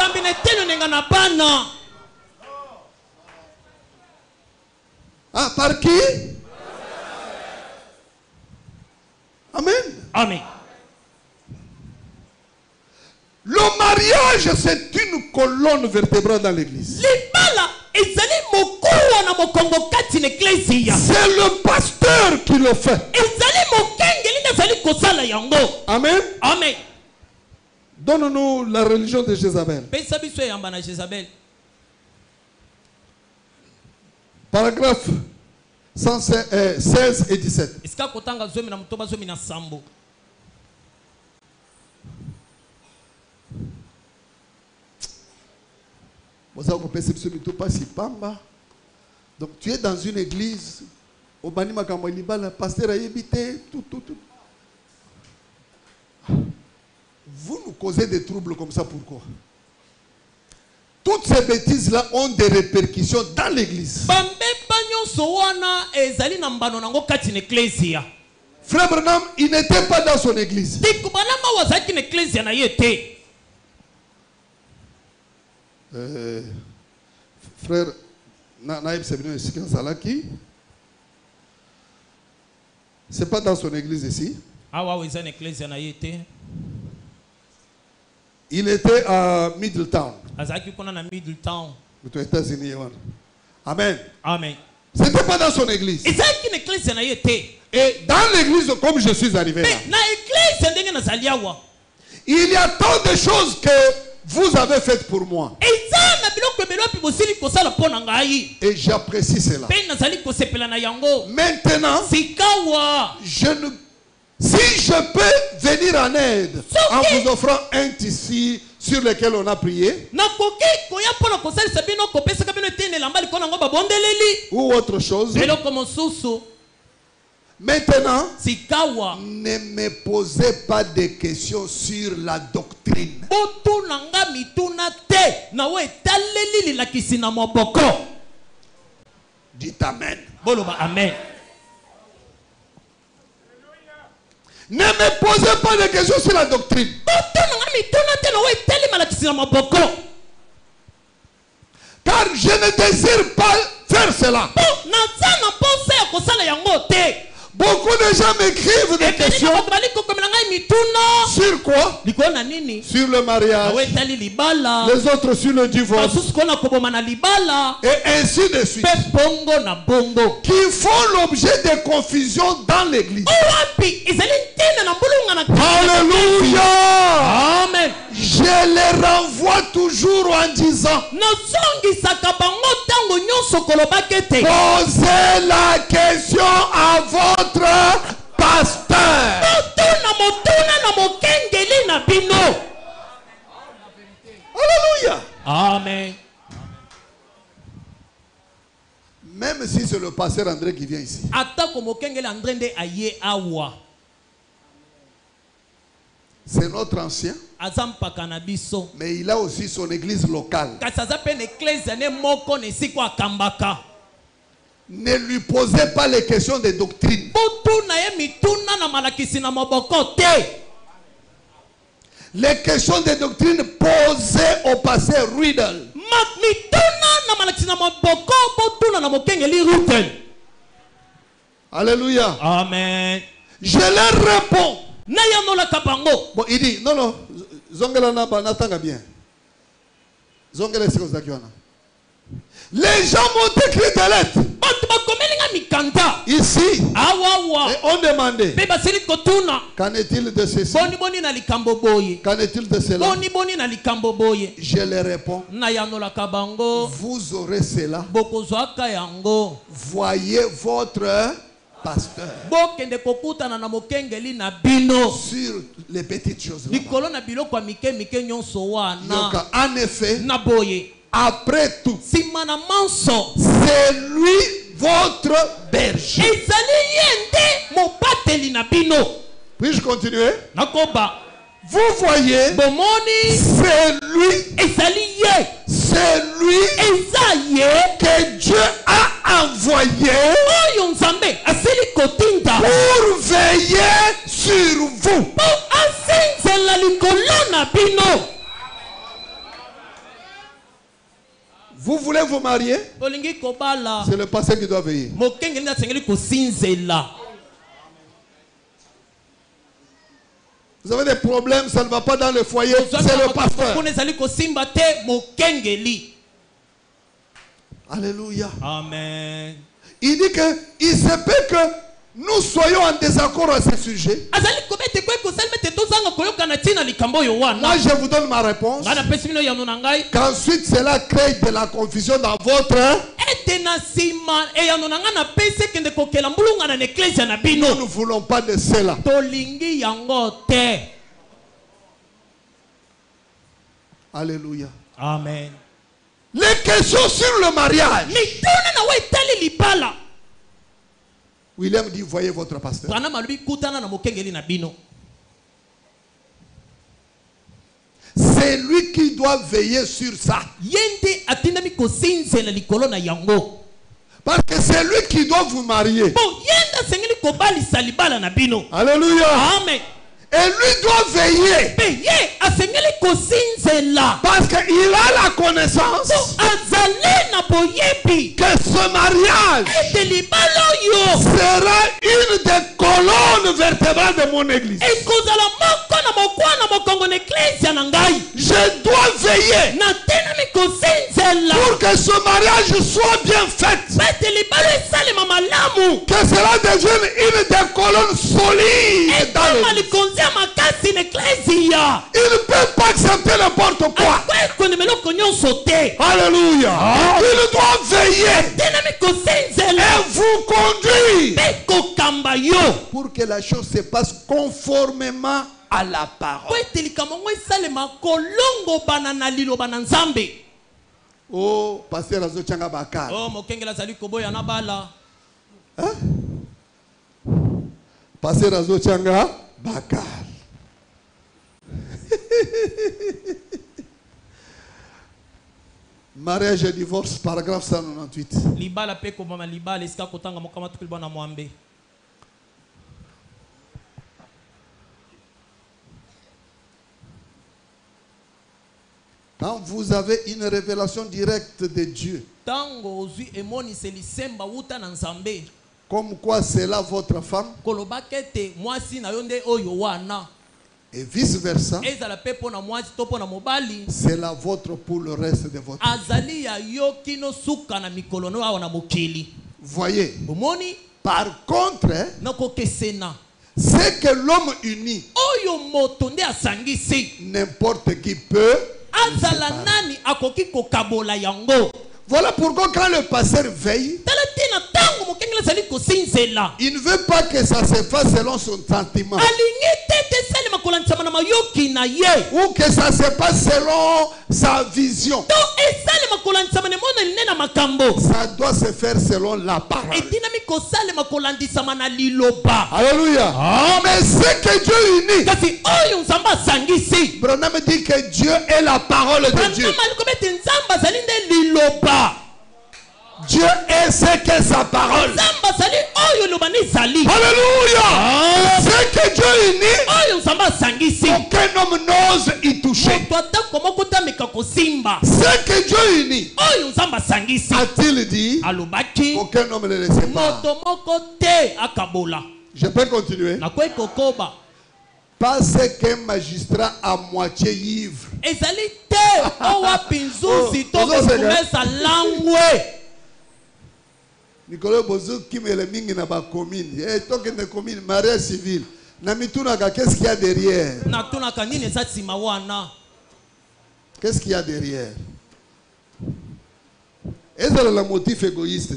Ah, par qui? Amen. Amen. Le mariage, c'est une colonne vertébrale dans l'église. C'est le pasteur qui le fait. Amen. Amen. Donne-nous la religion de Jézabel. Paragraphe 16 et 17. Donc tu es dans une église, au Banima Kamwaliba, le pasteur a évité tout. Vous nous causez des troubles comme ça, pourquoi? Toutes ces bêtises-là ont des répercussions dans l'église. Frère Branham, il n'était pas dans son église. Frère Naïb Sebino Salaki, c'est pas dans son église ici. Il était à Middletown. Aux États-Unis. Amen. Amen. C'était pas dans son église. Et dans l'église, comme je suis arrivé là, il y a tant de choses que vous avez faites pour moi. Et j'apprécie cela. Maintenant, si je peux venir en aide en vous offrant un tissu sur lequel on a prié, ou autre chose, maintenant, ne me posez pas de questions sur la doctrine. Dites Amen. Amen. Ne me posez pas de questions sur la doctrine. Car je ne désire pas faire cela. Beaucoup de gens m'écrivent des questions. Sur quoi? Sur le mariage. Les autres sur le divorce. Et ainsi de suite. Qui font l'objet de confusion dans l'église. Alléluia. Amen. Je les renvoie toujours en disant, posez la question à votre pasteur. Alléluia. Amen. Même si c'est le pasteur André qui vient ici. C'est notre ancien. Mais il a aussi son église locale. Ne lui posez pas les questions de doctrine. Les questions de doctrine posées au pasteur Riddle. Alléluia. Amen. Je leur réponds. Bon, il dit, non, Zongela n'attend bien. Zongela c'est comme ça. Les gens m'ont écrit des lettres. Ici. Et on demandait. Qu'en est-il de ceci? Qu'en est-il de cela? Je les réponds. Vous aurez cela. Voyez votre pasteur. Sur les petites choses là. Donc, en effet, après tout, c'est lui votre berger. Puis-je continuer? Vous voyez, c'est lui que Dieu a Vous voulez vous marier? C'est le pasteur qui doit veiller. Vous avez des problèmes, ça ne va pas dans le foyer, c'est le pasteur. Alléluia. Amen. Il dit qu'il se peut que nous soyons en désaccord à ce sujet. Moi, je vous donne ma réponse. Qu'ensuite, cela crée de la confusion dans votre... Nous ne voulons pas de cela. Alléluia. Amen. Les questions sur le mariage. William dit, voyez votre pasteur. C'est lui qui doit veiller sur ça. Parce que c'est lui qui doit vous marier. Alléluia. Amen. Et lui doit veiller. Parce qu'il a la connaissance que ce mariage sera une des colonnes vertébrales de mon église. Je dois veiller pour que ce mariage soit bien fait. Que cela devienne une des colonnes solides dans l'église. Il ne peut pas accepter n'importe quoi. Alléluia. Il doit veiller et vous conduire pour que la chose se passe conformément à la parole. Oh, pasteur Azochanga Bakar. Hein? Pasteur Azochanga Bakar. Mariage et divorce, paragraphe 198. Quand vous avez une révélation directe de Dieu, comme quoi c'est là votre femme, et vice versa, c'est la vôtre pour le reste de votre vie. Voyez, par contre, c'est que l'homme uni, n'importe qui peut. Voilà pourquoi quand le pasteur veille, il ne veut pas que ça se fasse selon son sentiment, ou que ça se passe selon sa vision. Ça doit se faire selon la parole. Alléluia. Mais c'est que Dieu unit. Branham dit que Dieu est la parole de Dieu. Dieu est ce que sa parole. Alléluia. C'est que Dieu unit. Aucun homme n'ose y toucher. C'est que Dieu unit. A-t-il dit? Aucun homme ne le sépare. Je peux continuer? Pas qu'un magistrat à moitié ivre. Nicolas Bozo qui me le mingi na ba commune. Et toi qui ne commune mariage civil. Namitunaka, qu'est-ce qu'il y a derrière? Qu'est-ce qu'il y a derrière? Est-ce que le motif égoïste?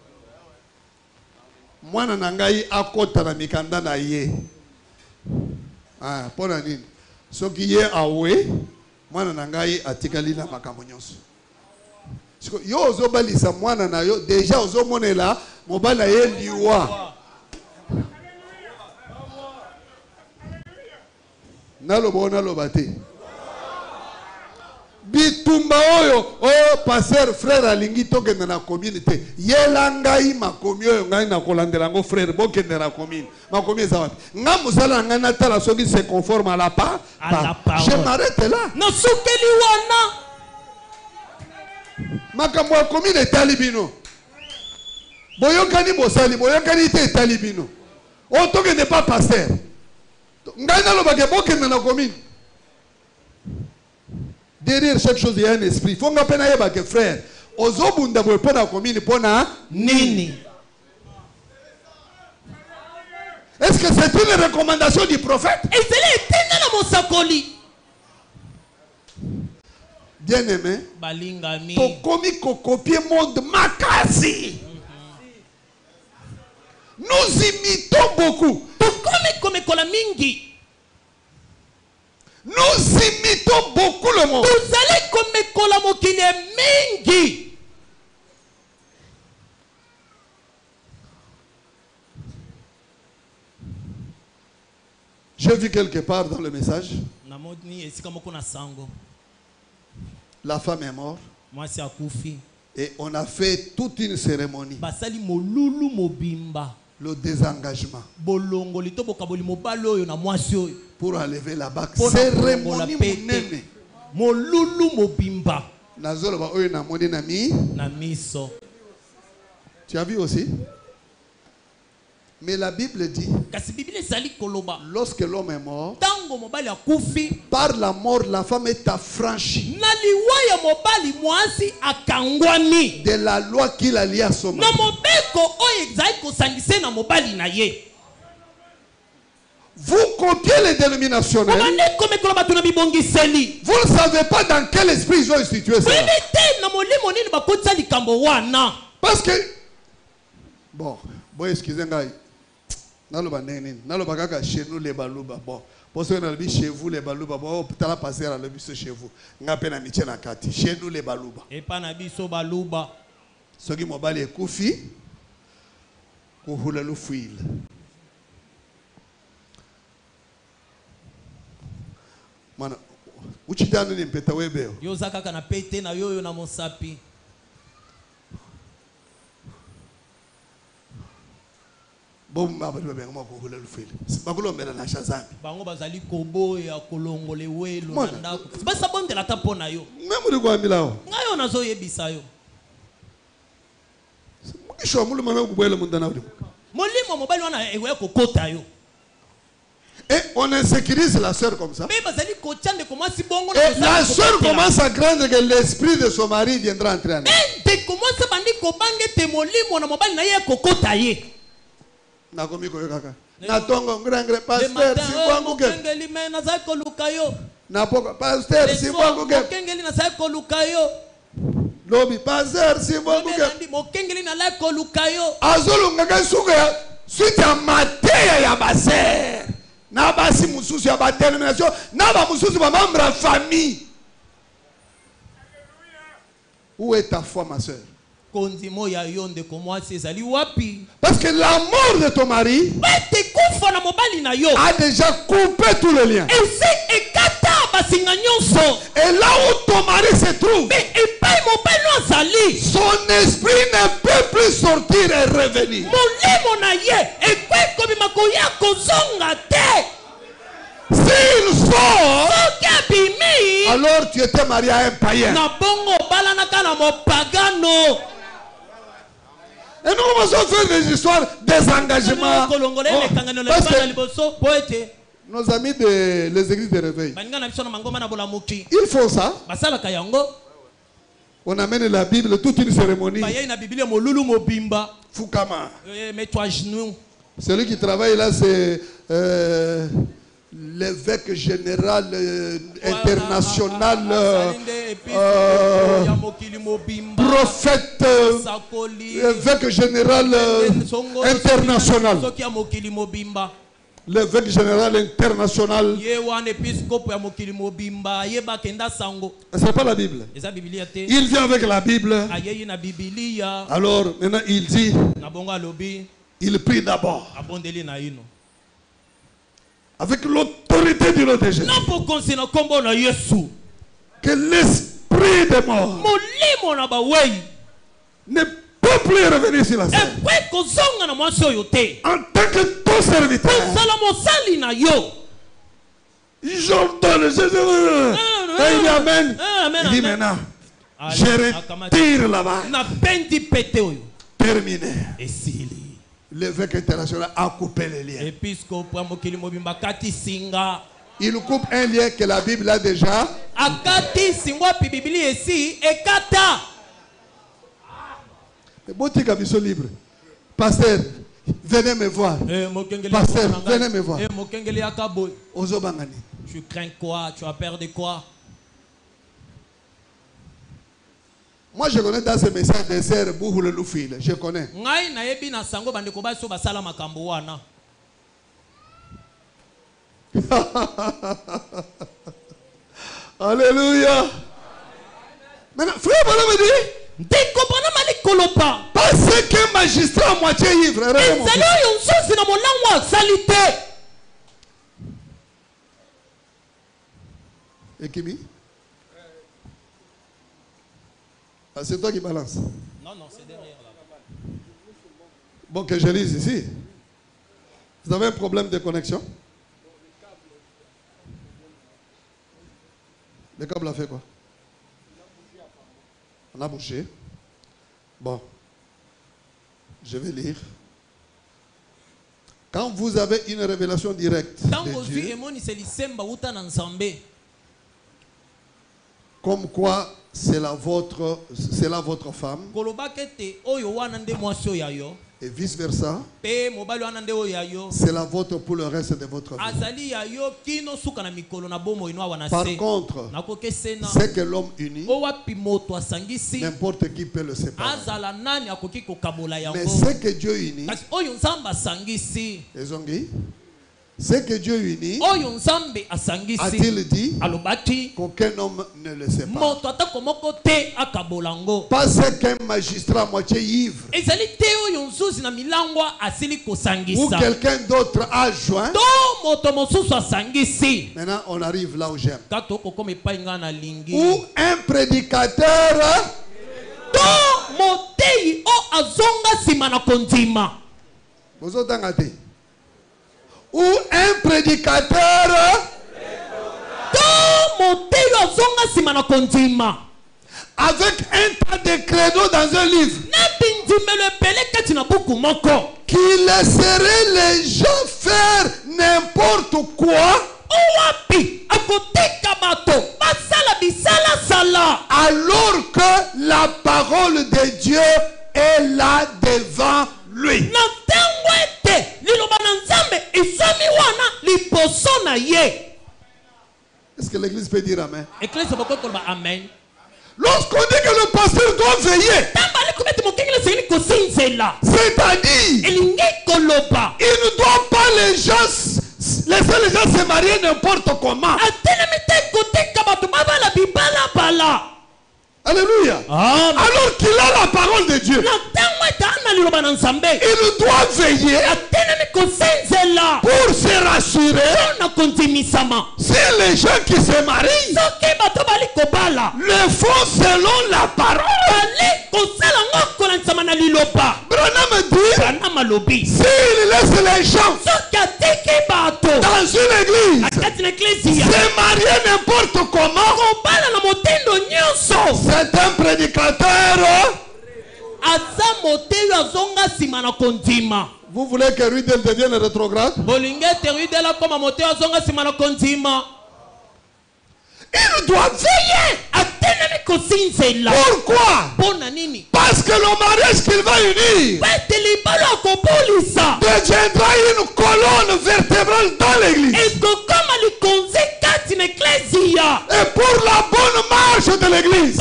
Moi nangai akota na mikanda na ye. Ah, pona nini? So qui ye awe, moi nangai atikali na makambo nyonso. Yo ozo balisa mwana na yo déjà ozo monela mobala ye liwa. Naloba te. Bitumba oyo o pasteur frère alingi tokende na communauté. Yelangai makomi oyo ngai na kolandela ngo frère bokende na commune. Makomi za wapi? Nga musala nga na tala soki se conforme à la parole. Je m'arrête là. Na sukeli wana. makambo ya commune etali bino. Boyokani bosali, boyokani te etali bino. Otoke n'est pas pasteur. Ngai na lobake bokende na commune. Derrière chaque chose il y a un esprit. Faut nga pena yeba que frère. Ozobunda boye pona commune pona nini. Est-ce que c'est une recommandation du prophète? Bien aimé, pour comique copier monde makasi. Nous imitons beaucoup. Nous imitons beaucoup le monde. J'ai vu quelque part dans le message, la femme est morte et on a fait toute une cérémonie. Le désengagement pour enlever la bague. Cérémonie tu as vu aussi? Mais la Bible dit, lorsque l'homme est mort, par la mort, la femme est affranchie de la loi qu'il a liée à son mari. Vous copiez les dénominationnels. Vous ne savez pas dans quel esprit ils ont institué ça. Parce que, bon, excusez-moi. Chez nous les balouba bon pour ceux qui chez vous les balouba bon peut-être passer à l'obis chez vous ngapena miche na kati chez nous les balouba et pas na biso balouba ceux qui mobali ekufi ko hula lu fuil mana uchitano ni mpeta webeo yo zakaka na pete na yoyo na mosapi. Bon, je vais vous dire que je vais vous dire que et on insécurise la sœur comme ça. Et la sœur commence à craindre que l'esprit de son mari viendra entrer en elle. Nakomi koyokaka natongo ngre pasteur sibwanguke napoka pasteur sibwanguke mokengeli na sai kolukayo lobi pasteur sibwanguke mokengeli na la kolukayo azolunga kasuka ya suite ya mateya ya baser na basi mususu ya batermination na ba mususu ba membre de famille. Où est ta foi ma sœur? Parce que la mort de ton mari a déjà coupé tous les liens. Et là où ton mari se trouve, son esprit ne peut plus sortir et revenir. S'il sort, alors tu étais marié à un païen. Et nous commençons à faire des histoires des engagements. Parce que nos amis des églises de réveil, ils font ça. On amène la Bible, toute une cérémonie. Fukama. Celui qui travaille là, c'est l'évêque général international, prophète, évêque général international. L'évêque général international. C'est pas la Bible. Il vient avec la Bible. Alors maintenant il dit, il prie d'abord avec l'autorité du nom de Jésus, que l'esprit de mort ne peut plus revenir sur la scène. En tant que ton serviteur, j'ordonne Jésus. Il dit Amen. Il dit maintenant, Je retire là-bas. Terminé. L'évêque international a coupé les liens. Il coupe un lien que la Bible a déjà. Botika biso libre. Pasteur, venez me voir. Pasteur, venez me voir. Ozobangani. Tu crains quoi? Tu as peur de quoi? Moi je connais dans ce message des sœurs Bouhou le Loufil. Je connais. Alléluia. Maintenant, frère, voilà me dit. Parce qu'un magistrat à moitié ivre. Et Kimi? Ah, c'est toi qui balance. Non, c'est derrière là. Bon, que je lise ici. Vous avez un problème de connexion? Le câble a fait quoi? On a bouché. Bon. Je vais lire. Quand vous avez une révélation directe de Dieu, comme quoi c'est la votre femme, et vice versa, c'est la vôtre pour le reste de votre vie. Par contre, c'est que l'homme uni, n'importe qui peut le séparer. Mais c'est que Dieu unit, c'est que Dieu unit, a-t-il dit qu'aucun homme ne le sépare. Parce qu'un magistrat à moitié ivre ou quelqu'un d'autre a joint. Maintenant on arrive là où j'aime. Ou un prédicateur ou un prédicateur avec un tas de créneaux dans un livre qui laisserait les gens faire n'importe quoi alors que la parole de Dieu est là devant lui. Est-ce que l'église peut dire amen? Lorsqu'on dit que le pasteur doit veiller, c'est-à-dire il ne doit pas laisser les gens se marier n'importe comment. Alléluia. Alors qu'il a la parole de Dieu, il doit veiller pour se rassurer si les gens qui se marient le font selon la parole. Branham dit, s'il laisse les gens dans une église se marier n'importe comment, c'est un prédicateur. Vous voulez que Rudel devienne rétrograde? Il doit veiller. Pourquoi? Parce que le mariage qu'il va unir deviendra une colonne vertébrale dans l'église. Et pour la bonne marche de l'église,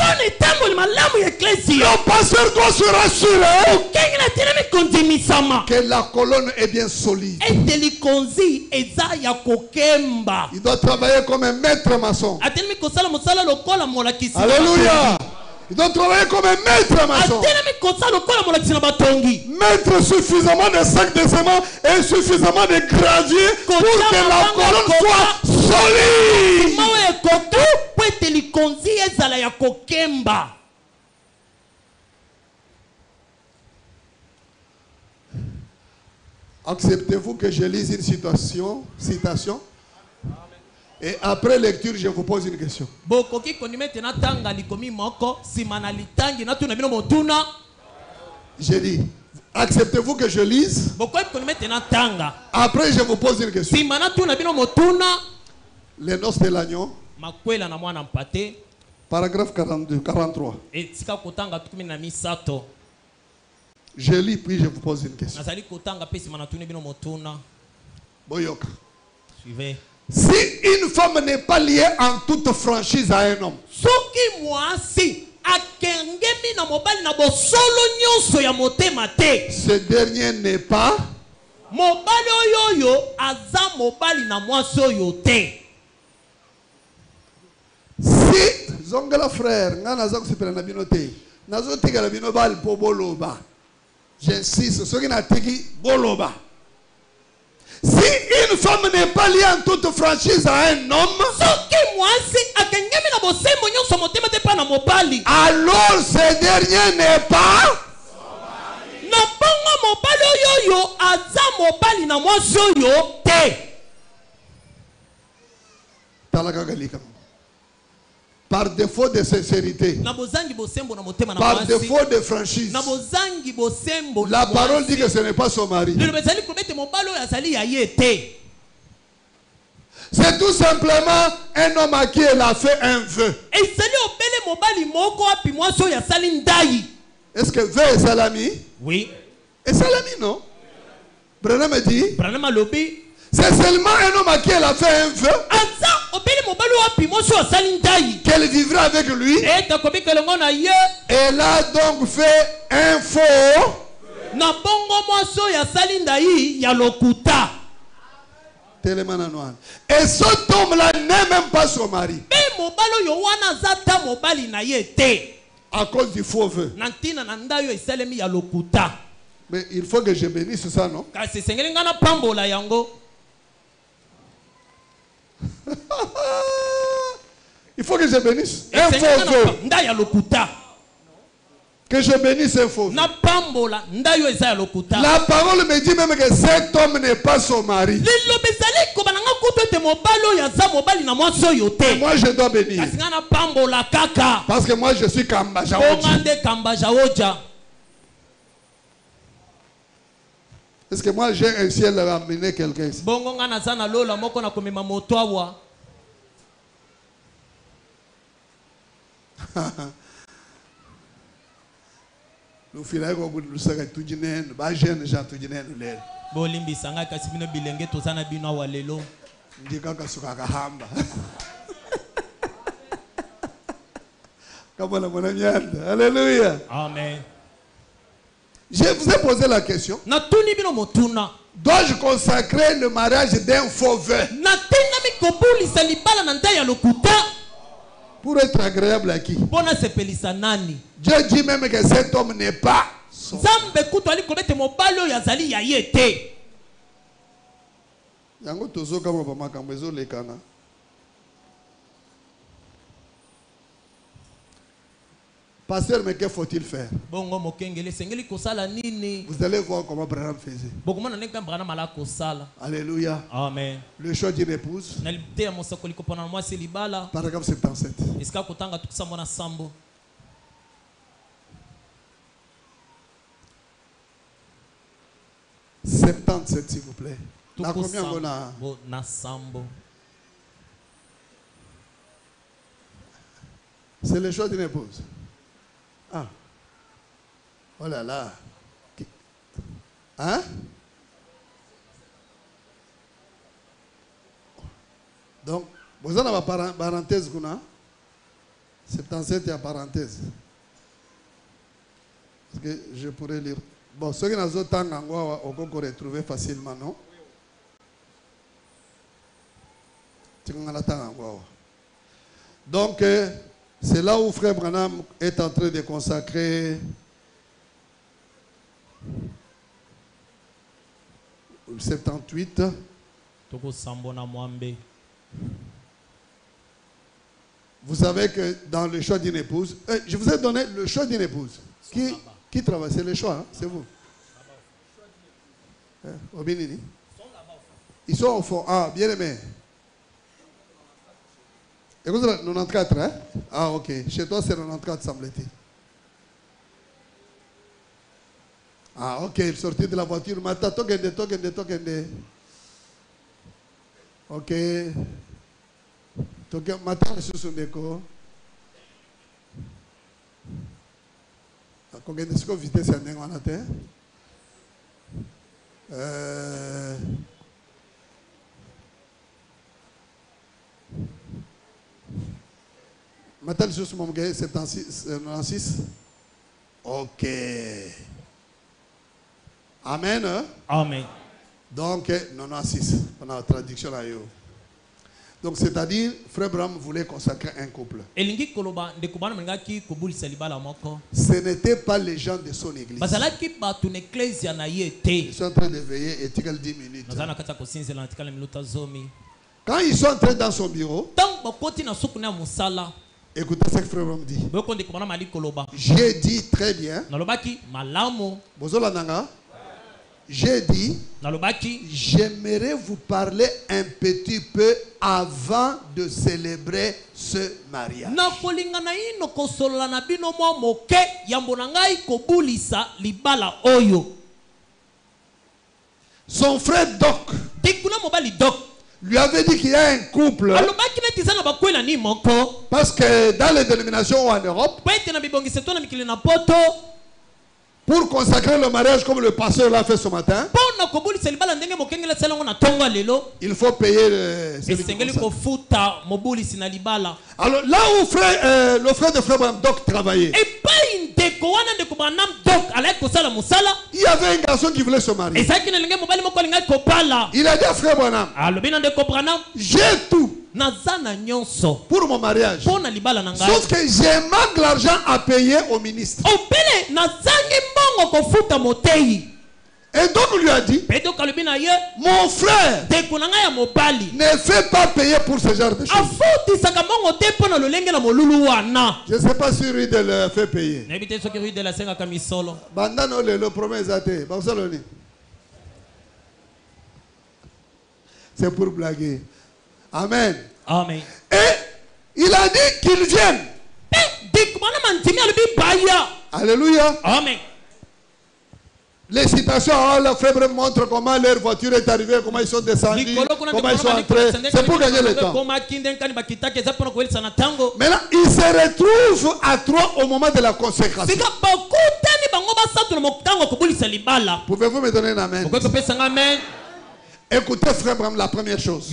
le pasteur doit se rassurer que la colonne est bien solide. Il doit travailler comme un maître maçon. Alléluia. Il doit travailler comme un maître maçon. Mettre suffisamment de sacs de ciment et suffisamment de gravier pour que la colonne soit solide. Acceptez-vous que je lise une citation? Et après lecture, je vous pose une question. J'ai dit, acceptez-vous que je lise? Après, je vous pose une question. Les noces de l'agneau. Paragraphe 43. Je lis, puis je vous pose une question. Boyoka. Suivez. Si une femme n'est pas liée en toute franchise à un homme, ce dernier n'est pas. Si Zongala frère, j'insiste, ce qui n'a pas boloba. Si une femme n'est pas liée en toute franchise à un homme, alors ce dernier n'est pas. Par défaut de sincérité, par défaut de franchise, la parole dit que ce n'est pas son mari. C'est tout simplement un homme à qui elle a fait un vœu. Est-ce que vœu est salami? Oui. Et salami, non? Branham dit, c'est seulement un homme à qui elle a fait un vœu qu'elle vivra avec lui. Elle a donc fait un faux. Et cet homme-là n'est même pas son mari. À cause du faux vœu. Mais il faut que je bénisse ça, non? Il faut que je bénisse un faux vœu. Que je bénisse un faux vœu. La parole me dit même que cet homme n'est pas son mari. Moi je dois bénir. Parce que moi je suis Kamba Jaoja. Est-ce que moi j'ai un ciel à ramener quelqu'un ici? Nous filons au bout de l'ussaga tout dîner, bah jeune gens tout dîner nous l'air. Bolimbi sanga kasibino bilenge tozana bino walelo. Ndika kasuka kahamba. Comme la monnaie. Alléluia. Amen. Je vous ai posé la question. Dois-je consacrer le mariage d'un faux vœu pour être agréable à qui? Dieu dit même que cet homme n'est pas son. Pasteur, mais que faut-il faire? Vous allez voir comment Branham faisait. Alléluia. Amen. Le choix d'une épouse. Paragraphe 77. 77, s'il vous plaît. À combien on a? C'est le choix d'une épouse. Ah. Oh là là. Hein? Donc, vous avez une parenthèse. 77 est en parenthèse. Parce que je pourrais lire. Bon, ceux qui n'ont pas de temps, on peut retrouver facilement, non? Donc, c'est là où Frère Branham est en train de consacrer le 78. Vous savez que dans le choix d'une épouse, je vous ai donné le choix d'une épouse. Qui travaille? C'est le choix, hein? C'est vous. Au Bénini. Ils sont au fond. Ah, bien aimé. Écoute, 94, hein? Ah, ok. Chez toi, c'est 94, semble-t-il. Ah, ok. Il sortit de la voiture. Mata, tokende. Ok. Mata, je suis déco. Tokende, ce que vitesse est en Angleterre. Matal juste mon gars, 96. Ok. Amen. Hein? Amen. Donc, 96. On a la traduction là. Donc, c'est-à-dire, Frère Branham voulait consacrer un couple. Ce n'était pas les gens de son église. Ils sont en train de veiller et 10 minutes. Quand ils sont entrés dans son bureau, écoutez ce que Frère Branham dit. J'ai dit très bien. J'ai dit, j'aimerais vous parler un petit peu avant de célébrer ce mariage. Son frère Doc lui avait dit qu'il y a un couple. Parce que dans les dénominations en Europe, pour consacrer le mariage comme le pasteur l'a fait ce matin, il faut payer alors là où le frère de Frère Branham Doc travaillait, il y avait un garçon qui voulait se marier. Il a dit à Frère Branham, j'ai tout pour mon mariage, sauf que j'ai manque l'argent à payer au ministre. Et donc on lui a dit, mon frère ne fait pas payer pour ce genre de choses. Je ne sais pas si Rudel le fait payer. Bandano le promet zate. C'est pour blaguer. Amen. Amen. Et il a dit qu'ils viennent. Alléluia. Amen. Les citations, le frère montre comment leur voiture est arrivée, comment ils sont descendus, comment ils sont entrés. C'est pour gagner le temps. Maintenant, ils se retrouvent à trois au moment de la consécration. Pouvez-vous me donner un amen? Écoutez, frère Branham, la première chose.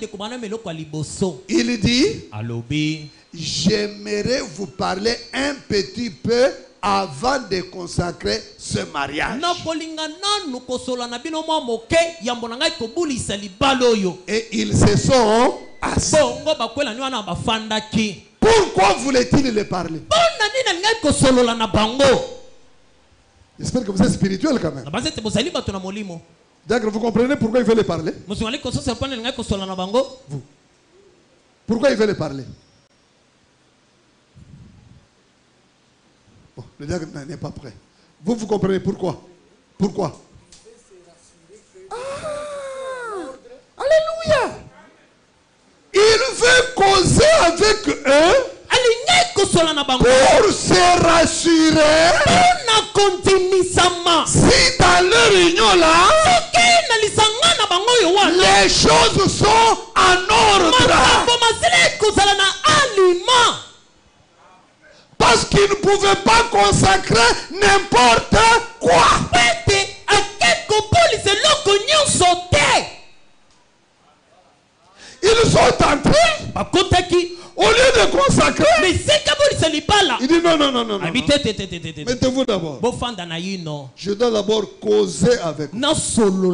Il dit, j'aimerais vous parler un petit peu avant de consacrer ce mariage. Et ils se sont assis. Pourquoi voulait-il les parler? J'espère que vous êtes spirituel quand même. D'accord, vous comprenez pourquoi il veut les parler? Vous. Pourquoi il veut les parler? Bon, le diacre n'est pas prêt. Vous comprenez pourquoi? Pourquoi? Alléluia! Il veut causer avec eux pour se rassurer si dans leur union là les choses sont en ordre. Parce qu'ils ne pouvaient pas consacrer n'importe quoi. Ils sont entrés. Au lieu de consacrer, il dit non. Mettez-vous d'abord. Je dois d'abord causer avec vous.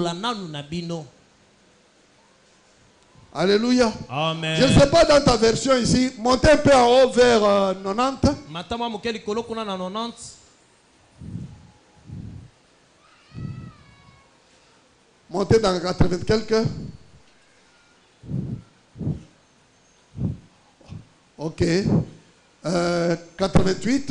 Alléluia. Amen. Je ne sais pas dans ta version ici. Montez un peu en haut vers 90. Montez dans 80 quelques. Ok. 88.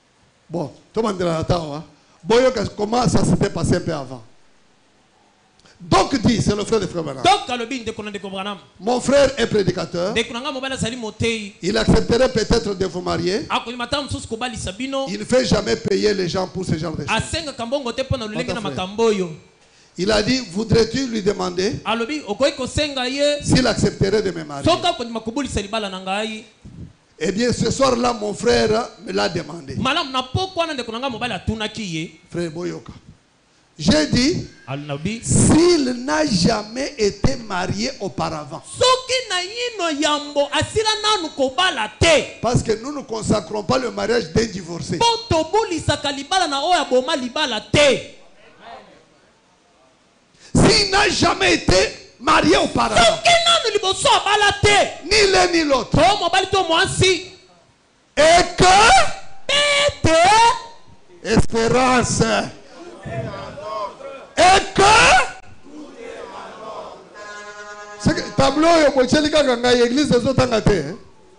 Bon, tout le monde est là. Comment ça s'était passé un peu avant? Donc dit, c'est le frère de frère Branham. Mon frère est prédicateur. Il accepterait peut-être de vous marier. Il ne fait jamais payer les gens pour ce genre de choses. Il a dit, voudrais-tu lui demander s'il accepterait de me marier? Eh bien, ce soir-là, mon frère me l'a demandé. Frère Boyoka. J'ai dit, s'il n'a jamais été marié auparavant. Parce que nous ne consacrons pas le mariage d'un divorcé. S'il n'a jamais été marié auparavant, ni l'un ni l'autre, et que espérance, et que tableau l'église des autres il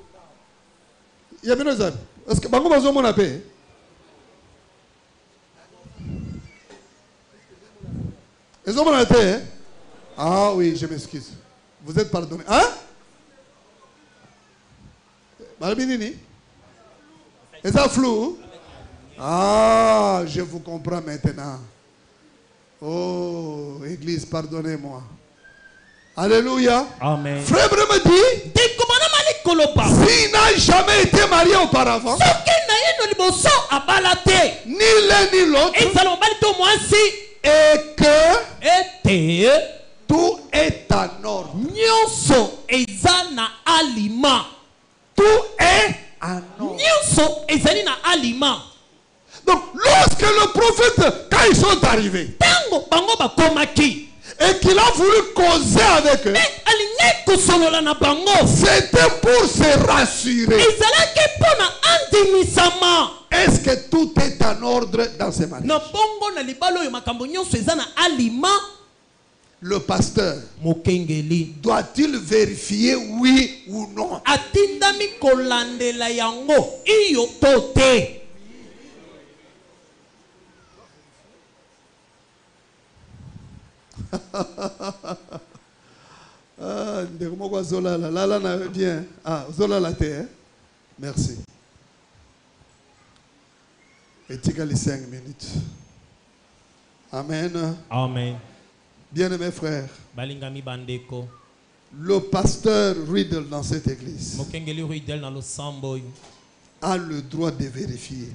y a bien des amis. Est-ce que bango bazo mon appel? Ils ont mon appel? Ah oui, je m'excuse. Vous êtes pardonné. Hein? Malbinini? Est-ce ça flou? Ah, je vous comprends maintenant. Oh, Église, pardonnez-moi. Alléluia. Amen. Frère me dit, s'il n'a jamais été marié auparavant, ni l'un ni l'autre, et que tout est en ordre. Tout est en ordre. Donc, lorsque le prophète, quand ils sont arrivés, et qu'il a voulu causer avec eux, c'était pour se rassurer. Est-ce que tout est en ordre dans ces mariages? Le pasteur doit-il vérifier oui ou non? Bien. Ah, Zola la terre. Merci. Et tu as les 5 minutes. Amen. Amen. Bien-aimés frères, le pasteur Riddle dans cette église a le droit de vérifier,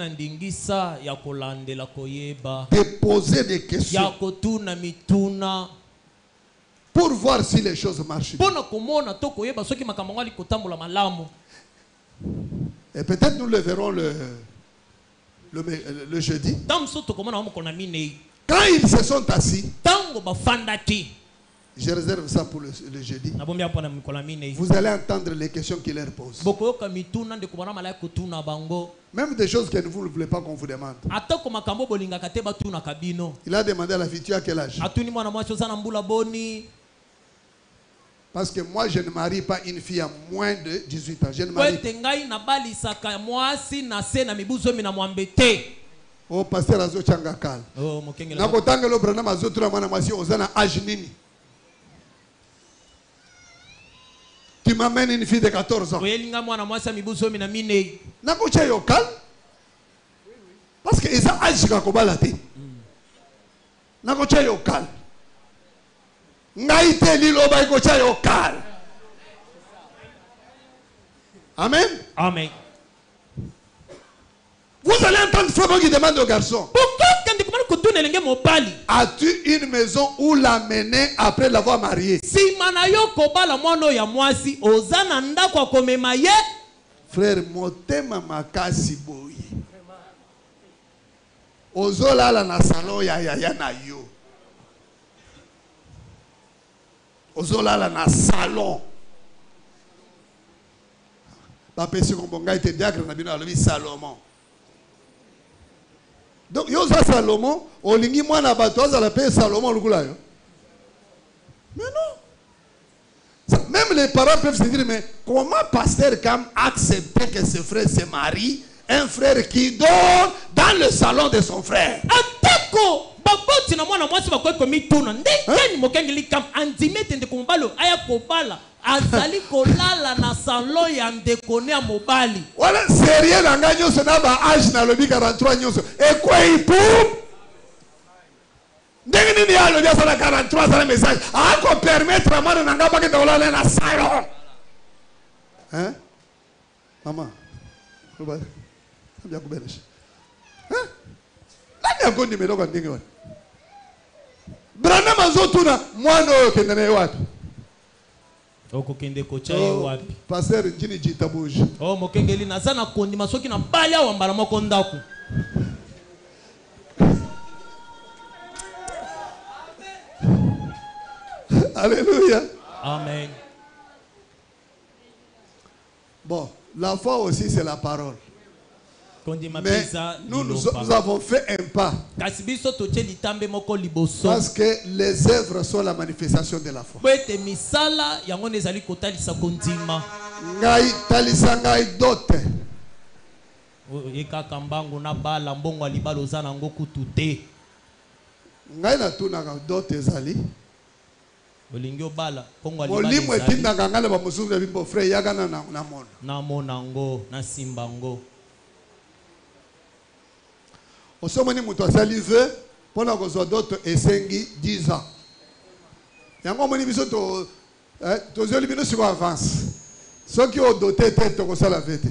de poser des questions pour voir si les choses marchent bien. Et peut-être nous le verrons le jeudi. Quand ils se sont assis, je réserve ça pour le jeudi, vous allez entendre les questions qu'il leur pose. Même des choses que vous ne voulez pas qu'on vous demande. Il a demandé à la fille, tu as quel âge? Parce que moi je ne marie pas une fille à moins de 18 ans. Je ne marie oh pasteur azo changa kal. Oh mokenga. Na kotanga lo brana mazo tuna mwana mwasi ozana âge nini? Tu m'amènes une fille de 14 ans. Na kocha yo kal. Parce que isa âge ka kobala te. Na kocha yo kal. Ngaite lilo ba kocha yo kal. Amen. Amen. Vous allez entendre Frère qui demande au garçon, as-tu une maison où l'amener après l'avoir marié? Frère, motema makasi boye. Ozola la na salon ya na yo. Ozola la na salon. Papa si kombonga ite diacre na bino alobi Salomon. Donc, yo ça Salomon, olingi mwana bato azala pe Salomon lukula yo. Mais non. Même les parents peuvent se dire, mais comment pasteur Kam accepter que ce frère se marie, un frère qui dort dans le salon de son frère? baboti na mwana mwasi bakoy komi tuna ndekeni mokengeli kam andimete ndeko mobali aya kobala azali kolala na salon ya ndeko ne mobali wala sérieux na nga nyonso na ba âge na lobi 43 nyonso ekwei pou ndenge nini ya lobi asala 43 asala message ako permettre mwana na nga bakende kolala na salon hein mama loba sabia kuberesha hein nani akondi meloko ndenge wana brana mazotuna mwana oyo kende na wapi okokende kochaye wapi pasteur jini jitabuji oh mokengeli nazana kondi masoki na bali awa mbala moko ndako alléluia amen. Bon, la foi aussi c'est la parole. Mais nous avons fait un pas. Parce que les œuvres sont la manifestation de la foi. Ngai talisa ngai dote. Ngai na tunaka dote ezali. Molimo etindaka ngale ba musuku ya bimbo frère yagana na mona. Na monango na simbango. Osomoni muto asali vœu pona kozwa dote esengi 10 ans. Yango moni biso to tozeli bino siko avance. Soki o dote tete kosala vete.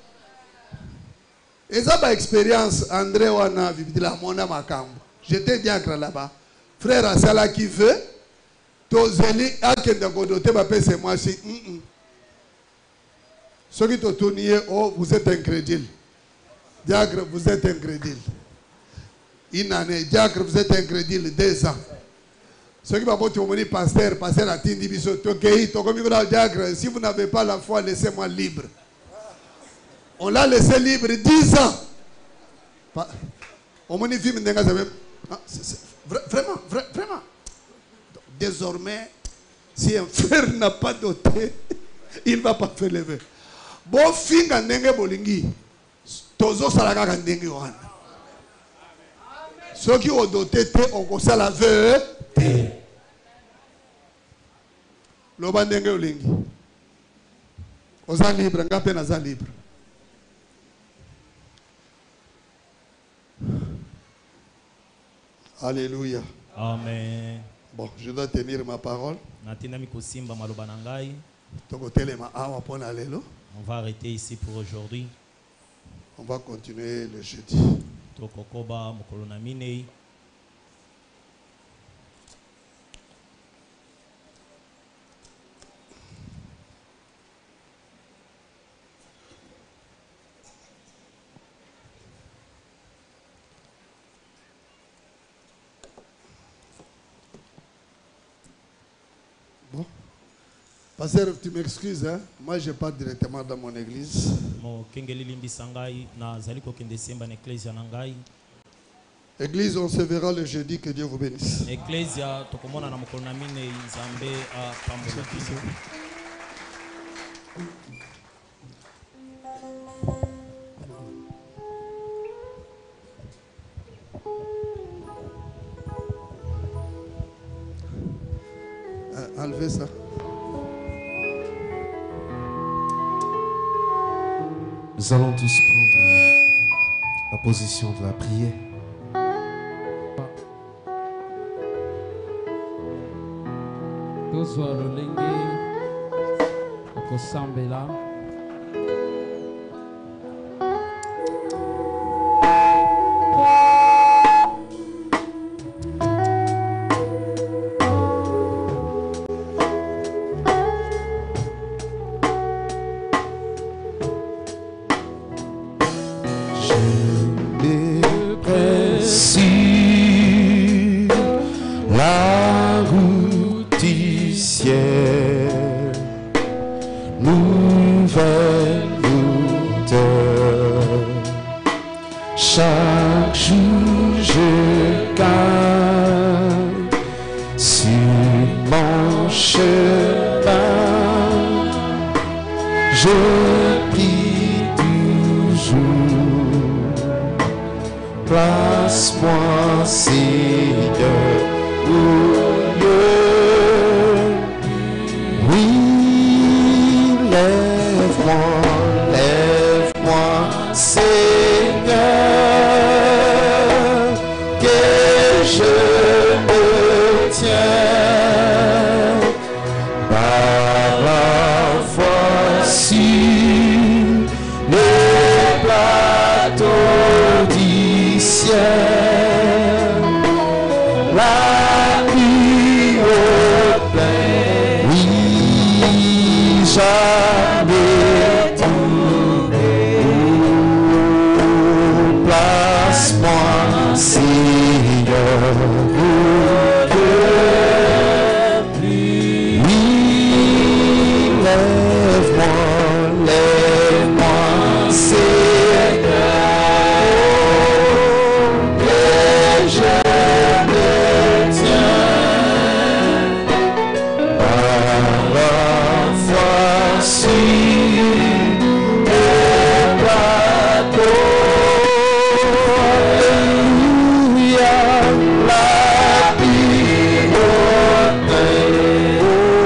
Eza ba expérience André wana vibidila mona makambo. J'étais diacre là-bas. Frère asala qui veut tozeli akende kodote ba pese moi si soki to tonier oh vous êtes incrédule. Diacre vous êtes incrédule. Une année, diacre, vous êtes incrédule, 2 ans. Ceux qui m'ont dit pasteur a tindi biso, diacre, si vous n'avez pas la foi, laissez-moi libre. On l'a laissé libre 10 ans. On m'a dit, vraiment. Désormais, si un frère n'a pas doté, il ne va pas faire lever. Bon, finga nenge bolingi, tozo salaka nenge wana. Ceux qui ont doté, on conseille la veuve. Le bandenge olingi. Oza libre, ngape naza libre. Alléluia. Amen. Bon, je dois tenir ma parole. On va arrêter ici pour aujourd'hui. On va continuer le jeudi. Bon. Pasteur, tu m'excuses, hein? Moi je pars directement dans mon église. Église, on se verra le jeudi, que Dieu vous bénisse. Enlevez ça. Nous allons tous prendre la position de la prière. Tozwa lolenge okosambela place-moi, Seigneur, au lieu. Oui, lève-moi, Seigneur, que je me tiens par la foi sur les plateaux du ciel, la nuit au plein, oui, jamais tombé. Place-moi, Seigneur, lève-moi, Seigneur, que je me tiens par la foi sur les plateaux. Alléluia, la vie au plein,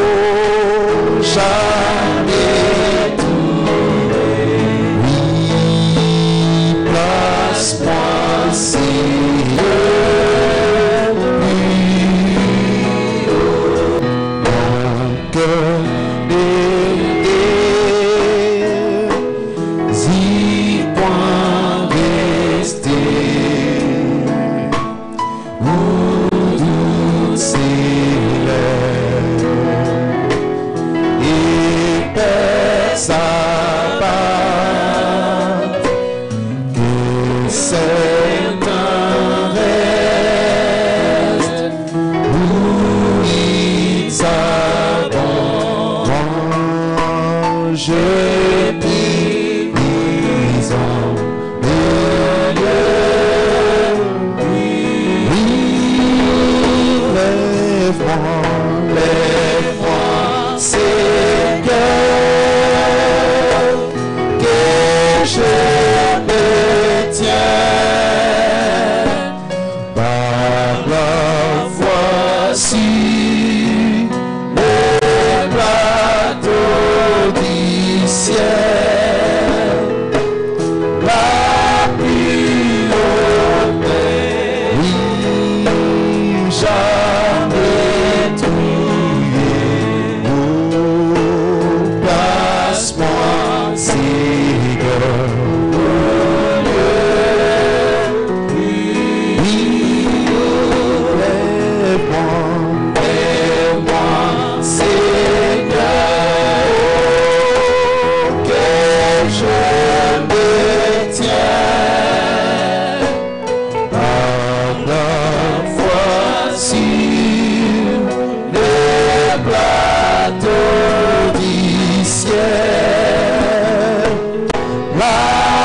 jamais tombé. Oui, place-moi, Seigneur, mon cœur désire point rester où douce et pèse à part que certains restent où ils abandonnent. Je prie en milieu. Oui, lève-moi, Seigneur, que je me tiens par la foi sur les plateaux du ciel, la pluie au plein, oui, jamais trouvé. Place-moi, Seigneur, oui, lève-moi, Seigneur, que je me tiens par la foi sur les plateaux du ciel, la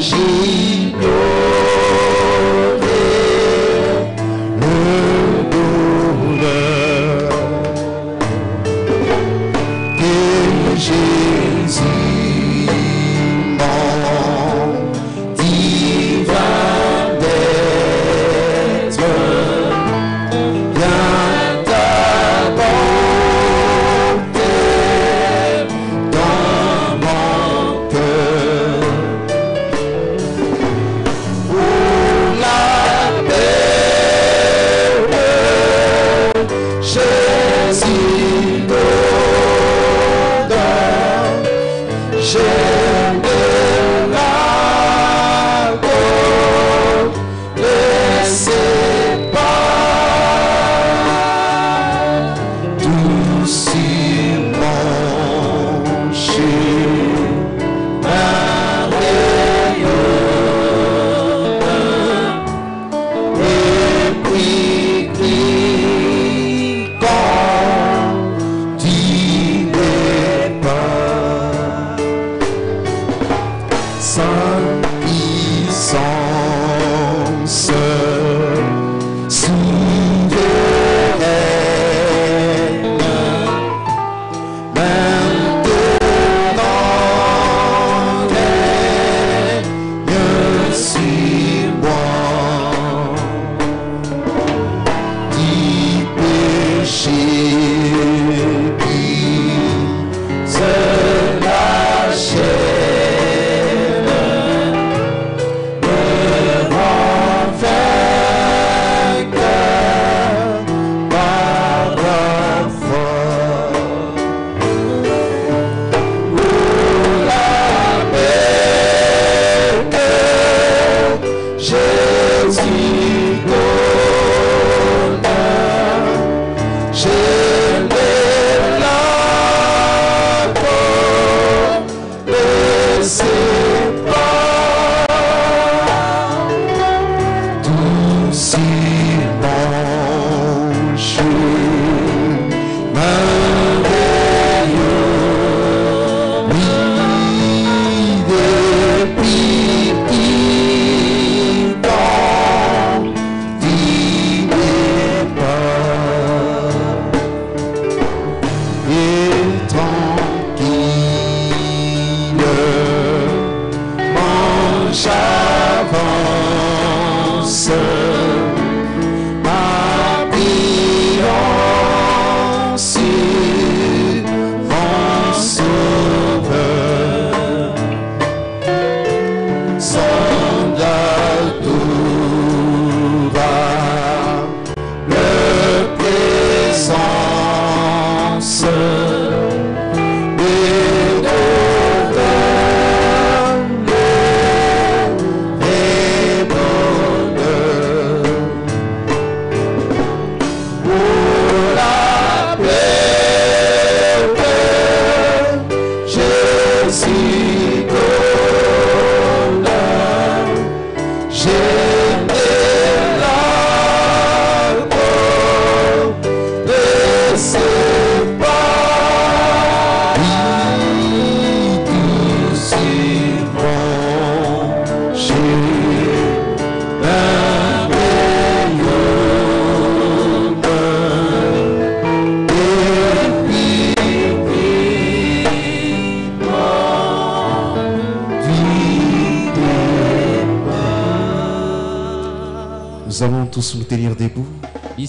Nous allons tous nous tenir debout. Nous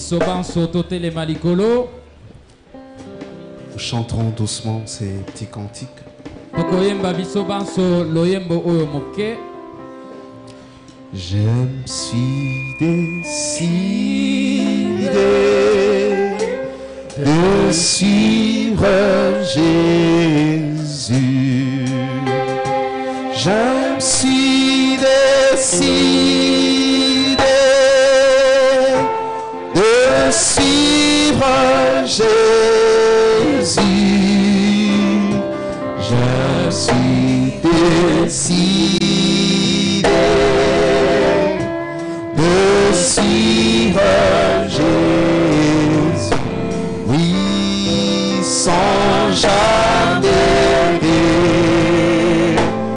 chanterons doucement ces petits cantiques. Je me suis décidé de suivre Jésus. Je me suis décidé de suivre Jésus. Je suis décidé de suivre